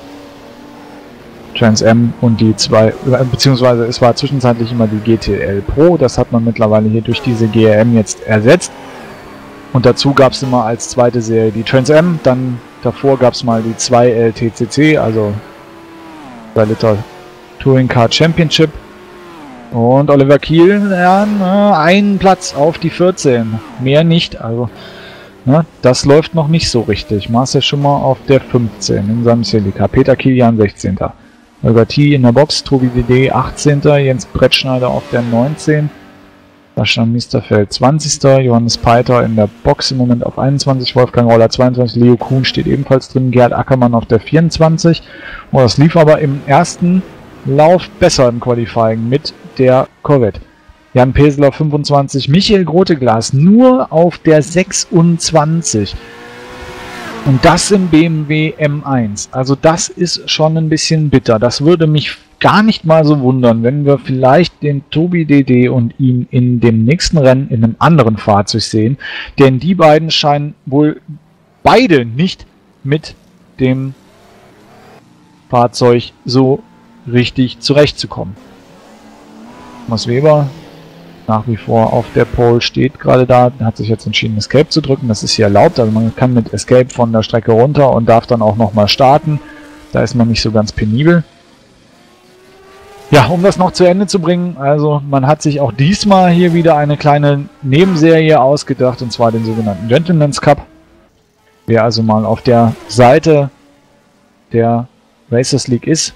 Trans Am und die zwei, beziehungsweise es war zwischenzeitlich immer die GTL Pro. Das hat man mittlerweile hier durch diese GRM jetzt ersetzt. Und dazu gab es immer als zweite Serie die Trans Am. Dann davor gab es mal die 2 LTCC, also 2 Liter Touring Car Championship. Und Oliver Kiel, ja, einen Platz auf die 14. Mehr nicht, also ne, das läuft noch nicht so richtig. Marcel Schummer auf der 15 in seinem Celica. Peter Kilian 16. Holger T in der Box, Tobi DD 18. Jens Brettschneider auf der 19. Sascha Misterfeld 20. Johannes Peiter in der Box im Moment auf 21. Wolfgang Roller 22. Leo Kuhn steht ebenfalls drin. Gerhard Ackermann auf der 24. Oh, das lief aber im ersten Lauf besser im Qualifying mit der Corvette. Jan Pesler 25, Michael Groteglas nur auf der 26. Und das im BMW M1. Also das ist schon ein bisschen bitter. Das würde mich gar nicht mal so wundern, wenn wir vielleicht den Tobi DD und ihn in dem nächsten Rennen in einem anderen Fahrzeug sehen. Denn die beiden scheinen wohl beide nicht mit dem Fahrzeug so richtig zurechtzukommen. Thomas Weber nach wie vor auf der Pole steht gerade da, hat sich jetzt entschieden Escape zu drücken, das ist hier erlaubt, also man kann mit Escape von der Strecke runter und darf dann auch nochmal starten, da ist man nicht so ganz penibel. Ja, um das noch zu Ende zu bringen, also man hat sich auch diesmal hier wieder eine kleine Nebenserie ausgedacht, und zwar den sogenannten Gentleman's Cup. Wer also mal auf der Seite der Racers League ist,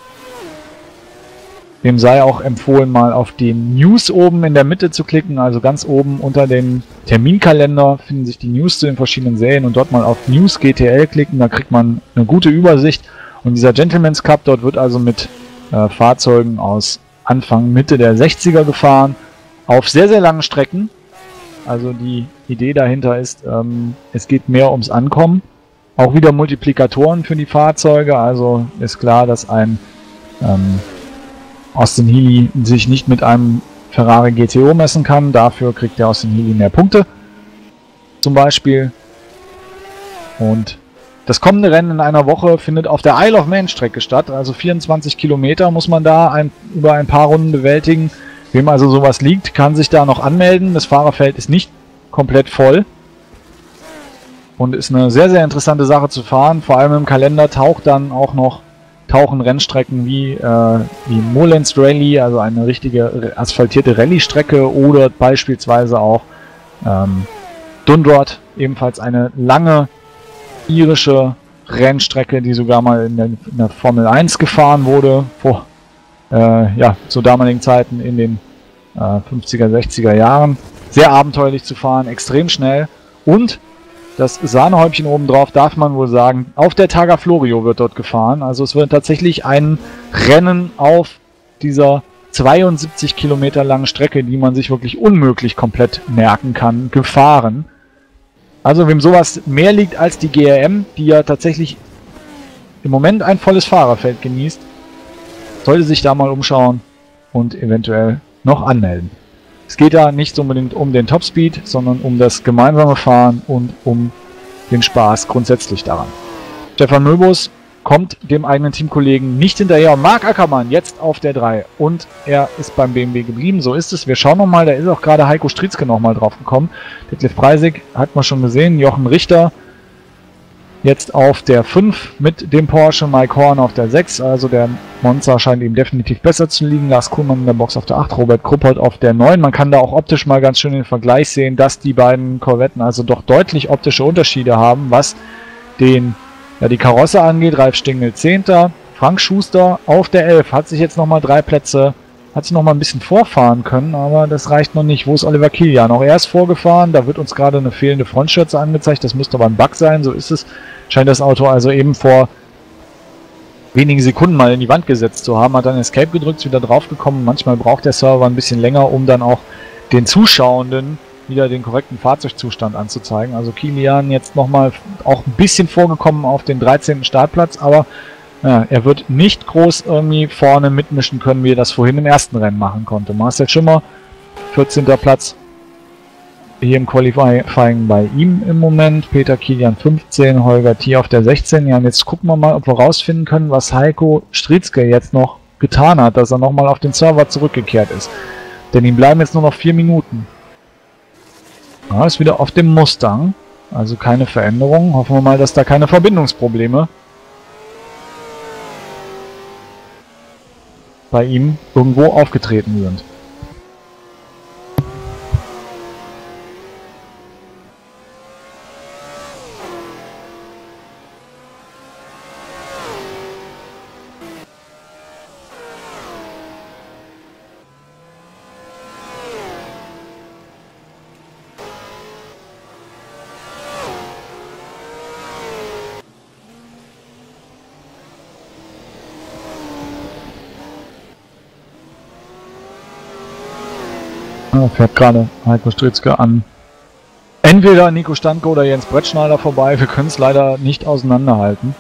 dem sei auch empfohlen, mal auf den News oben in der Mitte zu klicken, also ganz oben unter dem Terminkalender finden sich die News zu den verschiedenen Serien und dort mal auf News GTL klicken, da kriegt man eine gute Übersicht. Und dieser Gentleman's Cup, dort wird also mit Fahrzeugen aus Anfang, Mitte der 60er gefahren, auf sehr, sehr langen Strecken. Also die Idee dahinter ist, es geht mehr ums Ankommen. Auch wieder Multiplikatoren für die Fahrzeuge, also ist klar, dass ein Austin Healey sich nicht mit einem Ferrari GTO messen kann. Dafür kriegt der Austin Healey mehr Punkte. Zum Beispiel. Und das kommende Rennen in einer Woche findet auf der Isle of Man Strecke statt. Also 24 Kilometer muss man da über ein paar Runden bewältigen. Wem also sowas liegt, kann sich da noch anmelden. Das Fahrerfeld ist nicht komplett voll. Und ist eine sehr, sehr interessante Sache zu fahren. Vor allem im Kalender tauchen Rennstrecken wie Moorlands Rally, also eine richtige asphaltierte Rallye-Strecke, oder beispielsweise auch Dundrod, ebenfalls eine lange irische Rennstrecke, die sogar mal in der Formel 1 gefahren wurde, zu damaligen Zeiten in den 50er, 60er Jahren. Sehr abenteuerlich zu fahren, extrem schnell, und das Sahnehäubchen obendrauf darf man wohl sagen, auf der Targa Florio wird dort gefahren. Also es wird tatsächlich ein Rennen auf dieser 72 Kilometer langen Strecke, die man sich wirklich unmöglich komplett merken kann, gefahren. Also wem sowas mehr liegt als die GRM, die ja tatsächlich im Moment ein volles Fahrerfeld genießt, sollte sich da mal umschauen und eventuell noch anmelden. Es geht da nicht unbedingt um den Topspeed, sondern um das gemeinsame Fahren und um den Spaß grundsätzlich daran. Stefan Möbus kommt dem eigenen Teamkollegen nicht hinterher. Marc Ackermann jetzt auf der 3 und er ist beim BMW geblieben. So ist es. Wir schauen nochmal, da ist auch gerade Heiko Stritzke nochmal drauf gekommen. Detlef Preisig hat man schon gesehen. Jochen Richter jetzt auf der 5 mit dem Porsche, Mike Horn auf der 6, also der Monza scheint ihm definitiv besser zu liegen, Lars Kuhlmann in der Box auf der 8, Robert Kruppert auf der 9. Man kann da auch optisch mal ganz schön den Vergleich sehen, dass die beiden Corvetten also doch deutlich optische Unterschiede haben, was die Karosse angeht. Ralf Stingel 10. Frank Schuster auf der 11 hat sich jetzt nochmal 3 Plätze, hat sich nochmal ein bisschen vorfahren können, aber das reicht noch nicht. Wo ist Oliver Kilian? Auch er ist vorgefahren, da wird uns gerade eine fehlende Frontschürze angezeigt, das müsste aber ein Bug sein, so ist es. Scheint das Auto also eben vor wenigen Sekunden mal in die Wand gesetzt zu haben, hat dann Escape gedrückt, ist wieder draufgekommen. Manchmal braucht der Server ein bisschen länger, um dann auch den Zuschauenden wieder den korrekten Fahrzeugzustand anzuzeigen. Also Kilian jetzt nochmal auch ein bisschen vorgekommen auf den 13. Startplatz, aber ja, er wird nicht groß irgendwie vorne mitmischen können, wie er das vorhin im ersten Rennen machen konnte. Marcel Schimmer, 14. Platz hier im Qualifying bei ihm im Moment. Peter Kilian 15, Holger Thier auf der 16. Ja, und jetzt gucken wir mal, ob wir rausfinden können, was Heiko Stritzke jetzt noch getan hat, dass er nochmal auf den Server zurückgekehrt ist. Denn ihm bleiben jetzt nur noch 4 Minuten. Ja, ist wieder auf dem Mustang, also keine Veränderung. Hoffen wir mal, dass da keine Verbindungsprobleme bei ihm irgendwo aufgetreten sind. Fährt gerade Heiko Stritzke an entweder Nico Standke oder Jens Brettschneider vorbei. Wir können es leider nicht auseinanderhalten.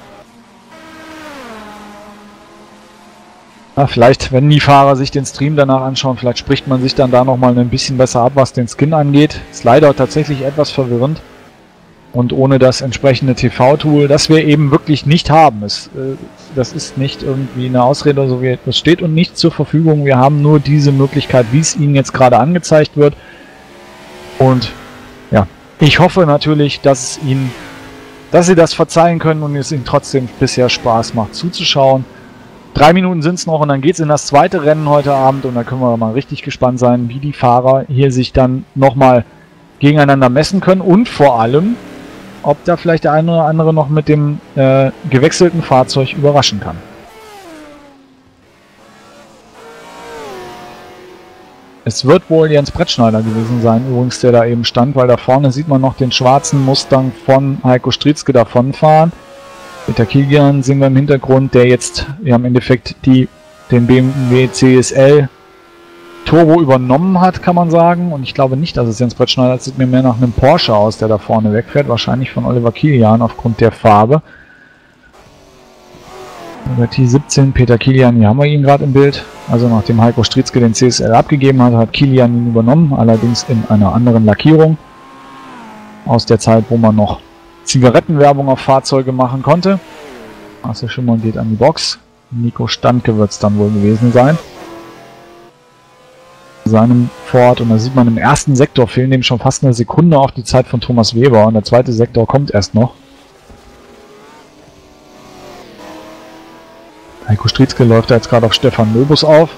Ja, vielleicht, wenn die Fahrer sich den Stream danach anschauen, vielleicht spricht man sich dann da nochmal ein bisschen besser ab, was den Skin angeht. Ist leider tatsächlich etwas verwirrend. Und ohne das entsprechende TV-Tool, das wir eben wirklich nicht haben. Das ist nicht irgendwie eine Ausrede oder so, das steht uns nicht zur Verfügung. Wir haben nur diese Möglichkeit, wie es Ihnen jetzt gerade angezeigt wird. Und ja, ich hoffe natürlich, dass Sie das verzeihen können und es Ihnen trotzdem bisher Spaß macht zuzuschauen. 3 Minuten sind es noch und dann geht es in das zweite Rennen heute Abend und da können wir mal richtig gespannt sein, wie die Fahrer hier sich dann nochmal gegeneinander messen können und vor allem, ob da vielleicht der eine oder andere noch mit dem gewechselten Fahrzeug überraschen kann. Es wird wohl Jens Brettschneider gewesen sein, übrigens, der da eben stand, weil da vorne sieht man noch den schwarzen Mustang von Heiko Stritzke davonfahren. Peter Kilian sehen wir im Hintergrund, der jetzt im Endeffekt den BMW CSL Turbo übernommen hat, kann man sagen. Und ich glaube nicht, dass es Jens Brettschneider ist. Sieht mir mehr nach einem Porsche aus, der da vorne wegfährt. Wahrscheinlich von Oliver Kilian aufgrund der Farbe. T17, Peter Kilian, hier haben wir ihn gerade im Bild. Also nachdem Heiko Stritzke den CSL abgegeben hat, hat Kilian ihn übernommen. Allerdings in einer anderen Lackierung. Aus der Zeit, wo man noch Zigarettenwerbung auf Fahrzeuge machen konnte. Marcel Schimmer geht an die Box. Nico Standke wird es dann wohl gewesen sein. Seinem Ford, und da sieht man im ersten Sektor fehlen dem schon fast eine Sekunde auf die Zeit von Thomas Weber und der zweite Sektor kommt erst noch. Heiko Stritzke läuft da jetzt gerade auf Stefan Möbus auf.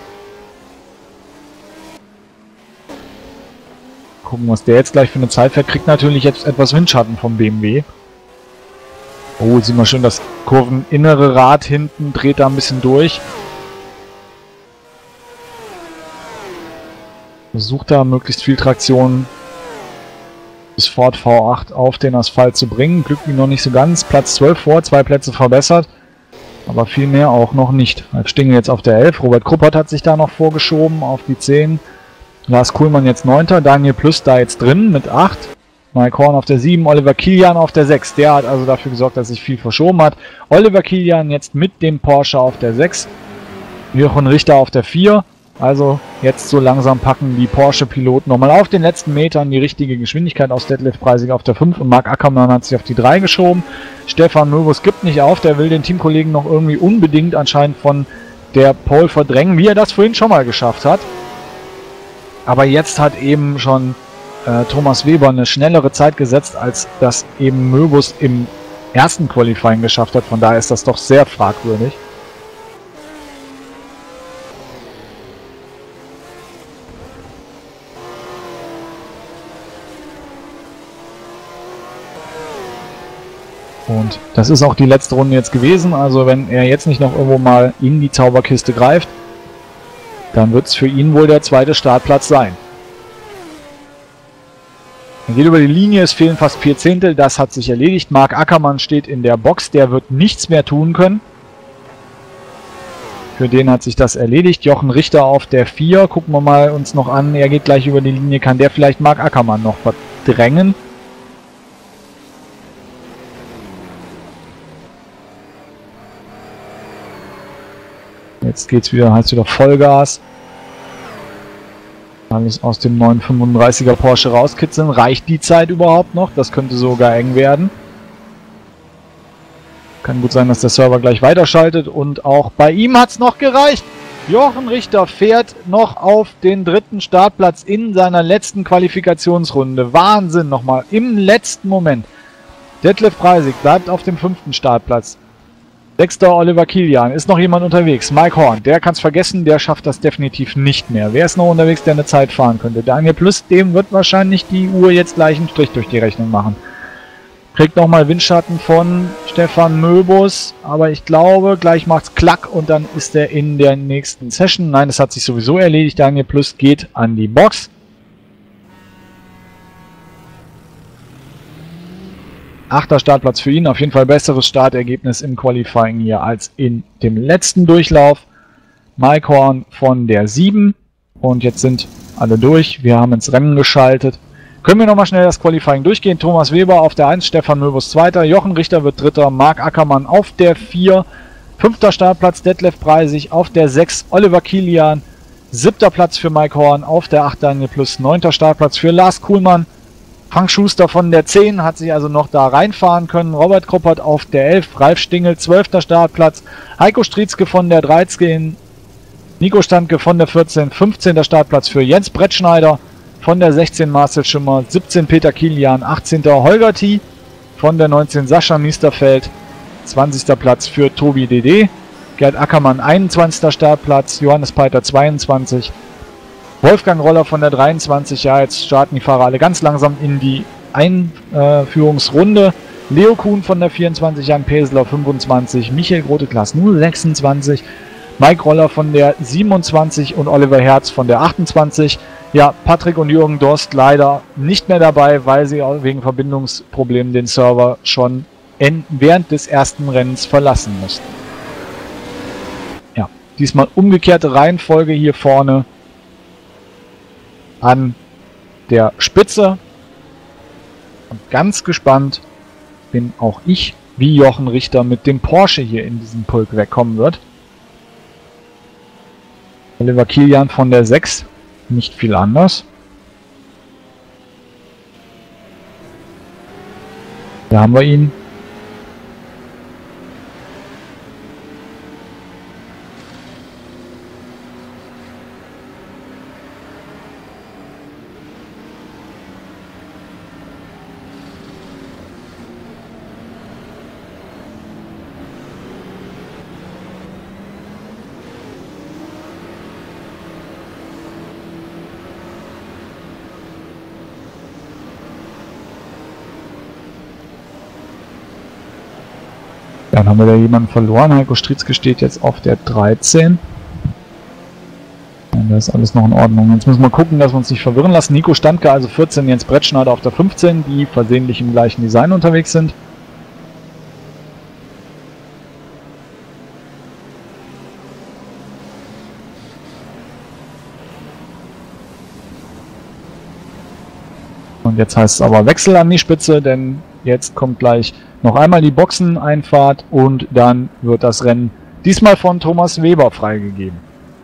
Gucken, was der jetzt gleich für eine Zeit fährt. Kriegt natürlich jetzt etwas Windschatten vom BMW. Oh, sieht man schön, das kurveninnere Rad hinten dreht da ein bisschen durch. Versucht da möglichst viel Traktion bis Ford V8 auf den Asphalt zu bringen. Glücklich noch nicht so ganz. Platz 12 vor, 2 Plätze verbessert. Aber viel mehr auch noch nicht. Ralf Stingel jetzt auf der 11. Robert Kruppert hat sich da noch vorgeschoben auf die 10. Lars Kuhlmann jetzt 9. Daniel Plüss da jetzt drin mit 8. Mike Horn auf der 7. Oliver Kilian auf der 6. Der hat also dafür gesorgt, dass sich viel verschoben hat. Oliver Kilian jetzt mit dem Porsche auf der 6. Jochen Richter auf der 4. Also jetzt so langsam packen die Porsche-Piloten nochmal auf den letzten Metern die richtige Geschwindigkeit aus. Detlef Preisig auf der 5 und Marc Ackermann hat sich auf die 3 geschoben. Stefan Möbus gibt nicht auf, der will den Teamkollegen noch irgendwie unbedingt anscheinend von der Pole verdrängen, wie er das vorhin schon mal geschafft hat. Aber jetzt hat eben schon Thomas Weber eine schnellere Zeit gesetzt, als das eben Möbus im ersten Qualifying geschafft hat. Von daher ist das doch sehr fragwürdig. Und das ist auch die letzte Runde jetzt gewesen. Also wenn er jetzt nicht noch irgendwo mal in die Zauberkiste greift, dann wird es für ihn wohl der zweite Startplatz sein. Er geht über die Linie, es fehlen fast 4 Zehntel, das hat sich erledigt. Marc Ackermann steht in der Box, der wird nichts mehr tun können. Für den hat sich das erledigt. Jochen Richter auf der 4, gucken wir mal uns noch an, er geht gleich über die Linie, kann der vielleicht Marc Ackermann noch verdrängen? Jetzt geht's wieder, heißt wieder Vollgas. Alles aus dem 935er Porsche rauskitzeln. Reicht die Zeit überhaupt noch? Das könnte sogar eng werden. Kann gut sein, dass der Server gleich weiterschaltet. Und auch bei ihm hat es noch gereicht. Jochen Richter fährt noch auf den dritten Startplatz in seiner letzten Qualifikationsrunde. Wahnsinn nochmal. Im letzten Moment. Detlef Preisig bleibt auf dem 5. Startplatz. 6. Oliver Kilian. Ist noch jemand unterwegs? Mike Horn. Der kann es vergessen. Der schafft das definitiv nicht mehr. Wer ist noch unterwegs, der eine Zeit fahren könnte? Daniel Plus, dem wird wahrscheinlich die Uhr jetzt gleich einen Strich durch die Rechnung machen. Kriegt nochmal Windschatten von Stefan Möbus. Aber ich glaube, gleich macht's klack und dann ist er in der nächsten Session. Nein, es hat sich sowieso erledigt. Daniel Plus geht an die Box. 8. Startplatz für ihn, auf jeden Fall besseres Startergebnis im Qualifying hier als in dem letzten Durchlauf. Mike Horn von der 7 und jetzt sind alle durch, wir haben ins Rennen geschaltet. Können wir nochmal schnell das Qualifying durchgehen. Thomas Weber auf der 1, Stefan Möbus 2, Jochen Richter wird 3, Marc Ackermann auf der 4, 5. Startplatz Detlef Preisig auf der 6, Oliver Kilian, 7. Platz für Mike Horn auf der 8, Daniel Plus, 9. Startplatz für Lars Kuhlmann. Frank Schuster von der 10 hat sich also noch da reinfahren können. Robert Kruppert auf der 11, Ralf Stingel 12. Startplatz, Heiko Strietzke von der 13, Nico Standke von der 14, 15. Startplatz für Jens Brettschneider von der 16, Marcel Schimmer, 17 Peter Kilian, 18. Holger T. von der 19 Sascha Niesterfeld, 20. Platz für Tobi DD, Gerd Ackermann 21. Startplatz, Johannes Peiter 22, Wolfgang Roller von der 23, ja, jetzt starten die Fahrer alle ganz langsam in die Einführungsrunde. Leo Kuhn von der 24, Jan Pesler 25, Michael Grote-Klaas nur 26, Mike Roller von der 27 und Oliver Herz von der 28. Ja, Patrick und Jürgen Dorst leider nicht mehr dabei, weil sie wegen Verbindungsproblemen den Server schon während des ersten Rennens verlassen mussten. Ja, diesmal umgekehrte Reihenfolge hier vorne. An der Spitze und ganz gespannt bin auch ich, wie Jochen Richter mit dem Porsche hier in diesem Pulk wegkommen wird. Oliver Kilian von der 6, nicht viel anders. Da haben wir ihn. Dann haben wir da jemanden verloren. Heiko Strietzke steht jetzt auf der 13. Und da ist alles noch in Ordnung. Jetzt müssen wir gucken, dass wir uns nicht verwirren lassen. Nico Standke, also 14, Jens Brettschneider auf der 15, die versehentlich im gleichen Design unterwegs sind. Und jetzt heißt es aber Wechsel an die Spitze, denn jetzt kommt gleich noch einmal die Boxeneinfahrt und dann wird das Rennen diesmal von Thomas Weber freigegeben.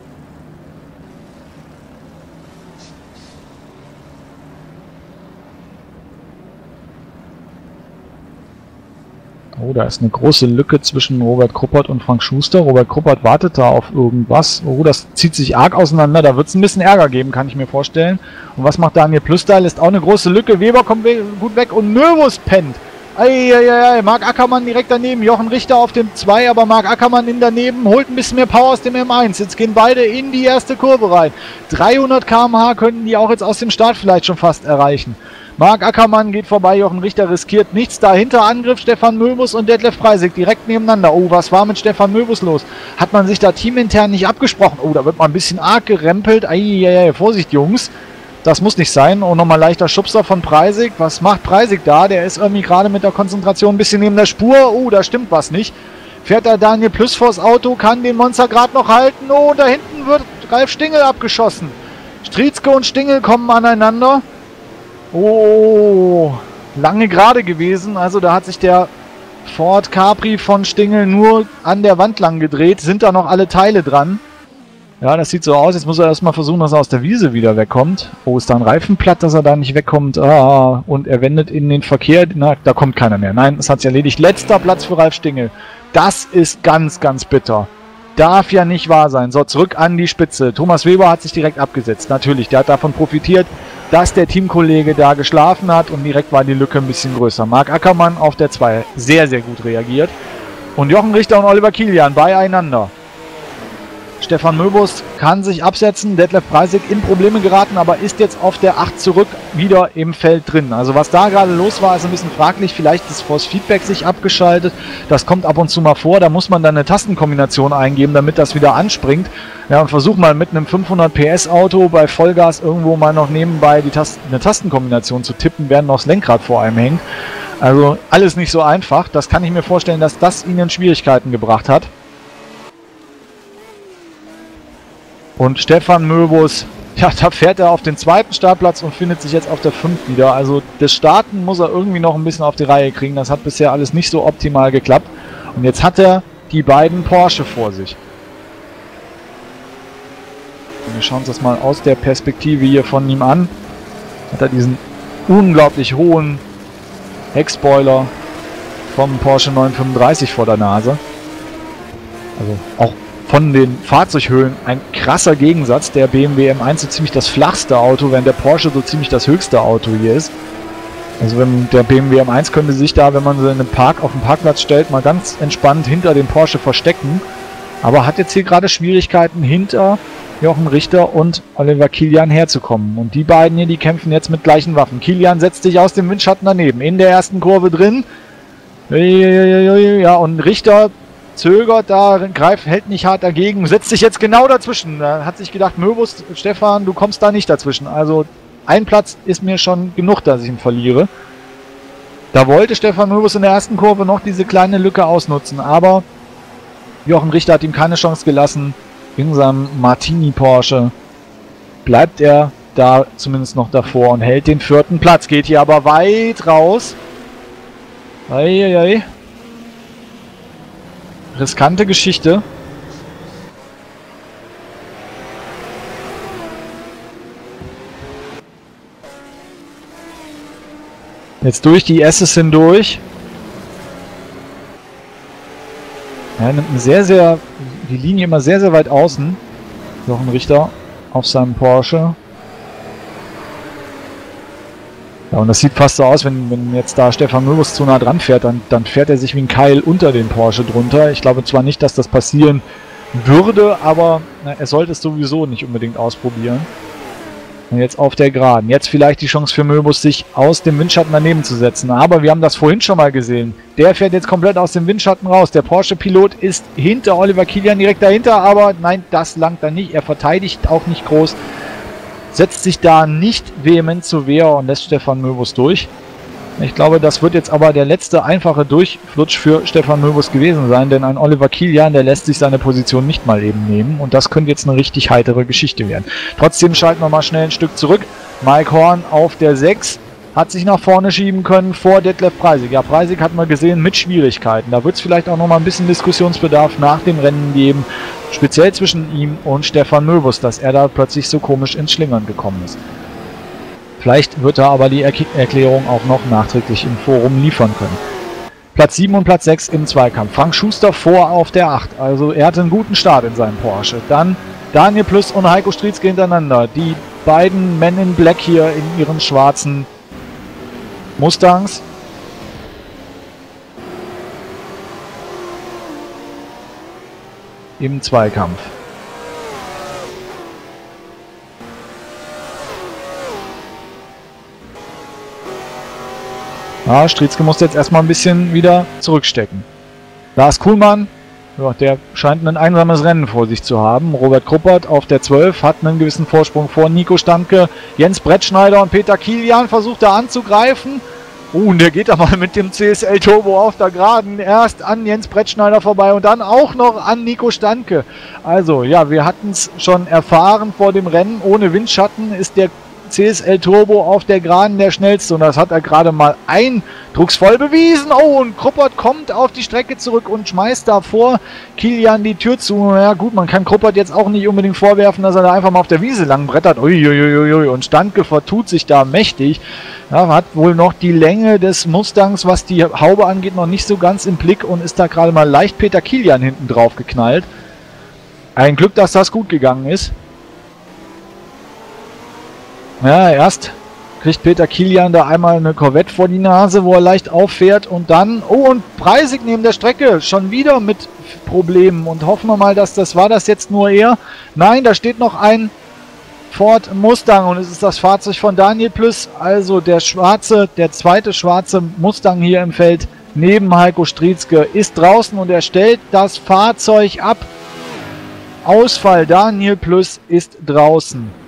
Oh, da ist eine große Lücke zwischen Robert Kruppert und Frank Schuster. Robert Kruppert wartet da auf irgendwas. Oh, das zieht sich arg auseinander. Da wird es ein bisschen Ärger geben, kann ich mir vorstellen. Und was macht Daniel Plüster? Lässt auch eine große Lücke. Weber kommt gut weg und Möbus pennt Eieiei, Marc Ackermann direkt daneben, Jochen Richter auf dem 2, aber Marc Ackermann in daneben, holt ein bisschen mehr Power aus dem M1. Jetzt gehen beide in die erste Kurve rein. 300 km/h könnten die auch jetzt aus dem Start vielleicht schon fast erreichen. Marc Ackermann geht vorbei, Jochen Richter riskiert nichts. Dahinter Angriff Stefan Möbus und Detlef Preisig direkt nebeneinander. Oh, was war mit Stefan Möbus los? Hat man sich da teamintern nicht abgesprochen? Oh, da wird mal ein bisschen arg gerempelt. Eieiei, Vorsicht Jungs. Das muss nicht sein. Und nochmal leichter Schubser von Preisig. Was macht Preisig da? Der ist irgendwie gerade mit der Konzentration ein bisschen neben der Spur. Oh, da stimmt was nicht. Fährt da Daniel Plüss vors Auto, kann den Monster gerade noch halten. Oh, da hinten wird Ralf Stingel abgeschossen. Striezke und Stingel kommen aneinander. Oh, lange gerade gewesen. Also da hat sich der Ford Capri von Stingel nur an der Wand lang gedreht. Sind da noch alle Teile dran? Ja, das sieht so aus. Jetzt muss er erstmal versuchen, dass er aus der Wiese wieder wegkommt. Oh, ist da ein Reifen platt, dass er da nicht wegkommt? Ah, und er wendet in den Verkehr. Na, da kommt keiner mehr. Nein, es hat sich erledigt. Letzter Platz für Ralf Stingel. Das ist ganz, ganz bitter. Darf ja nicht wahr sein. So, zurück an die Spitze. Thomas Weber hat sich direkt abgesetzt. Natürlich, der hat davon profitiert, dass der Teamkollege da geschlafen hat und direkt war die Lücke ein bisschen größer. Marc Ackermann auf der 2 sehr, sehr gut reagiert. Und Jochen Richter und Oliver Kilian beieinander. Stefan Möbus kann sich absetzen, Detlef Preisig in Probleme geraten, aber ist jetzt auf der 8 zurück wieder im Feld drin. Also was da gerade los war, ist ein bisschen fraglich. Vielleicht ist Force Feedback sich abgeschaltet. Das kommt ab und zu mal vor. Da muss man dann eine Tastenkombination eingeben, damit das wieder anspringt. Ja, und versuch mal mit einem 500 PS Auto bei Vollgas irgendwo mal noch nebenbei eine Tastenkombination zu tippen, während noch das Lenkrad vor einem hängt. Also alles nicht so einfach. Das kann ich mir vorstellen, dass das ihnen Schwierigkeiten gebracht hat. Und Stefan Möbus, ja, da fährt er auf den 2. Startplatz und findet sich jetzt auf der 5 wieder. Also das Starten muss er irgendwie noch ein bisschen auf die Reihe kriegen. Das hat bisher alles nicht so optimal geklappt. Und jetzt hat er die beiden Porsche vor sich. Und wir schauen uns das mal aus der Perspektive hier von ihm an. Hat er diesen unglaublich hohen Heckspoiler vom Porsche 935 vor der Nase. Also auch von den Fahrzeughöhen ein krasser Gegensatz. Der BMW M1 so ziemlich das flachste Auto, während der Porsche so ziemlich das höchste Auto hier ist. Also wenn der BMW M1 könnte sich da, wenn man sie in den Park auf den Parkplatz stellt, mal ganz entspannt hinter dem Porsche verstecken. Aber hat jetzt hier gerade Schwierigkeiten, hinter Jochen Richter und Oliver Kilian herzukommen. Und die beiden hier, die kämpfen jetzt mit gleichen Waffen. Kilian setzt sich aus dem Windschatten daneben, in der ersten Kurve drin. Ja, und Richter zögert da, hält nicht hart dagegen, setzt sich jetzt genau dazwischen. Da hat sich gedacht, Möbus, Stefan, du kommst da nicht dazwischen. Also ein Platz ist mir schon genug, dass ich ihn verliere. Da wollte Stefan Möbus in der ersten Kurve noch diese kleine Lücke ausnutzen, aber Jochen Richter hat ihm keine Chance gelassen. In seinem Martini Porsche bleibt er da zumindest noch davor und hält den 4. Platz. Geht hier aber weit raus. Eieiei. Riskante Geschichte. Jetzt durch die S's hindurch. Er nimmt die Linie immer sehr, sehr weit außen. Jochen Richter auf seinem Porsche. Ja, und das sieht fast so aus, wenn jetzt da Stefan Möbus zu nah dran fährt, dann fährt er sich wie ein Keil unter den Porsche drunter. Ich glaube zwar nicht, dass das passieren würde, aber er sollte es sowieso nicht unbedingt ausprobieren. Und jetzt auf der Geraden. Jetzt vielleicht die Chance für Möbus, sich aus dem Windschatten daneben zu setzen. Aber wir haben das vorhin schon mal gesehen. Der fährt jetzt komplett aus dem Windschatten raus. Der Porsche-Pilot ist hinter Oliver Kilian direkt dahinter, aber nein, das langt dann nicht. Er verteidigt auch nicht groß. Setzt sich da nicht vehement zur Wehr und lässt Stefan Möbus durch. Ich glaube, das wird jetzt aber der letzte einfache Durchflutsch für Stefan Möbus gewesen sein, denn ein Oliver Kilian, der lässt sich seine Position nicht mal eben nehmen und das könnte jetzt eine richtig heitere Geschichte werden. Trotzdem schalten wir mal schnell ein Stück zurück. Mike Horn auf der 6 hat sich nach vorne schieben können vor Detlef Preisig. Ja, Preisig hat man gesehen mit Schwierigkeiten. Da wird es vielleicht auch noch mal ein bisschen Diskussionsbedarf nach dem Rennen geben, speziell zwischen ihm und Stefan Möbus, dass er da plötzlich so komisch ins Schlingern gekommen ist. Vielleicht wird er aber die Erklärung auch noch nachträglich im Forum liefern können. Platz 7 und Platz 6 im Zweikampf. Frank Schuster vor auf der 8. Also er hatte einen guten Start in seinem Porsche. Dann Daniel Plüss und Heiko Striezke hintereinander. Die beiden Men in Black hier in ihren schwarzen Mustangs. im Zweikampf. Ja, Stritzke muss jetzt erstmal ein bisschen wieder zurückstecken. Lars Kuhlmann, ja, der scheint ein einsames Rennen vor sich zu haben. Robert Kruppert auf der 12 hat einen gewissen Vorsprung vor Nico Standke. Jens Brettschneider und Peter Kilian versucht da anzugreifen. Und der geht aber mit dem CSL Turbo auf der Geraden erst an Jens Brettschneider vorbei und dann auch noch an Nico Standke. Also ja, wir hatten es schon erfahren vor dem Rennen. Ohne Windschatten ist der CSL Turbo auf der Geraden der schnellste und das hat er gerade mal eindrucksvoll bewiesen. Oh, und Kruppert kommt auf die Strecke zurück und schmeißt davor Kilian die Tür zu. Ja gut, man kann Kruppert jetzt auch nicht unbedingt vorwerfen, dass er da einfach mal auf der Wiese lang brettert. Uiuiui, und Standke vertut sich da mächtig. Ja, hat wohl noch die Länge des Mustangs, was die Haube angeht, noch nicht so ganz im Blick und ist da gerade mal leicht Peter Kilian hinten drauf geknallt. Ein Glück, dass das gut gegangen ist. Ja, erst kriegt Peter Kilian da einmal eine Corvette vor die Nase, wo er leicht auffährt und dann, oh, und Preisig neben der Strecke, schon wieder mit Problemen und hoffen wir mal, dass das war das jetzt nur er. Nein, da steht noch ein Ford Mustang und es ist das Fahrzeug von Daniel Plüss, also der zweite schwarze Mustang hier im Feld neben Heiko Stritzke ist draußen und er stellt das Fahrzeug ab. Ausfall, Daniel Plüss ist draußen.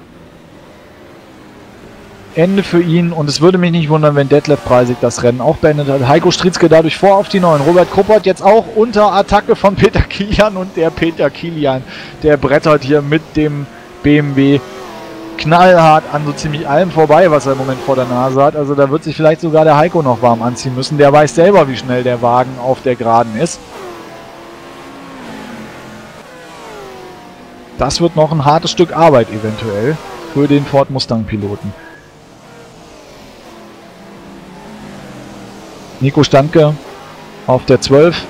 Ende für ihn und es würde mich nicht wundern, wenn Detlef Preisig das Rennen auch beendet hat. Heiko Stritzke dadurch vor auf die 9. Robert Kruppert jetzt auch unter Attacke von Peter Kilian und der Peter Kilian, der brettert hier mit dem BMW knallhart an so ziemlich allem vorbei, was er im Moment vor der Nase hat. Also da wird sich vielleicht sogar der Heiko noch warm anziehen müssen. Der weiß selber, wie schnell der Wagen auf der Geraden ist. Das wird noch ein hartes Stück Arbeit eventuell für den Ford Mustang Piloten. Nico Standke auf der 12.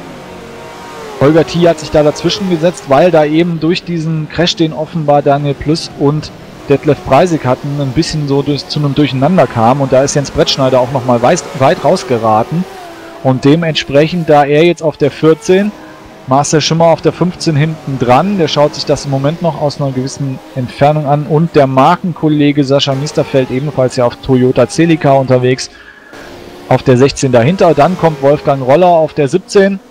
Holger Thiel hat sich da dazwischen gesetzt, weil da eben durch diesen Crash, den offenbar Daniel Plüss und Detlef Preisig hatten, ein bisschen so zu einem Durcheinander kam. Und da ist Jens Brettschneider auch nochmal weit rausgeraten. Und dementsprechend, da er jetzt auf der 14, Marcel Schimmer auf der 15 hinten dran, der schaut sich das im Moment noch aus einer gewissen Entfernung an. Und der Markenkollege Sascha Miesterfeld ebenfalls ja auf Toyota Celica unterwegs, auf der 16 dahinter. Dann kommt Wolfgang Roller auf der 17.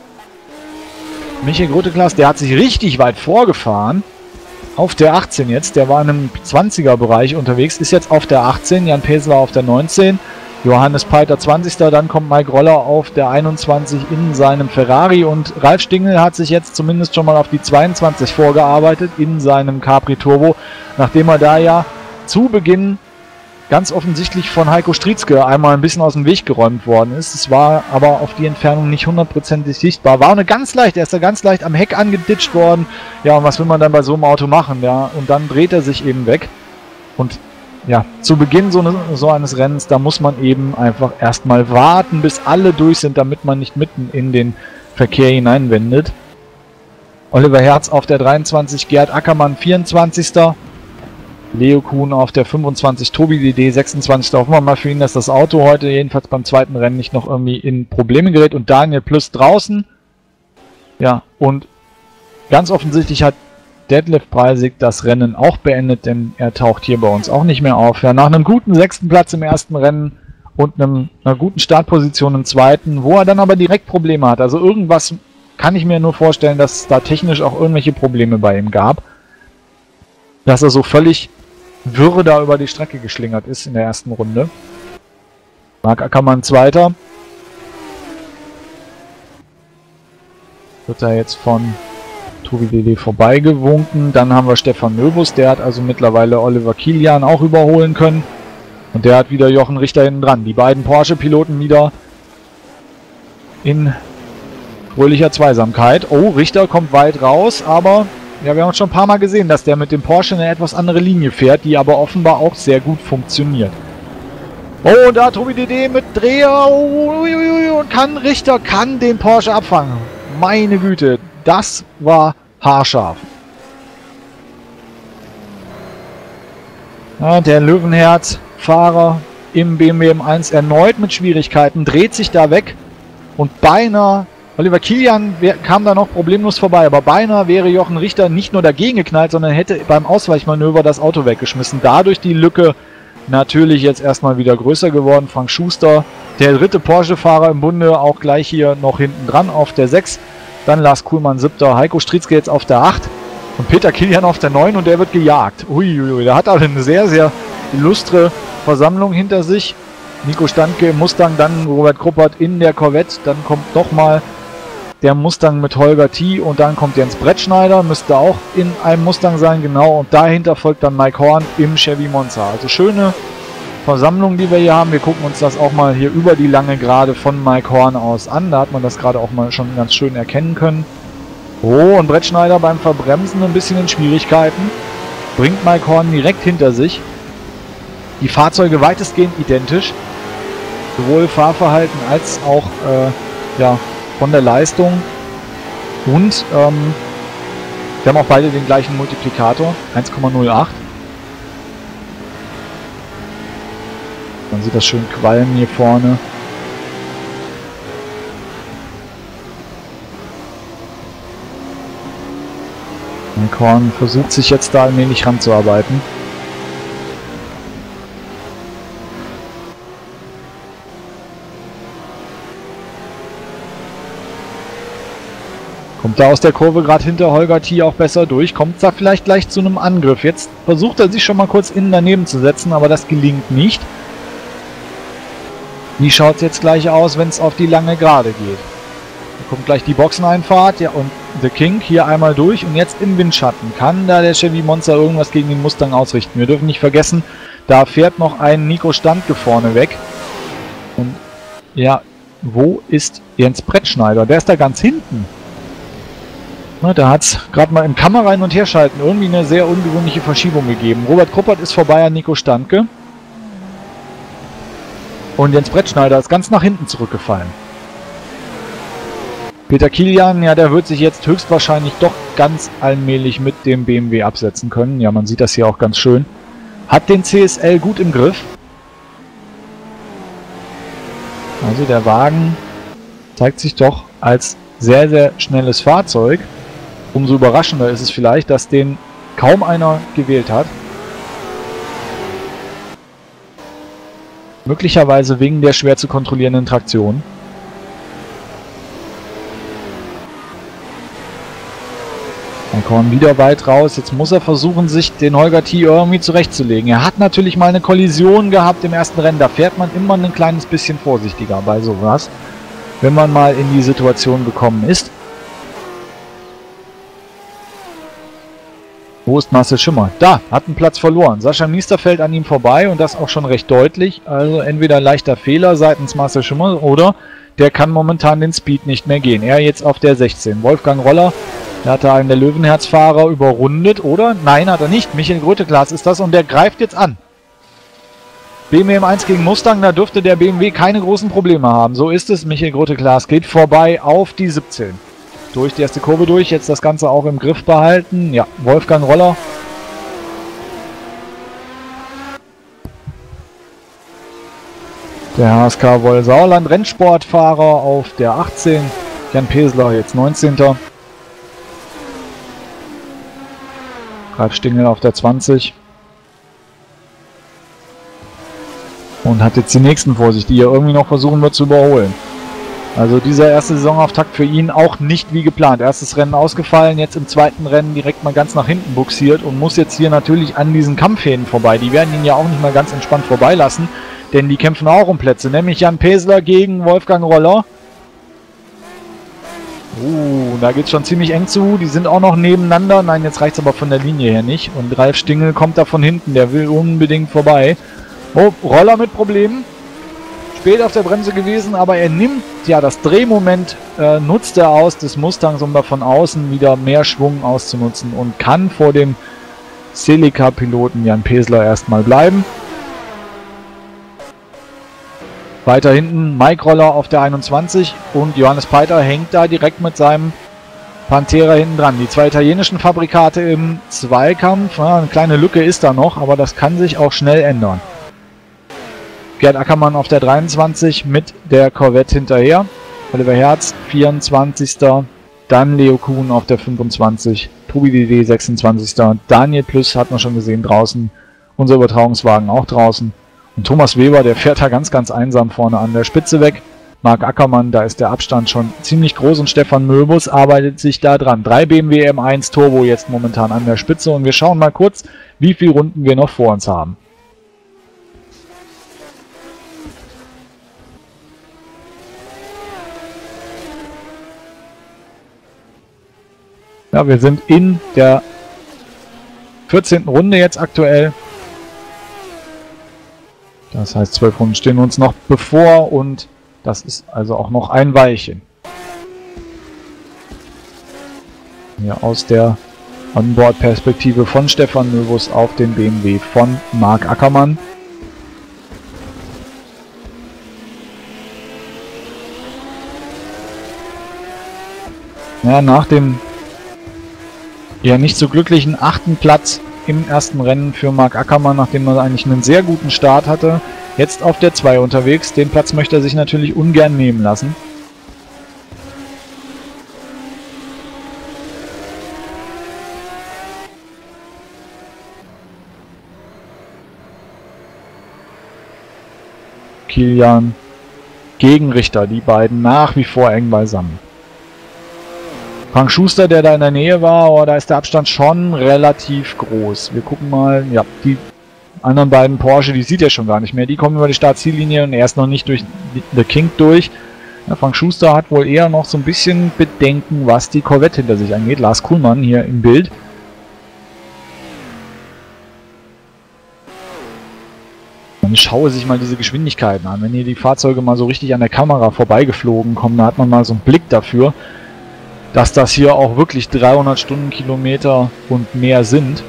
Michael Gröteklas, der hat sich richtig weit vorgefahren. Auf der 18 jetzt. Der war in einem 20er Bereich unterwegs. Ist jetzt auf der 18. Jan Pesler auf der 19. Johannes Peiter 20. Dann kommt Mike Roller auf der 21 in seinem Ferrari. Und Ralf Stingel hat sich jetzt zumindest schon mal auf die 22 vorgearbeitet in seinem Capri Turbo. Nachdem er da ja zu Beginn ganz offensichtlich von Heiko Stritzke einmal ein bisschen aus dem Weg geräumt worden ist. Es war aber auf die Entfernung nicht hundertprozentig sichtbar. War eine ganz leicht, er ist da ganz leicht am Heck angeditscht worden. Ja, und was will man dann bei so einem Auto machen? Ja, und dann dreht er sich eben weg. Und ja, zu Beginn so eines Rennens, da muss man eben einfach erstmal warten, bis alle durch sind, damit man nicht mitten in den Verkehr hineinwendet. Oliver Herz auf der 23, Gerd Ackermann 24. Leo Kuhn auf der 25, Tobi DD 26. Hoffen wir mal für ihn, dass das Auto heute jedenfalls beim zweiten Rennen nicht noch irgendwie in Probleme gerät. Und Daniel Plüss draußen. Ja, und ganz offensichtlich hat Detlef Preisig das Rennen auch beendet, denn er taucht hier bei uns auch nicht mehr auf. Ja, nach einem guten 6. Platz im ersten Rennen und einer guten Startposition im zweiten, wo er dann aber direkt Probleme hat. Also irgendwas kann ich mir nur vorstellen, dass es da technisch auch irgendwelche Probleme bei ihm gab. Dass er so völlig wirr da über die Strecke geschlingert ist in der ersten Runde. Marc Ackermann Zweiter. Wird da jetzt von Tobi DD vorbeigewunken. Dann haben wir Stefan Möbus, der hat also mittlerweile Oliver Kilian auch überholen können. Und der hat wieder Jochen Richter hinten dran. Die beiden Porsche-Piloten wieder in fröhlicher Zweisamkeit. Oh, Richter kommt weit raus, aber ja, wir haben schon ein paar Mal gesehen, dass der mit dem Porsche eine etwas andere Linie fährt, die aber offenbar auch sehr gut funktioniert. Oh, da Tobi DD mit Dreher. Und Richter kann den Porsche abfangen. Meine Güte, das war haarscharf. Ja, der Löwenherz-Fahrer im BMW M1 erneut mit Schwierigkeiten, dreht sich da weg und beinahe Oliver Kilian kam da noch problemlos vorbei, aber beinahe wäre Jochen Richter nicht nur dagegen geknallt, sondern hätte beim Ausweichmanöver das Auto weggeschmissen. Dadurch die Lücke natürlich jetzt erstmal wieder größer geworden. Frank Schuster, der dritte Porsche-Fahrer im Bunde, auch gleich hier noch hinten dran auf der 6. Dann Lars Kuhlmann 7. Heiko Stritzke jetzt auf der 8. Und Peter Kilian auf der 9 und der wird gejagt. Uiuiui, der hat also eine sehr, sehr illustre Versammlung hinter sich. Nico Standke im Mustang, dann Robert Kruppert in der Corvette. Dann kommt nochmal der Mustang mit Holger T. und dann kommt Jens Brettschneider, müsste auch in einem Mustang sein, genau. Und dahinter folgt dann Mike Horn im Chevy Monza. Also schöne Versammlung, die wir hier haben. Wir gucken uns das auch mal hier über die lange Gerade von Mike Horn aus an. Da hat man das gerade auch mal schon ganz schön erkennen können. Oh, und Brettschneider beim Verbremsen ein bisschen in Schwierigkeiten. Bringt Mike Horn direkt hinter sich. Die Fahrzeuge weitestgehend identisch. Sowohl Fahrverhalten als auch ja, von der Leistung. Und wir haben auch beide den gleichen Multiplikator. 1,08. Man sieht das schön qualmen hier vorne. Mike Horn versucht sich jetzt da allmählich ranzuarbeiten. Kommt da aus der Kurve gerade hinter Holger T. auch besser durch, kommt da vielleicht gleich zu einem Angriff. Jetzt versucht er sich schon mal kurz innen daneben zu setzen, aber das gelingt nicht. Wie schaut es jetzt gleich aus, wenn es auf die lange Gerade geht? Da kommt gleich die Boxeneinfahrt, ja, und The King hier einmal durch und jetzt im Windschatten. Kann da der Chevy Monza irgendwas gegen den Mustang ausrichten? Wir dürfen nicht vergessen, da fährt noch ein Nico Standke vorne weg. Und ja, wo ist Jens Brettschneider? Der ist da ganz hinten. Na, da hat es gerade mal im Kamera hin und her schalten irgendwie eine sehr ungewöhnliche Verschiebung gegeben. Robert Kruppert ist vorbei an Nico Standke. Und Jens Brettschneider ist ganz nach hinten zurückgefallen. Peter Kilian, ja, der wird sich jetzt höchstwahrscheinlich doch ganz allmählich mit dem BMW absetzen können. Ja, man sieht das hier auch ganz schön. Hat den CSL gut im Griff. Also der Wagen zeigt sich doch als sehr, sehr schnelles Fahrzeug. Umso überraschender ist es vielleicht, dass den kaum einer gewählt hat. Möglicherweise wegen der schwer zu kontrollierenden Traktion. Dann kommt wieder weit raus. Jetzt muss er versuchen, sich den Holger T. irgendwie zurechtzulegen. Er hat natürlich mal eine Kollision gehabt im ersten Rennen. Da fährt man immer ein kleines bisschen vorsichtiger bei sowas, wenn man mal in die Situation gekommen ist. Wo ist Marcel Schimmer? Da, hat einen Platz verloren. Sascha Miester fällt an ihm vorbei und das auch schon recht deutlich. Also entweder leichter Fehler seitens Marcel Schimmer oder der kann momentan den Speed nicht mehr gehen. Er jetzt auf der 16. Wolfgang Roller, der hat da einen der Löwenherz-Fahrer überrundet, oder? Nein, hat er nicht. Michael Gröteglas ist das und der greift jetzt an. BMW M1 gegen Mustang, da dürfte der BMW keine großen Probleme haben. So ist es. Michael Gröteglas geht vorbei auf die 17. Durch die erste Kurve durch, jetzt das Ganze auch im Griff behalten. Ja, Wolfgang Roller. Der HSK Woll-Sauerland Rennsportfahrer auf der 18. Jan Pesler jetzt 19. Ralf Stingel auf der 20. Und hat jetzt die nächsten vor sich, die er irgendwie noch versuchen wird zu überholen. Also dieser erste Saisonauftakt für ihn auch nicht wie geplant. Erstes Rennen ausgefallen, jetzt im zweiten Rennen direkt mal ganz nach hinten buxiert und muss jetzt hier natürlich an diesen Kampfhähnen vorbei. Die werden ihn ja auch nicht mal ganz entspannt vorbeilassen, denn die kämpfen auch um Plätze, nämlich Jan Pesler gegen Wolfgang Roller. Da geht es schon ziemlich eng zu, die sind auch noch nebeneinander. Nein, jetzt reicht es aber von der Linie her nicht. Und Ralf Stingel kommt da von hinten, der will unbedingt vorbei. Oh, Roller mit Problemen. Spät auf der Bremse gewesen, aber er nimmt ja das Drehmoment, nutzt er aus des Mustangs, um da von außen wieder mehr Schwung auszunutzen und kann vor dem Celica-Piloten Jan Pesler erstmal bleiben. Weiter hinten Mike Roller auf der 21 und Johannes Peiter hängt da direkt mit seinem Pantera hinten dran. Die zwei italienischen Fabrikate im Zweikampf, ja, eine kleine Lücke ist da noch, aber das kann sich auch schnell ändern. Gerd Ackermann auf der 23 mit der Corvette hinterher. Oliver Herz 24. Dann Leo Kuhn auf der 25. Tobi DD 26. Daniel Plus hat man schon gesehen draußen. Unser Übertragungswagen auch draußen. Und Thomas Weber, der fährt da ganz, ganz einsam vorne an der Spitze weg. Marc Ackermann, da ist der Abstand schon ziemlich groß und Stefan Möbus arbeitet sich da dran. 3 BMW M1 Turbo jetzt momentan an der Spitze und wir schauen mal kurz, wie viele Runden wir noch vor uns haben. Ja, wir sind in der 14. Runde jetzt aktuell. Das heißt, 12 Runden stehen uns noch bevor und das ist also auch noch ein Weilchen. Hier aus der Onboard-Perspektive von Stefan Möbus auf den BMW von Marc Ackermann. Ja, nach dem ja nicht so glücklichen 8. Platz im ersten Rennen für Marc Ackermann, nachdem er eigentlich einen sehr guten Start hatte, jetzt auf der 2 unterwegs. Den Platz möchte er sich natürlich ungern nehmen lassen. Kilian gegen Richter, die beiden nach wie vor eng beisammen. Frank Schuster, der da in der Nähe war, oh, da ist der Abstand schon relativ groß. Wir gucken mal, ja, die anderen beiden Porsche, die sieht er schon gar nicht mehr. Die kommen über die Startziellinie und er ist noch nicht durch The King durch. Ja, Frank Schuster hat wohl eher noch so ein bisschen Bedenken, was die Corvette hinter sich angeht. Lars Kuhlmann hier im Bild. Man schaue sich mal diese Geschwindigkeiten an. Wenn hier die Fahrzeuge mal so richtig an der Kamera vorbeigeflogen kommen, da hat man mal so einen Blick dafür, dass das hier auch wirklich 300 Stundenkilometer und mehr sind.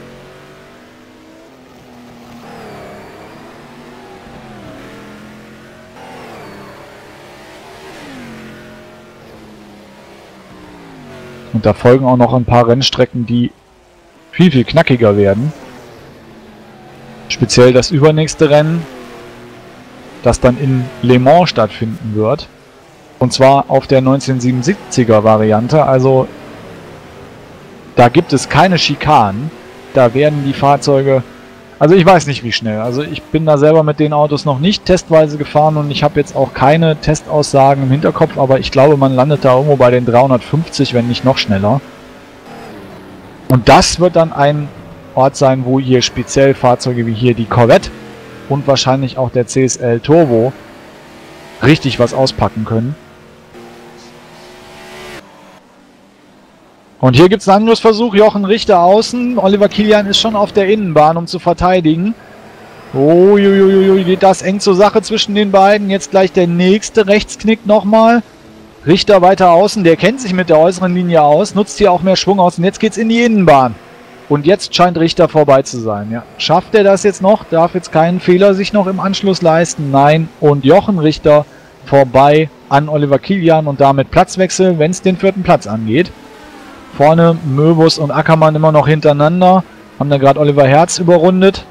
Und da folgen auch noch ein paar Rennstrecken, die viel, viel knackiger werden. Speziell das übernächste Rennen, das dann in Le Mans stattfinden wird. Und zwar auf der 1977er Variante, also da gibt es keine Schikanen, da werden die Fahrzeuge, also ich weiß nicht wie schnell, also ich bin da selber mit den Autos noch nicht testweise gefahren und ich habe jetzt auch keine Testaussagen im Hinterkopf, aber ich glaube man landet da irgendwo bei den 350, wenn nicht noch schneller. Und das wird dann ein Ort sein, wo hier speziell Fahrzeuge wie hier die Corvette und wahrscheinlich auch der CSL Turbo richtig was auspacken können. Und hier gibt es einen Angriffsversuch, Jochen Richter außen, Oliver Kilian ist schon auf der Innenbahn, um zu verteidigen. Uiuiui, geht das eng zur Sache zwischen den beiden, jetzt gleich der nächste Rechtsknick nochmal. Richter weiter außen, der kennt sich mit der äußeren Linie aus, nutzt hier auch mehr Schwung aus und jetzt geht's in die Innenbahn. Und jetzt scheint Richter vorbei zu sein. Ja. Schafft er das jetzt noch? Darf jetzt keinen Fehler sich noch im Anschluss leisten? Nein. Und Jochen Richter vorbei an Oliver Kilian und damit Platzwechsel, wenn es den 4. Platz angeht. Vorne Möbus und Ackermann immer noch hintereinander. Haben da gerade Oliver Herz überrundet.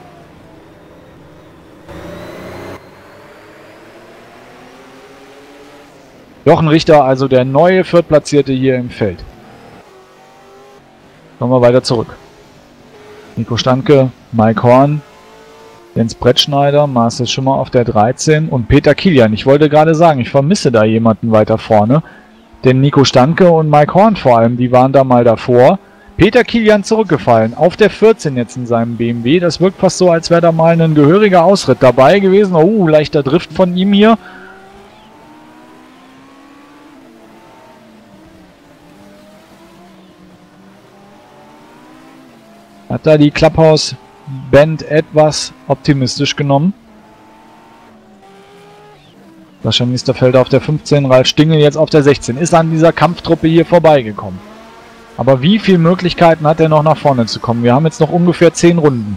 Jochen Richter, also der neue Viertplatzierte hier im Feld. Kommen wir weiter zurück. Nico Standke, Mike Horn, Jens Brettschneider, Marcel Schimmer auf der 13 und Peter Kilian. Ich wollte gerade sagen, ich vermisse da jemanden weiter vorne. Denn Nico Standke und Mike Horn vor allem, die waren da mal davor. Peter Kilian zurückgefallen, auf der 14 jetzt in seinem BMW. Das wirkt fast so, als wäre da mal ein gehöriger Ausritt dabei gewesen. Oh, leichter Drift von ihm hier. Hat da die Clubhouse-Band etwas optimistisch genommen. Sascha Niesterfelder auf der 15, Ralf Stingel jetzt auf der 16. Ist an dieser Kampftruppe hier vorbeigekommen. Aber wie viele Möglichkeiten hat er noch nach vorne zu kommen? Wir haben jetzt noch ungefähr 10 Runden.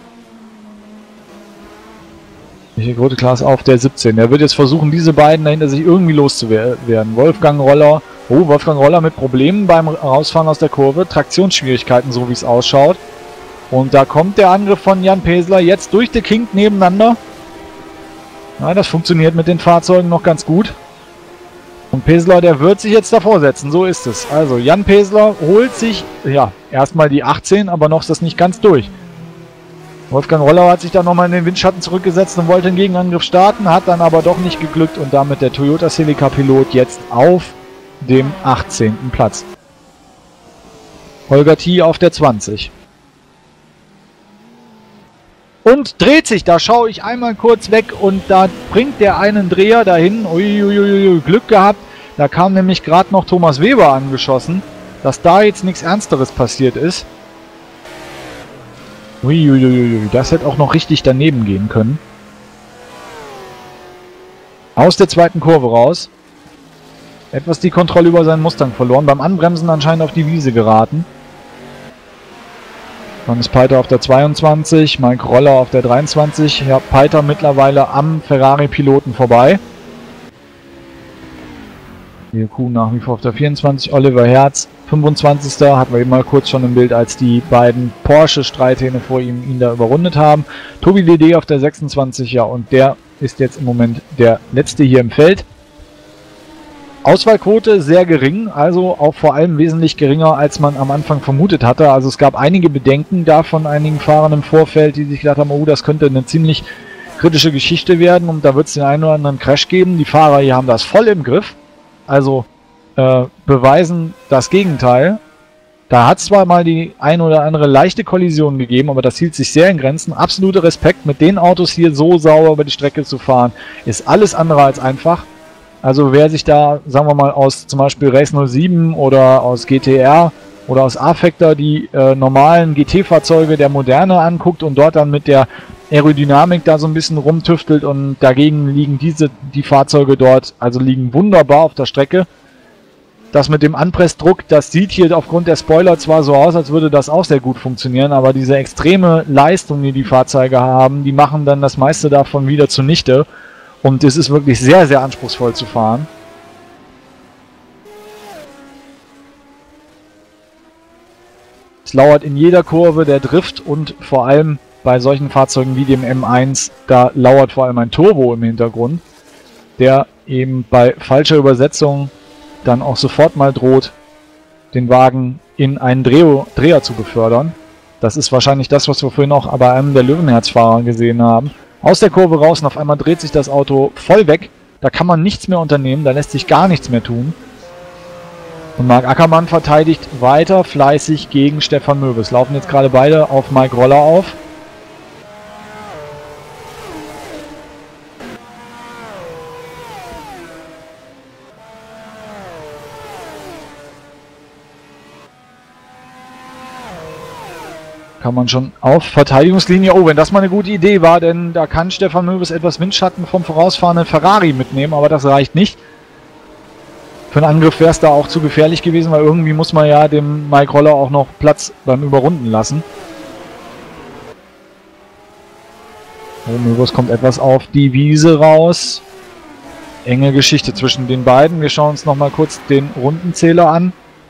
Michael Grote-Klaas auf der 17. Er wird jetzt versuchen, diese beiden dahinter sich irgendwie loszuwerden. Wolfgang Roller. Oh, Wolfgang Roller mit Problemen beim Rausfahren aus der Kurve. Traktionsschwierigkeiten, so wie es ausschaut. Und da kommt der Angriff von Jan Pesler jetzt durch die King nebeneinander. Ja, das funktioniert mit den Fahrzeugen noch ganz gut. Und Pesler, der wird sich jetzt davor setzen, so ist es. Also Jan Pesler holt sich, ja, erstmal die 18, aber noch ist das nicht ganz durch. Wolfgang Rollau hat sich dann nochmal in den Windschatten zurückgesetzt und wollte den Gegenangriff starten, hat dann aber doch nicht geglückt und damit der Toyota Celica-Pilot jetzt auf dem 18. Platz. Holger Thiel auf der 20. Und dreht sich, da schaue ich einmal kurz weg und da bringt der einen Dreher dahin. Uiuiui, Glück gehabt. Da kam nämlich gerade noch Thomas Weber angeschossen, dass da jetzt nichts Ernsteres passiert ist. Uiuiui, das hätte auch noch richtig daneben gehen können. Aus der zweiten Kurve raus. Etwas die Kontrolle über seinen Mustang verloren. Beim Anbremsen anscheinend auf die Wiese geraten. Dann ist Peiter auf der 22, Mike Roller auf der 23. Ja, Peiter mittlerweile am Ferrari-Piloten vorbei. Hier Kuh nach wie vor auf der 24, Oliver Herz 25. Hatten wir eben mal kurz schon im Bild, als die beiden Porsche-Streithähne vor ihm ihn da überrundet haben. Tobi DD auf der 26, ja, und der ist jetzt im Moment der letzte hier im Feld. Auswahlquote sehr gering, also auch vor allem wesentlich geringer, als man am Anfang vermutet hatte. Also es gab einige Bedenken da von einigen Fahrern im Vorfeld, die sich gedacht haben, oh, das könnte eine ziemlich kritische Geschichte werden und da wird es den einen oder anderen Crash geben. Die Fahrer hier haben das voll im Griff, also beweisen das Gegenteil. Da hat es zwar mal die ein oder andere leichte Kollision gegeben, aber das hielt sich sehr in Grenzen. Absoluter Respekt, mit den Autos hier so sauber über die Strecke zu fahren, ist alles andere als einfach. Also wer sich da, sagen wir mal, aus zum Beispiel Race 07 oder aus GTR oder aus A-Factor die normalen GT-Fahrzeuge der Moderne anguckt und dort dann mit der Aerodynamik da so ein bisschen rumtüftelt und dagegen liegen die Fahrzeuge dort, also liegen wunderbar auf der Strecke. Das mit dem Anpressdruck, das sieht hier aufgrund der Spoiler zwar so aus, als würde das auch sehr gut funktionieren, aber diese extreme Leistung, die die Fahrzeuge haben, die machen dann das meiste davon wieder zunichte. Und es ist wirklich sehr, sehr anspruchsvoll zu fahren. Es lauert in jeder Kurve der Drift und vor allem bei solchen Fahrzeugen wie dem M1, da lauert vor allem ein Turbo im Hintergrund, der eben bei falscher Übersetzung dann auch sofort mal droht, den Wagen in einen Dreher zu befördern. Das ist wahrscheinlich das, was wir vorhin auch bei einem der Löwenherzfahrer gesehen haben. Aus der Kurve raus und auf einmal dreht sich das Auto voll weg. Da kann man nichts mehr unternehmen, da lässt sich gar nichts mehr tun. Und Marc Ackermann verteidigt weiter fleißig gegen Stefan Möbes. Laufen jetzt gerade beide auf Mike Roller auf. Kann man schon auf Verteidigungslinie. Oh, wenn das mal eine gute Idee war, denn da kann Stefan Möbes etwas Windschatten vom vorausfahrenden Ferrari mitnehmen, aber das reicht nicht. Für einen Angriff wäre es da auch zu gefährlich gewesen, weil irgendwie muss man ja dem Mike Roller auch noch Platz beim Überrunden lassen. Oh, Möbes kommt etwas auf die Wiese raus. Enge Geschichte zwischen den beiden. Wir schauen uns nochmal kurz den Rundenzähler an.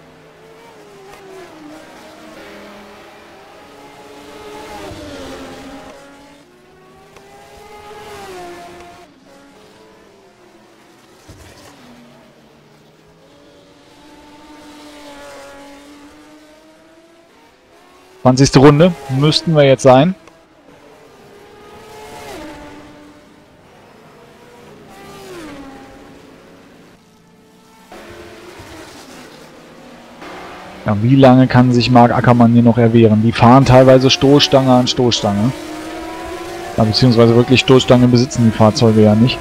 Runde müssten wir jetzt sein. Ja, wie lange kann sich Marc Ackermann hier noch erwehren? Die fahren teilweise Stoßstange an Stoßstange. Ja, beziehungsweise wirklich Stoßstange besitzen die Fahrzeuge ja nicht.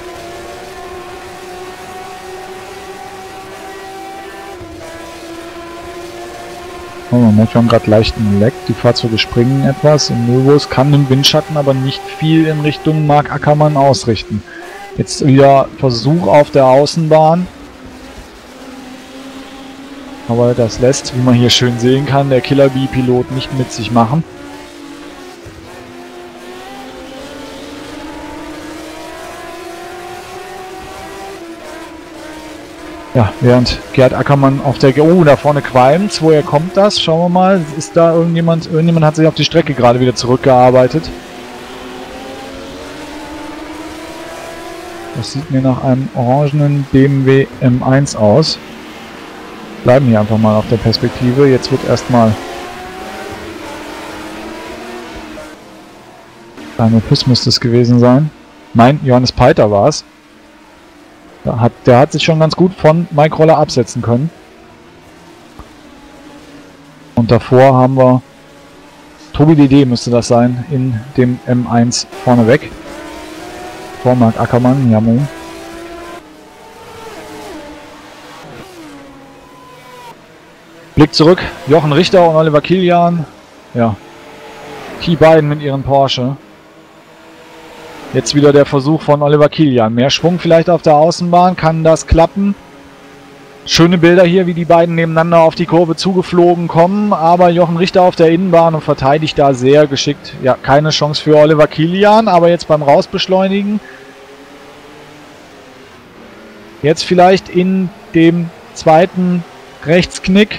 Oh, man merkt, wir haben gerade leichten Leck. Die Fahrzeuge springen etwas. Und Möbus kann im Windschatten aber nicht viel in Richtung Marc Ackermann ausrichten. Jetzt wieder Versuch auf der Außenbahn. Aber das lässt, wie man hier schön sehen kann, der Killer Bee-Pilot nicht mit sich machen. Ja, während Gerd Ackermann auf der... Oh, da vorne qualmt's. Woher kommt das? Schauen wir mal. Ist da irgendjemand... Irgendjemand hat sich auf die Strecke gerade wieder zurückgearbeitet. Das sieht mir nach einem orangenen BMW M1 aus. Bleiben hier einfach mal auf der Perspektive. Jetzt wird erstmal ein Opus müsste es gewesen sein. Nein, Johannes Peiter war es. Der hat sich schon ganz gut von Mike Roller absetzen können. Und davor haben wir Tobi DD müsste das sein, in dem M1 vorneweg. Vor Marc Ackermann, Jammo. Blick zurück, Jochen Richter und Oliver Kilian. Ja, die beiden mit ihren Porsche. Jetzt wieder der Versuch von Oliver Kilian. Mehr Schwung vielleicht auf der Außenbahn, kann das klappen? Schöne Bilder hier, wie die beiden nebeneinander auf die Kurve zugeflogen kommen, aber Jochen Richter auf der Innenbahn und verteidigt da sehr geschickt. Ja, keine Chance für Oliver Kilian, aber jetzt beim Rausbeschleunigen. Jetzt vielleicht in dem zweiten Rechtsknick.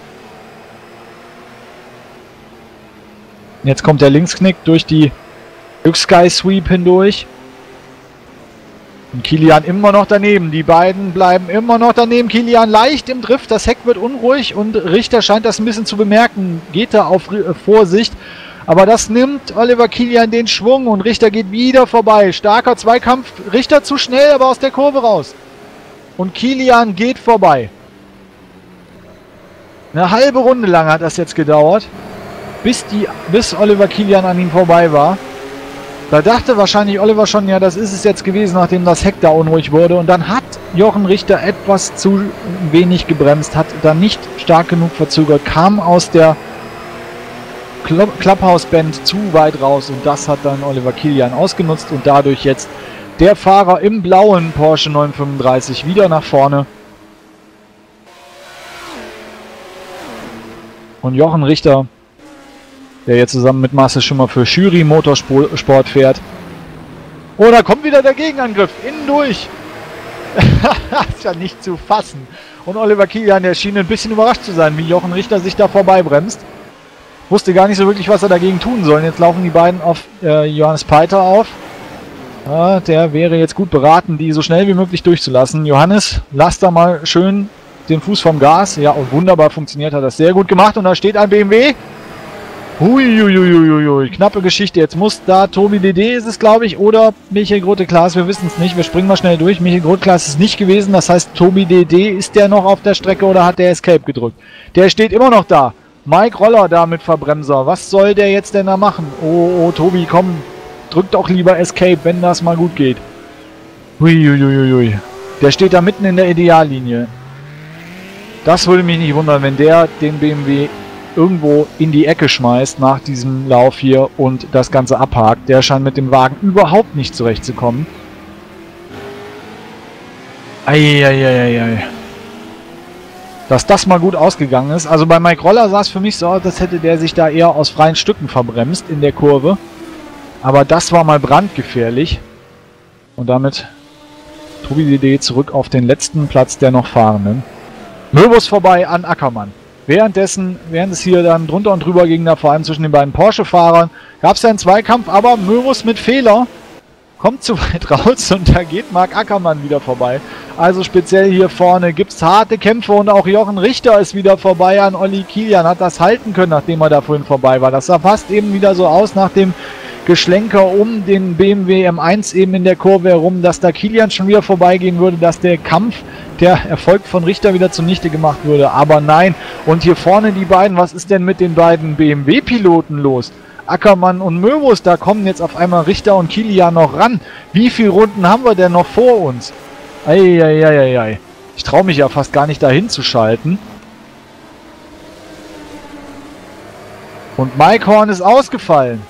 Jetzt kommt der Linksknick durch die Sky Sweep hindurch. Und Kilian immer noch daneben. Die beiden bleiben immer noch daneben. Kilian leicht im Drift. Das Heck wird unruhig und Richter scheint das ein bisschen zu bemerken. Geht da auf Vorsicht. Aber das nimmt Oliver Kilian den Schwung und Richter geht wieder vorbei. Starker Zweikampf. Richter zu schnell, aber aus der Kurve raus. Und Kilian geht vorbei. Eine halbe Runde lang hat das jetzt gedauert, bis Oliver Kilian an ihm vorbei war. Da dachte wahrscheinlich Oliver schon, ja, das ist es jetzt gewesen, nachdem das Heck da unruhig wurde. Und dann hat Jochen Richter etwas zu wenig gebremst, hat da nicht stark genug verzögert, kam aus der Clubhouse-Band zu weit raus. Und das hat dann Oliver Kilian ausgenutzt und dadurch jetzt der Fahrer im blauen Porsche 935 wieder nach vorne. Und Jochen Richter, der jetzt zusammen mit Marcel Schimmer für Schüri Motorsport fährt. Oh, da kommt wieder der Gegenangriff. Innen durch. Ist ja nicht zu fassen. Und Oliver Kilian, der schien ein bisschen überrascht zu sein, wie Jochen Richter sich da vorbei bremst. Wusste gar nicht so wirklich, was er dagegen tun soll. Jetzt laufen die beiden auf Johannes Peiter auf. Ja, der wäre jetzt gut beraten, die so schnell wie möglich durchzulassen. Johannes, lass da mal schön den Fuß vom Gas. Ja, und wunderbar funktioniert, hat das sehr gut gemacht. Und da steht ein BMW. Huiuiuiui, knappe Geschichte. Jetzt muss da Tobi DD ist es, glaube ich, oder Michael Grote-Klaas, wir wissen es nicht. Wir springen mal schnell durch. Michael Grote-Klaas ist nicht gewesen, das heißt Tobi DD, ist der noch auf der Strecke oder hat der Escape gedrückt? Der steht immer noch da. Mike Roller da mit Verbremser. Was soll der jetzt denn da machen? Oh, Tobi, komm, drück doch lieber Escape, wenn das mal gut geht. Huiuiuiui. Der steht da mitten in der Ideallinie. Das würde mich nicht wundern, wenn der den BMW irgendwo in die Ecke schmeißt nach diesem Lauf hier und das Ganze abhakt. Der scheint mit dem Wagen überhaupt nicht zurechtzukommen. Eieieiei. Dass das mal gut ausgegangen ist. Also bei Mike Roller sah es für mich so aus, als hätte der sich da eher aus freien Stücken verbremst in der Kurve. Aber das war mal brandgefährlich. Und damit Tobi DD zurück auf den letzten Platz der noch Fahrenden. Möbus vorbei an Ackermann. Während es hier dann drunter und drüber ging, da vor allem zwischen den beiden Porsche-Fahrern, gab es einen Zweikampf, aber Möbus mit Fehler kommt zu weit raus und da geht Marc Ackermann wieder vorbei. Also speziell hier vorne gibt es harte Kämpfe und auch Jochen Richter ist wieder vorbei an Olli Kilian, hat das halten können, nachdem er da vorhin vorbei war. Das sah fast eben wieder so aus nach dem Geschlenker um den BMW M1 eben in der Kurve herum, dass da Kilian schon wieder vorbeigehen würde, dass der Kampf, der Erfolg von Richter wieder zunichte gemacht würde. Aber nein. Und hier vorne die beiden, was ist denn mit den beiden BMW-Piloten los? Ackermann und Möbus, da kommen jetzt auf einmal Richter und Kilian noch ran. Wie viele Runden haben wir denn noch vor uns? Eieieiei. Ich traue mich ja fast gar nicht dahin zu schalten. Und Mike Horn ist ausgefallen.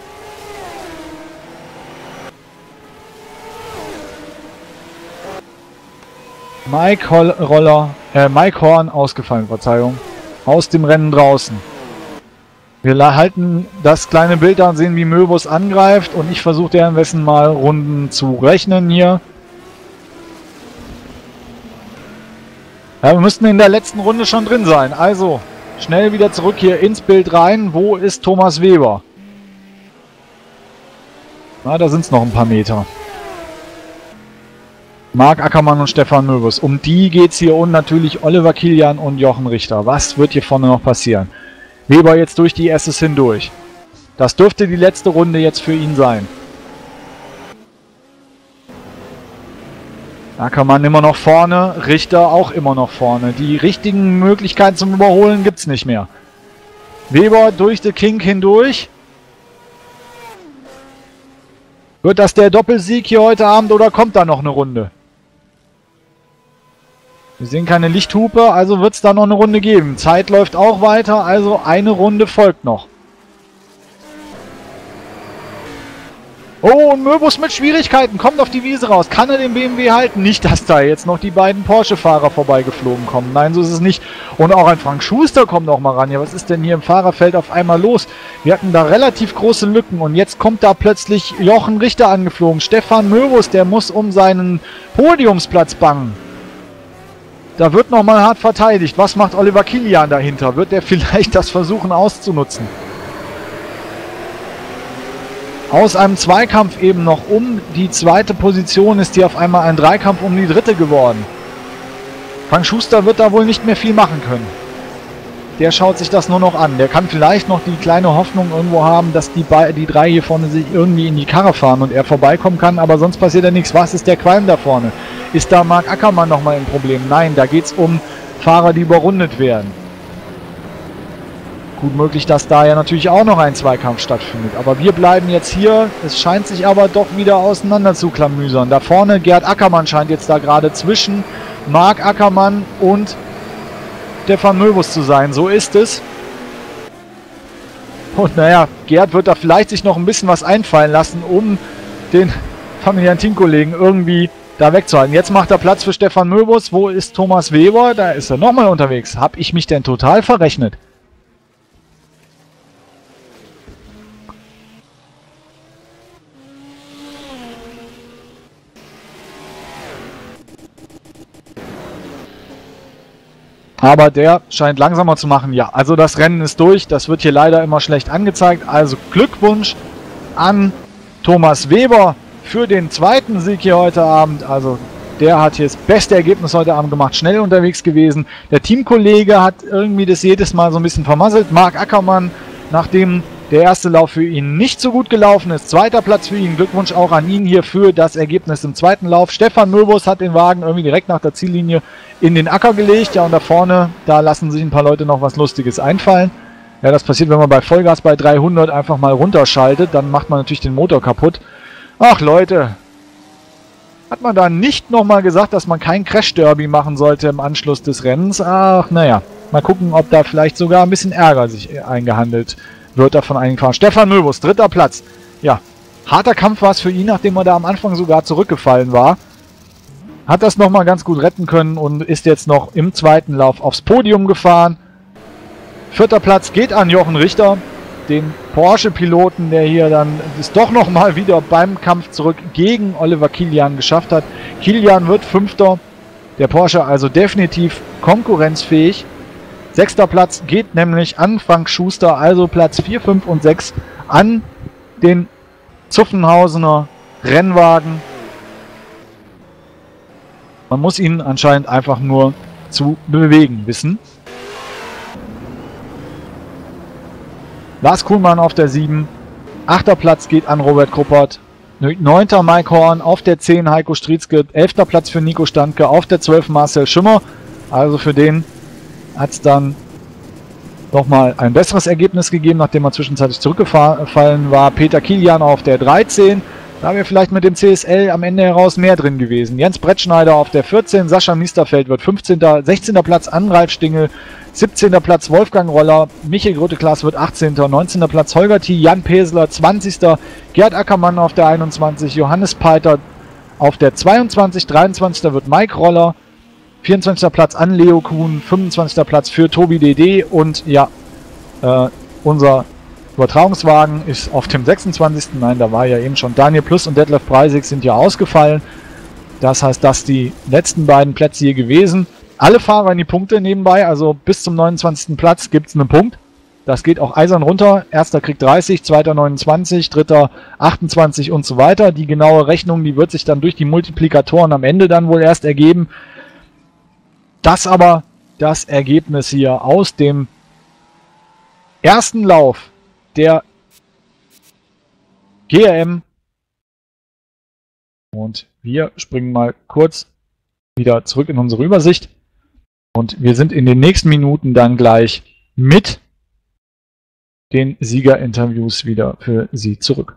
Mike Horn ausgefallen, Verzeihung. Aus dem Rennen draußen. Wir halten das kleine Bild da und sehen, wie Möbus angreift. Und ich versuche währenddessen mal Runden zu rechnen hier. Ja, wir müssten in der letzten Runde schon drin sein. Also, schnell wieder zurück hier ins Bild rein. Wo ist Thomas Weber? Na, da sind es noch ein paar Meter. Marc Ackermann und Stefan Möbus. Um die geht es hier und natürlich Oliver Kilian und Jochen Richter. Was wird hier vorne noch passieren? Weber jetzt durch die S's hindurch. Das dürfte die letzte Runde jetzt für ihn sein. Ackermann immer noch vorne, Richter auch immer noch vorne. Die richtigen Möglichkeiten zum Überholen gibt es nicht mehr. Weber durch den Kink hindurch. Wird das der Doppelsieg hier heute Abend oder kommt da noch eine Runde? Wir sehen keine Lichthupe, also wird es da noch eine Runde geben. Zeit läuft auch weiter, also eine Runde folgt noch. Oh, und Möbus mit Schwierigkeiten, kommt auf die Wiese raus. Kann er den BMW halten? Nicht, dass da jetzt noch die beiden Porsche-Fahrer vorbeigeflogen kommen. Nein, so ist es nicht. Und auch ein Frank Schuster kommt auch mal ran. Ja, was ist denn hier im Fahrerfeld auf einmal los? Wir hatten da relativ große Lücken und jetzt kommt da plötzlich Jochen Richter angeflogen. Stefan Möbus, der muss um seinen Podiumsplatz bangen. Da wird nochmal hart verteidigt. Was macht Oliver Kilian dahinter? Wird der vielleicht das versuchen auszunutzen? Aus einem Zweikampf eben noch um die zweite Position ist hier auf einmal ein Dreikampf um die dritte geworden. Frank Schuster wird da wohl nicht mehr viel machen können. Der schaut sich das nur noch an. Der kann vielleicht noch die kleine Hoffnung irgendwo haben, dass die drei hier vorne sich irgendwie in die Karre fahren und er vorbeikommen kann, aber sonst passiert ja nichts. Was ist der Qualm da vorne? Ist da Marc Ackermann nochmal im Problem? Nein, da geht es um Fahrer, die überrundet werden. Gut möglich, dass da ja natürlich auch noch ein Zweikampf stattfindet. Aber wir bleiben jetzt hier. Es scheint sich aber doch wieder auseinander zu klamüsern. Da vorne Gerd Ackermann scheint jetzt da gerade zwischen Marc Ackermann und Stefan Möbus zu sein. So ist es. Und naja, Gerd wird da vielleicht sich noch ein bisschen was einfallen lassen, um den familiären Teamkollegen irgendwie da wegzuhalten. Jetzt macht er Platz für Stefan Möbus. Wo ist Thomas Weber? Da ist er nochmal unterwegs. Hab ich mich denn total verrechnet? Aber der scheint langsamer zu machen. Ja, also das Rennen ist durch. Das wird hier leider immer schlecht angezeigt. Also Glückwunsch an Thomas Weber für den zweiten Sieg hier heute Abend. Also der hat hier das beste Ergebnis heute Abend gemacht. Schnell unterwegs gewesen. Der Teamkollege hat irgendwie das jedes Mal so ein bisschen vermasselt. Marc Ackermann, nachdem der erste Lauf für ihn nicht so gut gelaufen ist. Zweiter Platz für ihn. Glückwunsch auch an ihn hier für das Ergebnis im zweiten Lauf. Stefan Möbus hat den Wagen irgendwie direkt nach der Ziellinie in den Acker gelegt. Ja, und da vorne, da lassen sich ein paar Leute noch was Lustiges einfallen. Ja, das passiert, wenn man bei Vollgas bei 300 einfach mal runterschaltet. Dann macht man natürlich den Motor kaputt. Ach Leute, hat man da nicht nochmal gesagt, dass man kein Crash-Derby machen sollte im Anschluss des Rennens? Ach, naja, mal gucken, ob da vielleicht sogar ein bisschen Ärger sich eingehandelt wird davon einigen Fahrern. Stefan Möbus, dritter Platz. Ja, harter Kampf war es für ihn, nachdem er da am Anfang sogar zurückgefallen war. Hat das nochmal ganz gut retten können und ist jetzt noch im zweiten Lauf aufs Podium gefahren. Vierter Platz geht an Jochen Richter, den Porsche-Piloten, der hier dann es doch nochmal wieder beim Kampf zurück gegen Oliver Kilian geschafft hat. Kilian wird Fünfter, der Porsche also definitiv konkurrenzfähig. Sechster Platz geht nämlich an Frank Schuster, also Platz 4, 5 und 6 an den Zuffenhausener Rennwagen. Man muss ihn anscheinend einfach nur zu bewegen wissen. Lars Kuhlmann auf der 7. Achter Platz geht an Robert Kruppert. 9. Mike Horn, auf der 10 Heiko Strietzke. 11. Platz für Nico Standke, auf der 12 Marcel Schimmer. Also für den hat es dann nochmal ein besseres Ergebnis gegeben, nachdem er zwischenzeitlich zurückgefallen war. Peter Kilian auf der 13. Da wäre vielleicht mit dem CSL am Ende heraus mehr drin gewesen. Jens Brettschneider auf der 14. Sascha Miesterfeld wird 15. 16. Platz an Ralf Stingel. 17. Platz Wolfgang Roller. Michael Gröteklaas wird 18. 19. Platz Holger T. Jan Pesler 20. Gerd Ackermann auf der 21. Johannes Peiter auf der 22. 23. wird Mike Roller. 24. Platz an Leo Kuhn, 25. Platz für Tobi DD und ja, unser Übertragungswagen ist auf dem 26. Nein, da war ja eben schon Daniel Plus und Detlef Preisig sind ja ausgefallen. Das heißt, dass die letzten beiden Plätze hier gewesen. Alle Fahrer in die Punkte nebenbei, also bis zum 29. Platz gibt es einen Punkt. Das geht auch eisern runter. Erster kriegt 30, zweiter 29, dritter 28 und so weiter. Die genaue Rechnung, die wird sich dann durch die Multiplikatoren am Ende dann wohl erst ergeben. Das aber das Ergebnis hier aus dem ersten Lauf der GRM. Und wir springen mal kurz wieder zurück in unsere Übersicht. Und wir sind in den nächsten Minuten dann gleich mit den Siegerinterviews wieder für Sie zurück.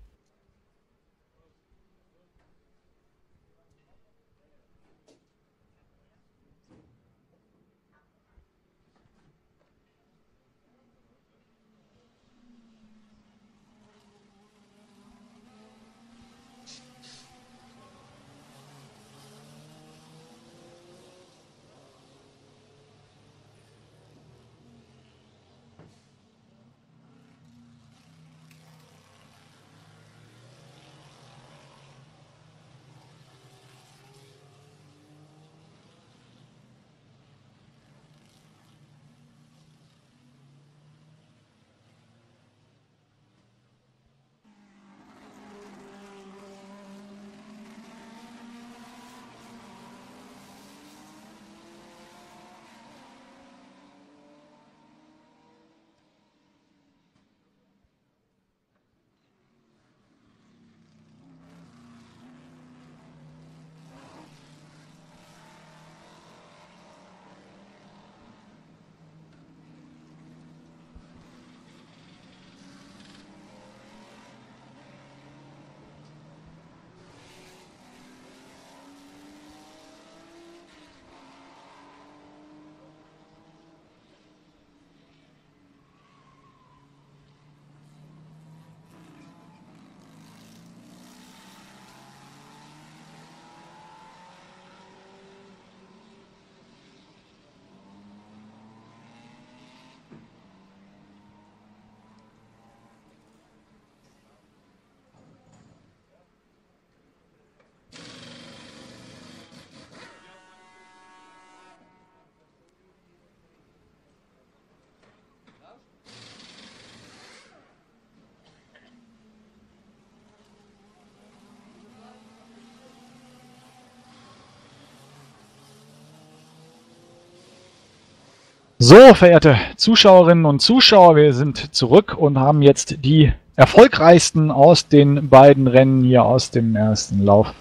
So, verehrte Zuschauerinnen und Zuschauer, wir sind zurück und haben jetzt die erfolgreichsten aus den beiden Rennen hier aus dem ersten Lauf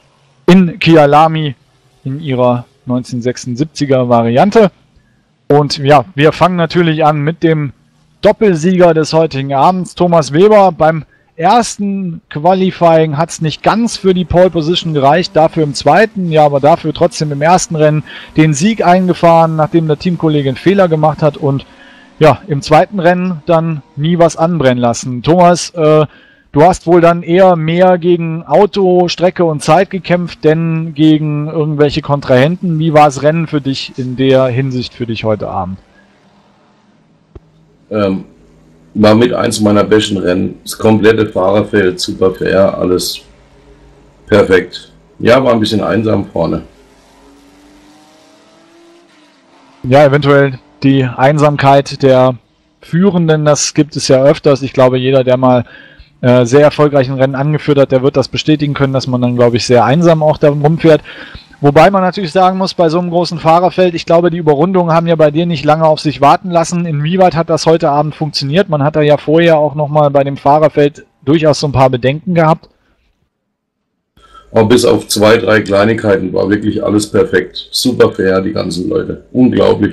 in Kyalami in ihrer 1976er Variante. Und ja, wir fangen natürlich an mit dem Doppelsieger des heutigen Abends, Thomas Weber. Beim ersten Qualifying hat es nicht ganz für die Pole Position gereicht, dafür im zweiten, ja, aber dafür trotzdem im ersten Rennen den Sieg eingefahren, nachdem der Teamkollege einen Fehler gemacht hat und ja, im zweiten Rennen dann nie was anbrennen lassen. Thomas, du hast wohl dann eher mehr gegen Auto, Strecke und Zeit gekämpft, denn gegen irgendwelche Kontrahenten. Wie war das Rennen für dich in der Hinsicht für dich heute Abend? War mit eins meiner besten Rennen. Das komplette Fahrerfeld, super fair, alles perfekt. Ja, war ein bisschen einsam vorne. Ja, eventuell die Einsamkeit der Führenden, das gibt es ja öfters. Ich glaube, jeder, der mal sehr erfolgreichen Rennen angeführt hat, der wird das bestätigen können, dass man dann, glaube ich, sehr einsam auch da rumfährt. Wobei man natürlich sagen muss, bei so einem großen Fahrerfeld, ich glaube, die Überrundungen haben ja bei dir nicht lange auf sich warten lassen. Inwieweit hat das heute Abend funktioniert? Man hat da ja vorher auch nochmal bei dem Fahrerfeld durchaus so ein paar Bedenken gehabt. Aber bis auf 2, 3 Kleinigkeiten war wirklich alles perfekt. Super fair, die ganzen Leute. Unglaublich.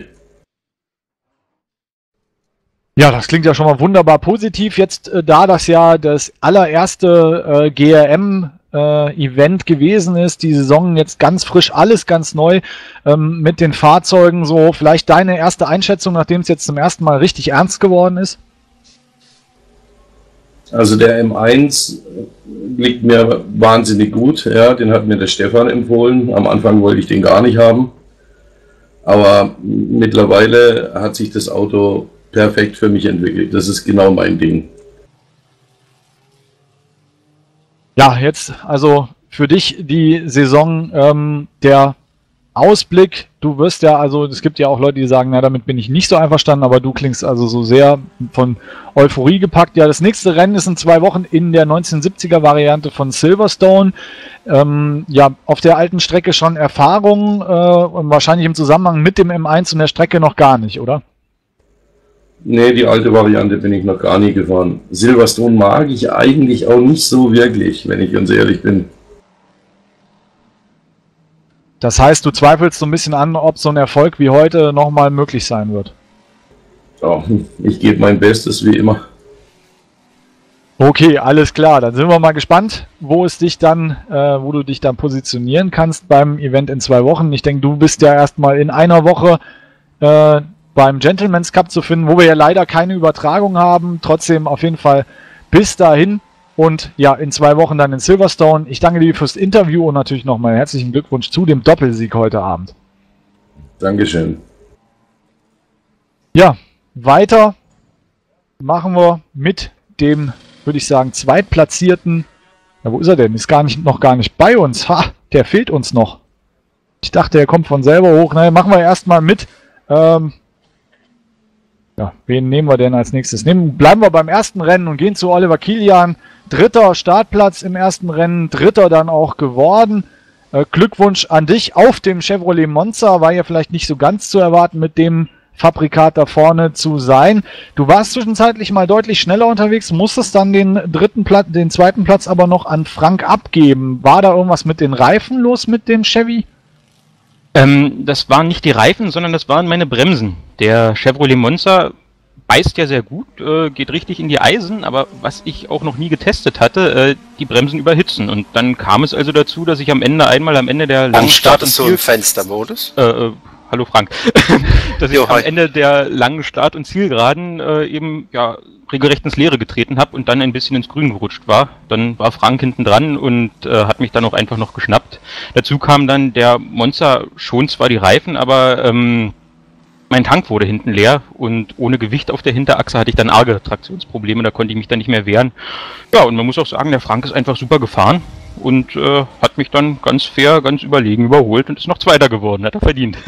Ja, das klingt ja schon mal wunderbar positiv. Jetzt, da das ja das allererste GRM-Event gewesen ist, die Saison jetzt ganz frisch, alles ganz neu mit den Fahrzeugen, so vielleicht deine erste Einschätzung, nachdem es jetzt zum ersten Mal richtig ernst geworden ist? Also der M1 liegt mir wahnsinnig gut, ja, den hat mir der Stefan empfohlen. Am Anfang wollte ich den gar nicht haben, aber mittlerweile hat sich das Auto perfekt für mich entwickelt. Das ist genau mein Ding. Ja, jetzt also für dich die Saison der Ausblick, du wirst ja, also es gibt ja auch Leute, die sagen, na, damit bin ich nicht so einverstanden, aber du klingst also so sehr von Euphorie gepackt. Ja, das nächste Rennen ist in 2 Wochen in der 1970er Variante von Silverstone. Ja, auf der alten Strecke schon Erfahrung und wahrscheinlich im Zusammenhang mit dem M1 und der Strecke noch gar nicht, oder? Nee, die alte Variante bin ich noch gar nie gefahren. Silverstone mag ich eigentlich auch nicht so wirklich, wenn ich ganz ehrlich bin. Das heißt, du zweifelst so ein bisschen an, ob so ein Erfolg wie heute nochmal möglich sein wird. Ja, ich gebe mein Bestes wie immer. Okay, alles klar. Dann sind wir mal gespannt, wo du dich dann positionieren kannst beim Event in 2 Wochen. Ich denke, du bist ja erstmal in einer Woche beim Gentleman's Cup zu finden, wo wir ja leider keine Übertragung haben. Trotzdem auf jeden Fall bis dahin und ja, in 2 Wochen dann in Silverstone. Ich danke dir fürs Interview und natürlich nochmal herzlichen Glückwunsch zu dem Doppelsieg heute Abend. Dankeschön. Ja, weiter machen wir mit dem, würde ich sagen, zweitplatzierten. Ja, wo ist er denn? Ist noch gar nicht bei uns. Ha, der fehlt uns noch. Ich dachte, er kommt von selber hoch. Naja, machen wir erstmal mit. Ja, wen nehmen wir denn als nächstes? Bleiben wir beim ersten Rennen und gehen zu Oliver Kilian. 3. Startplatz im ersten Rennen, 3. dann auch geworden. Glückwunsch an dich auf dem Chevrolet Monza. War ja vielleicht nicht so ganz zu erwarten, mit dem Fabrikat da vorne zu sein. Du warst zwischenzeitlich mal deutlich schneller unterwegs, musstest dann den 2. Platz aber noch an Frank abgeben. War da irgendwas mit den Reifen los mit dem Chevy? Das waren nicht die Reifen, sondern das waren meine Bremsen. Der Chevrolet Monza beißt ja sehr gut, geht richtig in die Eisen, aber was ich auch noch nie getestet hatte, die Bremsen überhitzen. Und dann kam es also dazu, dass ich am Ende der langen startest du im Fenstermodus? Hallo Frank. Dass ich am Ende der langen Start- und Zielgeraden eben ja regelrecht ins Leere getreten habe und dann ein bisschen ins Grün gerutscht war. Dann war Frank hinten dran und hat mich dann auch einfach noch geschnappt. Dazu kam dann der Monza schon zwar die Reifen, aber mein Tank wurde hinten leer und ohne Gewicht auf der Hinterachse hatte ich dann arge Traktionsprobleme, da konnte ich mich dann nicht mehr wehren. Ja, und man muss auch sagen, der Frank ist einfach super gefahren und hat mich dann ganz fair, ganz überlegen überholt und ist noch Zweiter geworden, hat er verdient.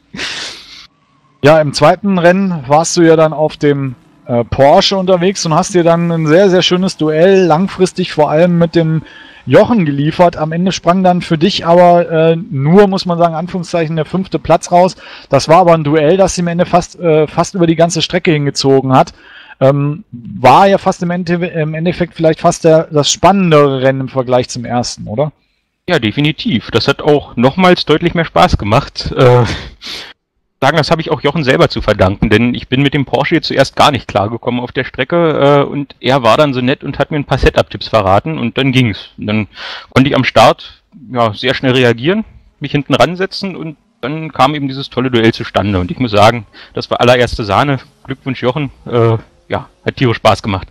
Ja, im zweiten Rennen warst du ja dann auf dem Porsche unterwegs und hast dir dann ein sehr, sehr schönes Duell langfristig vor allem mit dem Jochen geliefert. Am Ende sprang dann für dich aber nur, muss man sagen, Anführungszeichen, der 5. Platz raus. Das war aber ein Duell, das im Ende fast über die ganze Strecke hingezogen hat. War ja fast im Endeffekt vielleicht fast das spannendere Rennen im Vergleich zum ersten, oder? Ja, definitiv. Das hat auch nochmals deutlich mehr Spaß gemacht. Das habe ich auch Jochen selber zu verdanken, denn ich bin mit dem Porsche jetzt zuerst gar nicht klargekommen auf der Strecke und er war dann so nett und hat mir ein paar Setup-Tipps verraten und dann ging's. Und dann konnte ich am Start ja sehr schnell reagieren, mich hinten ransetzen und dann kam eben dieses tolle Duell zustande und ich muss sagen, das war allererste Sahne. Glückwunsch Jochen, hat tierisch Spaß gemacht.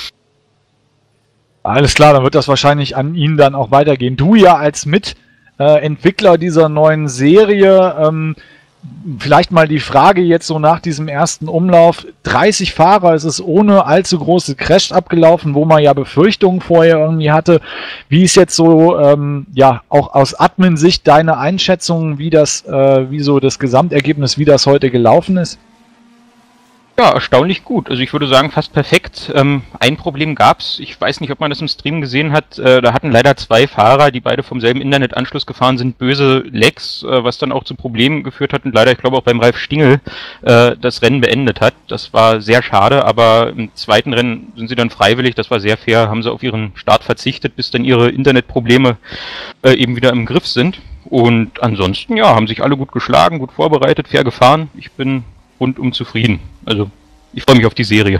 Alles klar, dann wird das wahrscheinlich an ihn dann auch weitergehen. Du ja als Mitentwickler dieser neuen Serie, vielleicht mal die Frage jetzt so nach diesem ersten Umlauf. 30 Fahrer, es ist ohne allzu große Crash abgelaufen, wo man ja Befürchtungen vorher irgendwie hatte. Wie ist jetzt so, auch aus Admin-Sicht deine Einschätzung, wie so das Gesamtergebnis, wie das heute gelaufen ist? Ja, erstaunlich gut. Also ich würde sagen, fast perfekt. Ein Problem gab's. Ich weiß nicht, ob man das im Stream gesehen hat. Da hatten leider 2 Fahrer, die beide vom selben Internetanschluss gefahren sind, böse Lags, was dann auch zu Problemen geführt hat und leider, ich glaube auch beim Ralf Stingel, das Rennen beendet hat. Das war sehr schade, aber im zweiten Rennen sind sie dann freiwillig, das war sehr fair, haben sie auf ihren Start verzichtet, bis dann ihre Internetprobleme eben wieder im Griff sind. Und ansonsten, ja, haben sich alle gut geschlagen, gut vorbereitet, fair gefahren. Ich bin rundum zufrieden. Also, ich freue mich auf die Serie.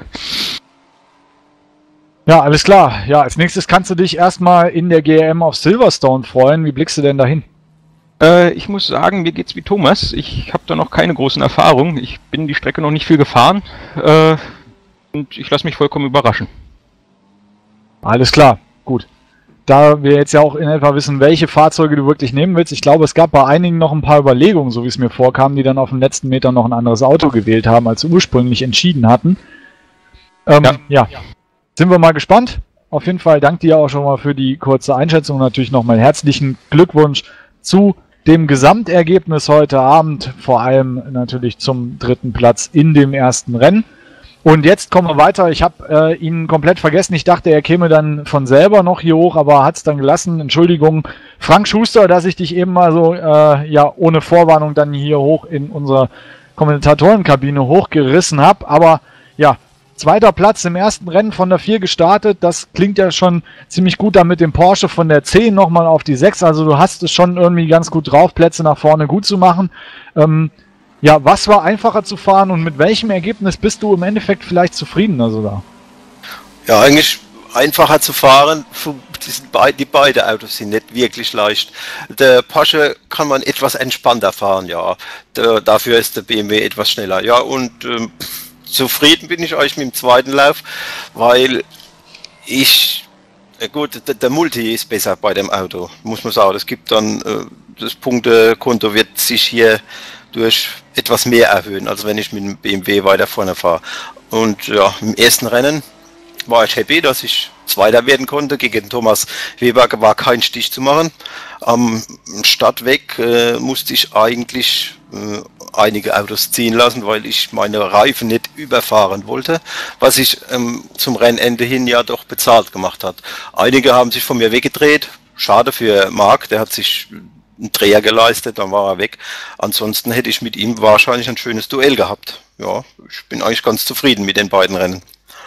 Ja, alles klar. Ja, als nächstes kannst du dich erstmal in der GRM auf Silverstone freuen. Wie blickst du denn dahin? Ich muss sagen, mir geht's wie Thomas. Ich habe da noch keine großen Erfahrungen. Ich bin die Strecke noch nicht viel gefahren. Und ich lasse mich vollkommen überraschen. Alles klar, gut. Da wir jetzt ja auch in etwa wissen, welche Fahrzeuge du wirklich nehmen willst, ich glaube, es gab bei einigen noch ein paar Überlegungen, so wie es mir vorkam, die dann auf den letzten Meter noch ein anderes Auto gewählt haben, als sie ursprünglich entschieden hatten. Ja, sind wir mal gespannt. Auf jeden Fall danke dir auch schon mal für die kurze Einschätzung. Natürlich nochmal herzlichen Glückwunsch zu dem Gesamtergebnis heute Abend, vor allem natürlich zum 3. Platz in dem ersten Rennen. Und jetzt kommen wir weiter. Ich habe ihn komplett vergessen. Ich dachte, er käme dann von selber noch hier hoch, aber hat es dann gelassen. Entschuldigung, Frank Schuster, dass ich dich eben mal so ja ohne Vorwarnung dann hier hoch in unsere Kommentatorenkabine hochgerissen habe. Aber ja, 2. Platz im ersten Rennen von der 4 gestartet. Das klingt ja schon ziemlich gut, dann mit dem Porsche von der 10 nochmal auf die 6. Also du hast es schon irgendwie ganz gut drauf, Plätze nach vorne gut zu machen. Ja, was war einfacher zu fahren und mit welchem Ergebnis bist du im Endeffekt vielleicht zufrieden? Also da? Ja, eigentlich einfacher zu fahren. Die beiden Autos sind nicht wirklich leicht. Der Porsche kann man etwas entspannter fahren, ja. Dafür ist der BMW etwas schneller. Ja, und zufrieden bin ich eigentlich mit dem zweiten Lauf, weil gut, der Multi ist besser bei dem Auto, muss man sagen. Es gibt dann, das Punktekonto wird sich hier durch etwas mehr erhöhen, als wenn ich mit dem BMW weiter vorne fahre. Und ja, im ersten Rennen war ich happy, dass ich Zweiter werden konnte. Gegen Thomas Weber war kein Stich zu machen. Am Stadtweg musste ich eigentlich einige Autos ziehen lassen, weil ich meine Reifen nicht überfahren wollte, was ich zum Rennende hin ja doch bezahlt gemacht hat. Einige haben sich von mir weggedreht. Schade für Marc, der hat sich einen Dreher geleistet, dann war er weg. Ansonsten hätte ich mit ihm wahrscheinlich ein schönes Duell gehabt. Ja, ich bin eigentlich ganz zufrieden mit den beiden Rennen.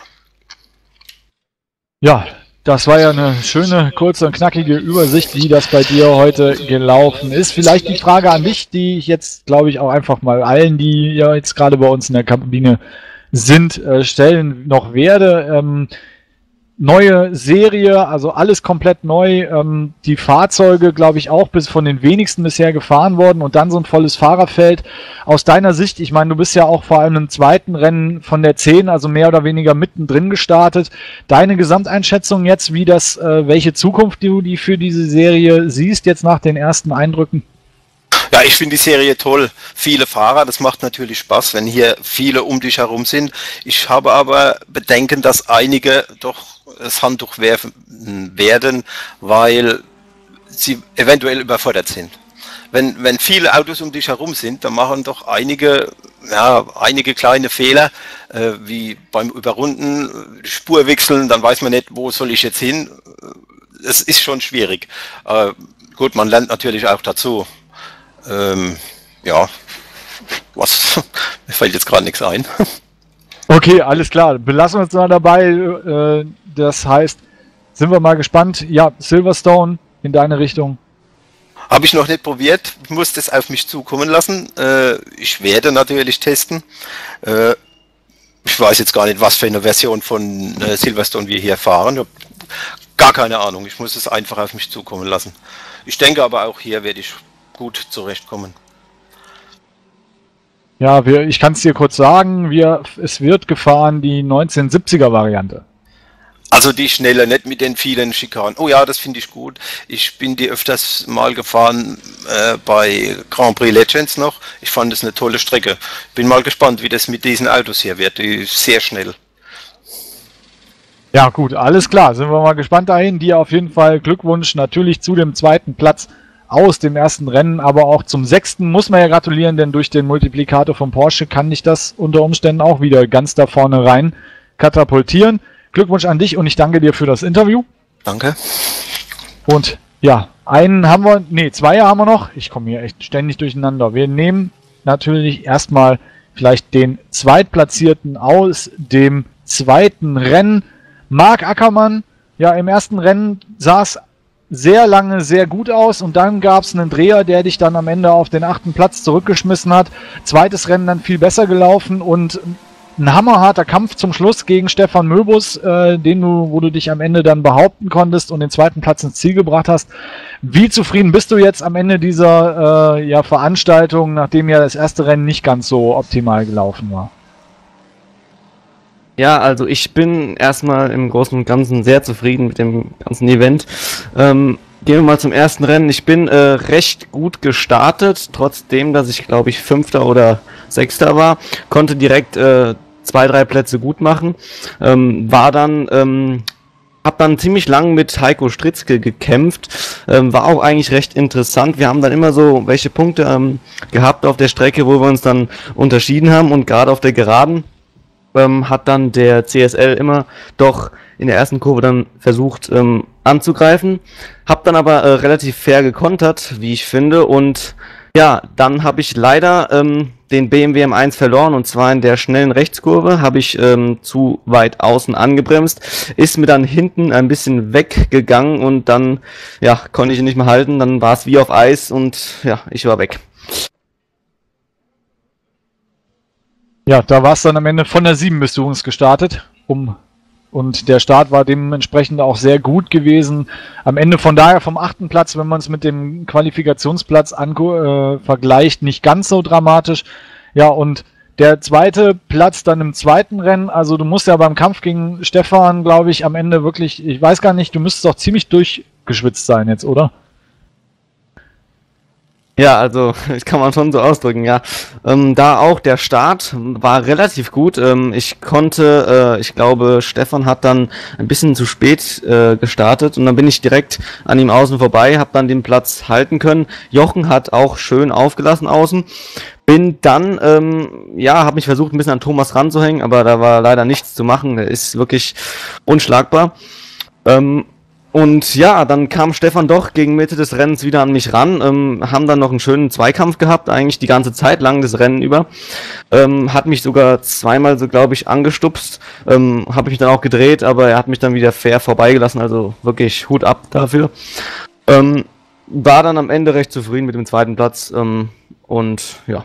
Ja, das war ja eine schöne, kurze und knackige Übersicht, wie das bei dir heute gelaufen ist. Vielleicht die Frage an dich, die ich jetzt, glaube ich, auch einfach mal allen, die ja jetzt gerade bei uns in der Kabine sind, stellen noch werde. Neue Serie, also alles komplett neu, die Fahrzeuge, glaube ich, auch bis von den wenigsten bisher gefahren worden und dann so ein volles Fahrerfeld. Aus deiner Sicht, ich meine, du bist ja auch vor allem im zweiten Rennen von der 10, also mehr oder weniger mittendrin gestartet. Deine Gesamteinschätzung jetzt, wie das, welche Zukunft du die für diese Serie siehst, jetzt nach den ersten Eindrücken? Ja, ich finde die Serie toll. Viele Fahrer, das macht natürlich Spaß, wenn hier viele um dich herum sind. Ich habe aber Bedenken, dass einige doch das Handtuch werfen werden, weil sie eventuell überfordert sind. Wenn viele Autos um dich herum sind, dann machen doch einige kleine Fehler, wie beim Überrunden, Spur wechseln, dann weiß man nicht, wo soll ich jetzt hin. Es ist schon schwierig. Gut, man lernt natürlich auch dazu. Ja, mir fällt jetzt gerade nichts ein. Okay, alles klar. Belassen wir uns mal dabei. Das heißt, sind wir mal gespannt. Ja, Silverstone in deine Richtung. Habe ich noch nicht probiert. Ich muss das auf mich zukommen lassen. Ich werde natürlich testen. Ich weiß jetzt gar nicht, was für eine Version von Silverstone wir hier fahren. Ich habe gar keine Ahnung. Ich muss es einfach auf mich zukommen lassen. Ich denke aber auch hier werde ich gut zurechtkommen. Ja, ich kann es dir kurz sagen, es wird gefahren die 1970er Variante. Also die schnelle, nicht mit den vielen Schikanen. Oh ja, das finde ich gut. Ich bin die öfters mal gefahren bei Grand Prix Legends noch. Ich fand es eine tolle Strecke. Bin mal gespannt, wie das mit diesen Autos hier wird. Die ist sehr schnell. Ja gut, alles klar. Sind wir mal gespannt dahin. Dir auf jeden Fall Glückwunsch natürlich zu dem zweiten Platz aus dem ersten Rennen, aber auch zum 6. muss man ja gratulieren, denn durch den Multiplikator von Porsche kann ich das unter Umständen auch wieder ganz da vorne rein katapultieren. Glückwunsch an dich und ich danke dir für das Interview. Danke. Und ja, zwei haben wir noch. Ich komme hier echt ständig durcheinander. Wir nehmen natürlich erstmal vielleicht den Zweitplatzierten aus dem zweiten Rennen. Marc Ackermann, ja, im ersten Rennen saß sehr lange sehr gut aus und dann gab es einen Dreher, der dich dann am Ende auf den 8. Platz zurückgeschmissen hat. Zweites Rennen dann viel besser gelaufen und ein hammerharter Kampf zum Schluss gegen Stefan Möbus, wo du dich am Ende dann behaupten konntest und den zweiten Platz ins Ziel gebracht hast. Wie zufrieden bist du jetzt am Ende dieser Veranstaltung, nachdem ja das erste Rennen nicht ganz so optimal gelaufen war? Ja, also ich bin erstmal im Großen und Ganzen sehr zufrieden mit dem ganzen Event. Gehen wir mal zum ersten Rennen. Ich bin recht gut gestartet, trotzdem, dass ich glaube ich 5. oder 6. war. Konnte direkt 2, 3 Plätze gut machen. War dann Hab dann ziemlich lang mit Heiko Stritzke gekämpft, war auch eigentlich recht interessant. Wir haben dann immer so welche Punkte gehabt auf der Strecke, wo wir uns dann unterschieden haben, und gerade auf der Geraden hat dann der CSL immer doch in der ersten Kurve dann versucht anzugreifen. Hab dann aber relativ fair gekontert, wie ich finde, und ja, dann habe ich leider den BMW M1 verloren, und zwar in der schnellen Rechtskurve habe ich zu weit außen angebremst, ist mir dann hinten ein bisschen weggegangen und dann ja, konnte ich ihn nicht mehr halten, dann war es wie auf Eis und ja, ich war weg. Ja, da war es dann am Ende von der 7 bist du uns gestartet, und der Start war dementsprechend auch sehr gut gewesen. Am Ende von daher vom 8. Platz, wenn man es mit dem Qualifikationsplatz vergleicht, nicht ganz so dramatisch. Ja, und der zweite Platz dann im zweiten Rennen, also du musst ja beim Kampf gegen Stefan, glaube ich, am Ende wirklich, ich weiß gar nicht, du müsstest doch ziemlich durchgeschwitzt sein jetzt, oder? Ja, also, das kann man schon so ausdrücken, ja. Da auch der Start war relativ gut. Ich konnte, ich glaube, Stefan hat dann ein bisschen zu spät gestartet, und dann bin ich direkt an ihm außen vorbei, habe dann den Platz halten können. Jochen hat auch schön aufgelassen außen. Bin dann, ja, habe mich versucht, ein bisschen an Thomas ranzuhängen, aber da war leider nichts zu machen. Der ist wirklich unschlagbar. Und ja, dann kam Stefan doch gegen Mitte des Rennens wieder an mich ran, haben dann noch einen schönen Zweikampf gehabt, eigentlich die ganze Zeit lang, das Rennen über. Hat mich sogar zweimal, so glaube ich, angestupst, habe mich dann auch gedreht, aber er hat mich dann wieder fair vorbeigelassen, also wirklich Hut ab dafür. War dann am Ende recht zufrieden mit dem zweiten Platz, und ja.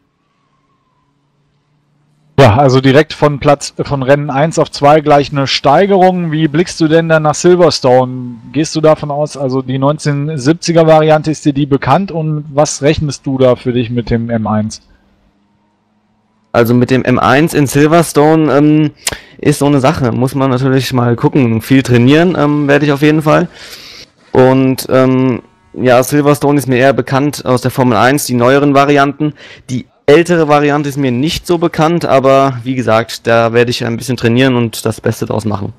Ja, also direkt von Rennen 1 auf 2 gleich eine Steigerung. Wie blickst du denn dann nach Silverstone? Gehst du davon aus, also die 1970er Variante, ist dir die bekannt, und was rechnest du da für dich mit dem M1? Also mit dem M1 in Silverstone ist so eine Sache, muss man natürlich mal gucken, viel trainieren werde ich auf jeden Fall. Und ja, Silverstone ist mir eher bekannt aus der Formel 1, die neueren Varianten. Die ältere Variante ist mir nicht so bekannt, aber wie gesagt, da werde ich ein bisschen trainieren und das Beste draus machen.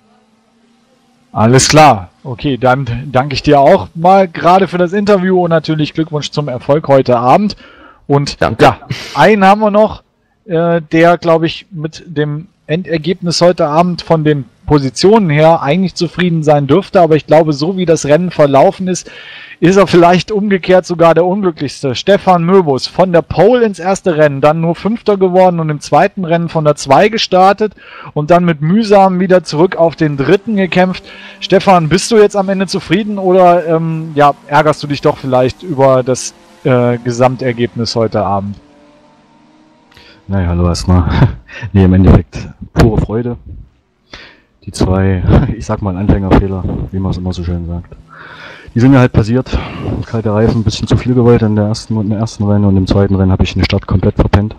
Alles klar. Okay, dann danke ich dir auch mal gerade für das Interview und natürlich Glückwunsch zum Erfolg heute Abend. Und Danke. Ja, einen haben wir noch, der, glaube ich, mit dem Endergebnis heute Abend von den Positionen her eigentlich zufrieden sein dürfte, aber ich glaube, so wie das Rennen verlaufen ist, ist er vielleicht umgekehrt sogar der unglücklichste. Stefan Möbus von der Pole ins erste Rennen, dann nur Fünfter geworden und im zweiten Rennen von der 2 gestartet und dann mit mühsam wieder zurück auf den dritten gekämpft. Stefan, bist du jetzt am Ende zufrieden oder ja, ärgerst du dich doch vielleicht über das Gesamtergebnis heute Abend? Naja, hallo erstmal. Nee, im Endeffekt pure Freude. Die 2, ich sag mal Anfängerfehler, wie man es immer so schön sagt. Die sind mir halt passiert. Kalte Reifen, ein bisschen zu viel gewollt im ersten Rennen, und im zweiten Rennen habe ich den Start komplett verpennt.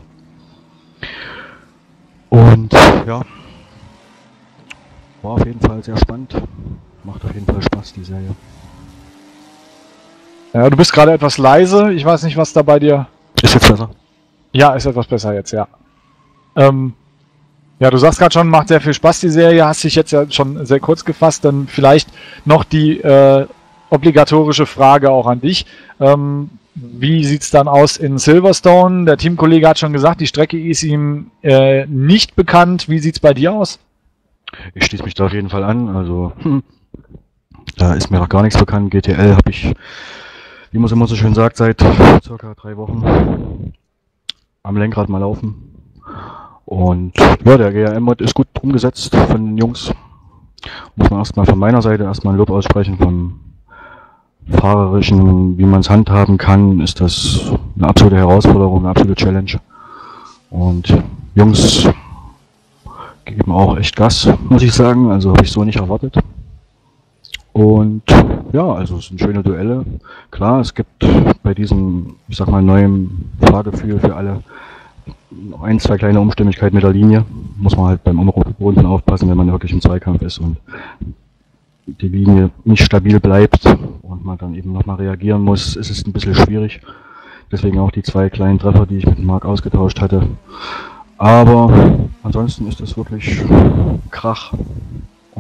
Und ja, war auf jeden Fall sehr spannend. Macht auf jeden Fall Spaß, die Serie. Ja, du bist gerade etwas leise. Ich weiß nicht, was da bei dir... Ist jetzt besser? Ja, ist etwas besser jetzt, ja. Ja, du sagst gerade schon, macht sehr viel Spaß, die Serie. Hast dich jetzt ja schon sehr kurz gefasst. Dann vielleicht noch die obligatorische Frage auch an dich. Wie sieht es dann aus in Silverstone? Der Teamkollege hat schon gesagt, die Strecke ist ihm nicht bekannt. Wie sieht es bei dir aus? Ich schließe mich da auf jeden Fall an. Also, da ist mir noch gar nichts bekannt. GTL habe ich, wie man es immer so schön sagt, seit circa 3 Wochen am Lenkrad mal laufen. Und ja, der GRM-Mod ist gut umgesetzt von den Jungs. Muss man erstmal von meiner Seite erstmal ein Lob aussprechen. Vom Fahrerischen, wie man es handhaben kann, ist das eine absolute Herausforderung, eine absolute Challenge. Und Jungs geben auch echt Gas, muss ich sagen. Also habe ich so nicht erwartet. Und ja, also es sind schöne Duelle. Klar, es gibt bei diesem, ich sag mal, neuen Fahrgefühl für alle noch 1, 2 kleine Unstimmigkeiten mit der Linie. Muss man halt beim Umrunden aufpassen, wenn man wirklich im Zweikampf ist und die Linie nicht stabil bleibt und man dann eben nochmal reagieren muss, ist es ein bisschen schwierig. Deswegen auch die 2 kleinen Treffer, die ich mit Marc ausgetauscht hatte. Aber ansonsten ist es wirklich Krach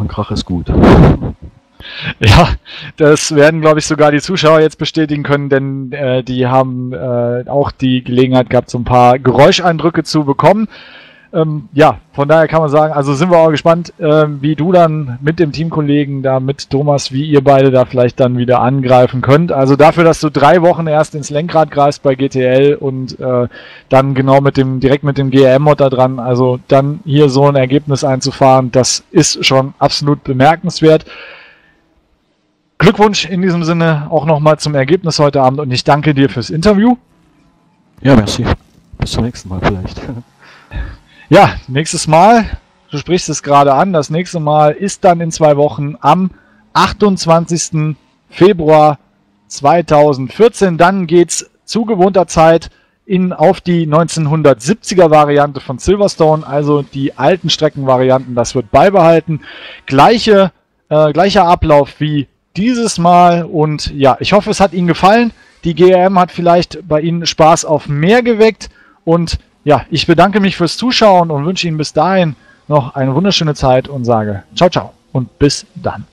und Krach ist gut. Ja, das werden, glaube ich, sogar die Zuschauer jetzt bestätigen können, denn die haben auch die Gelegenheit gehabt, so ein paar Geräuscheindrücke zu bekommen. Ja, von daher kann man sagen, also sind wir auch gespannt, wie du dann mit dem Teamkollegen da, mit Thomas, wie ihr beide da vielleicht dann wieder angreifen könnt. Also dafür, dass du 3 Wochen erst ins Lenkrad greifst bei GTL und dann genau direkt mit dem GRM-Mod da dran, also dann hier so ein Ergebnis einzufahren, das ist schon absolut bemerkenswert. Glückwunsch in diesem Sinne auch nochmal zum Ergebnis heute Abend und ich danke dir fürs Interview. Ja, merci. Bis zum nächsten Mal vielleicht. Ja, nächstes Mal, du sprichst es gerade an, das nächste Mal ist dann in 2 Wochen am 28. Februar 2014. Dann geht's zu gewohnter Zeit auf die 1970er Variante von Silverstone, also die alten Streckenvarianten, das wird beibehalten. Gleicher Ablauf wie dieses Mal und ja, ich hoffe, es hat Ihnen gefallen. Die GRM hat vielleicht bei Ihnen Spaß auf mehr geweckt und ja, ich bedanke mich fürs Zuschauen und wünsche Ihnen bis dahin noch eine wunderschöne Zeit und sage ciao, ciao und bis dann.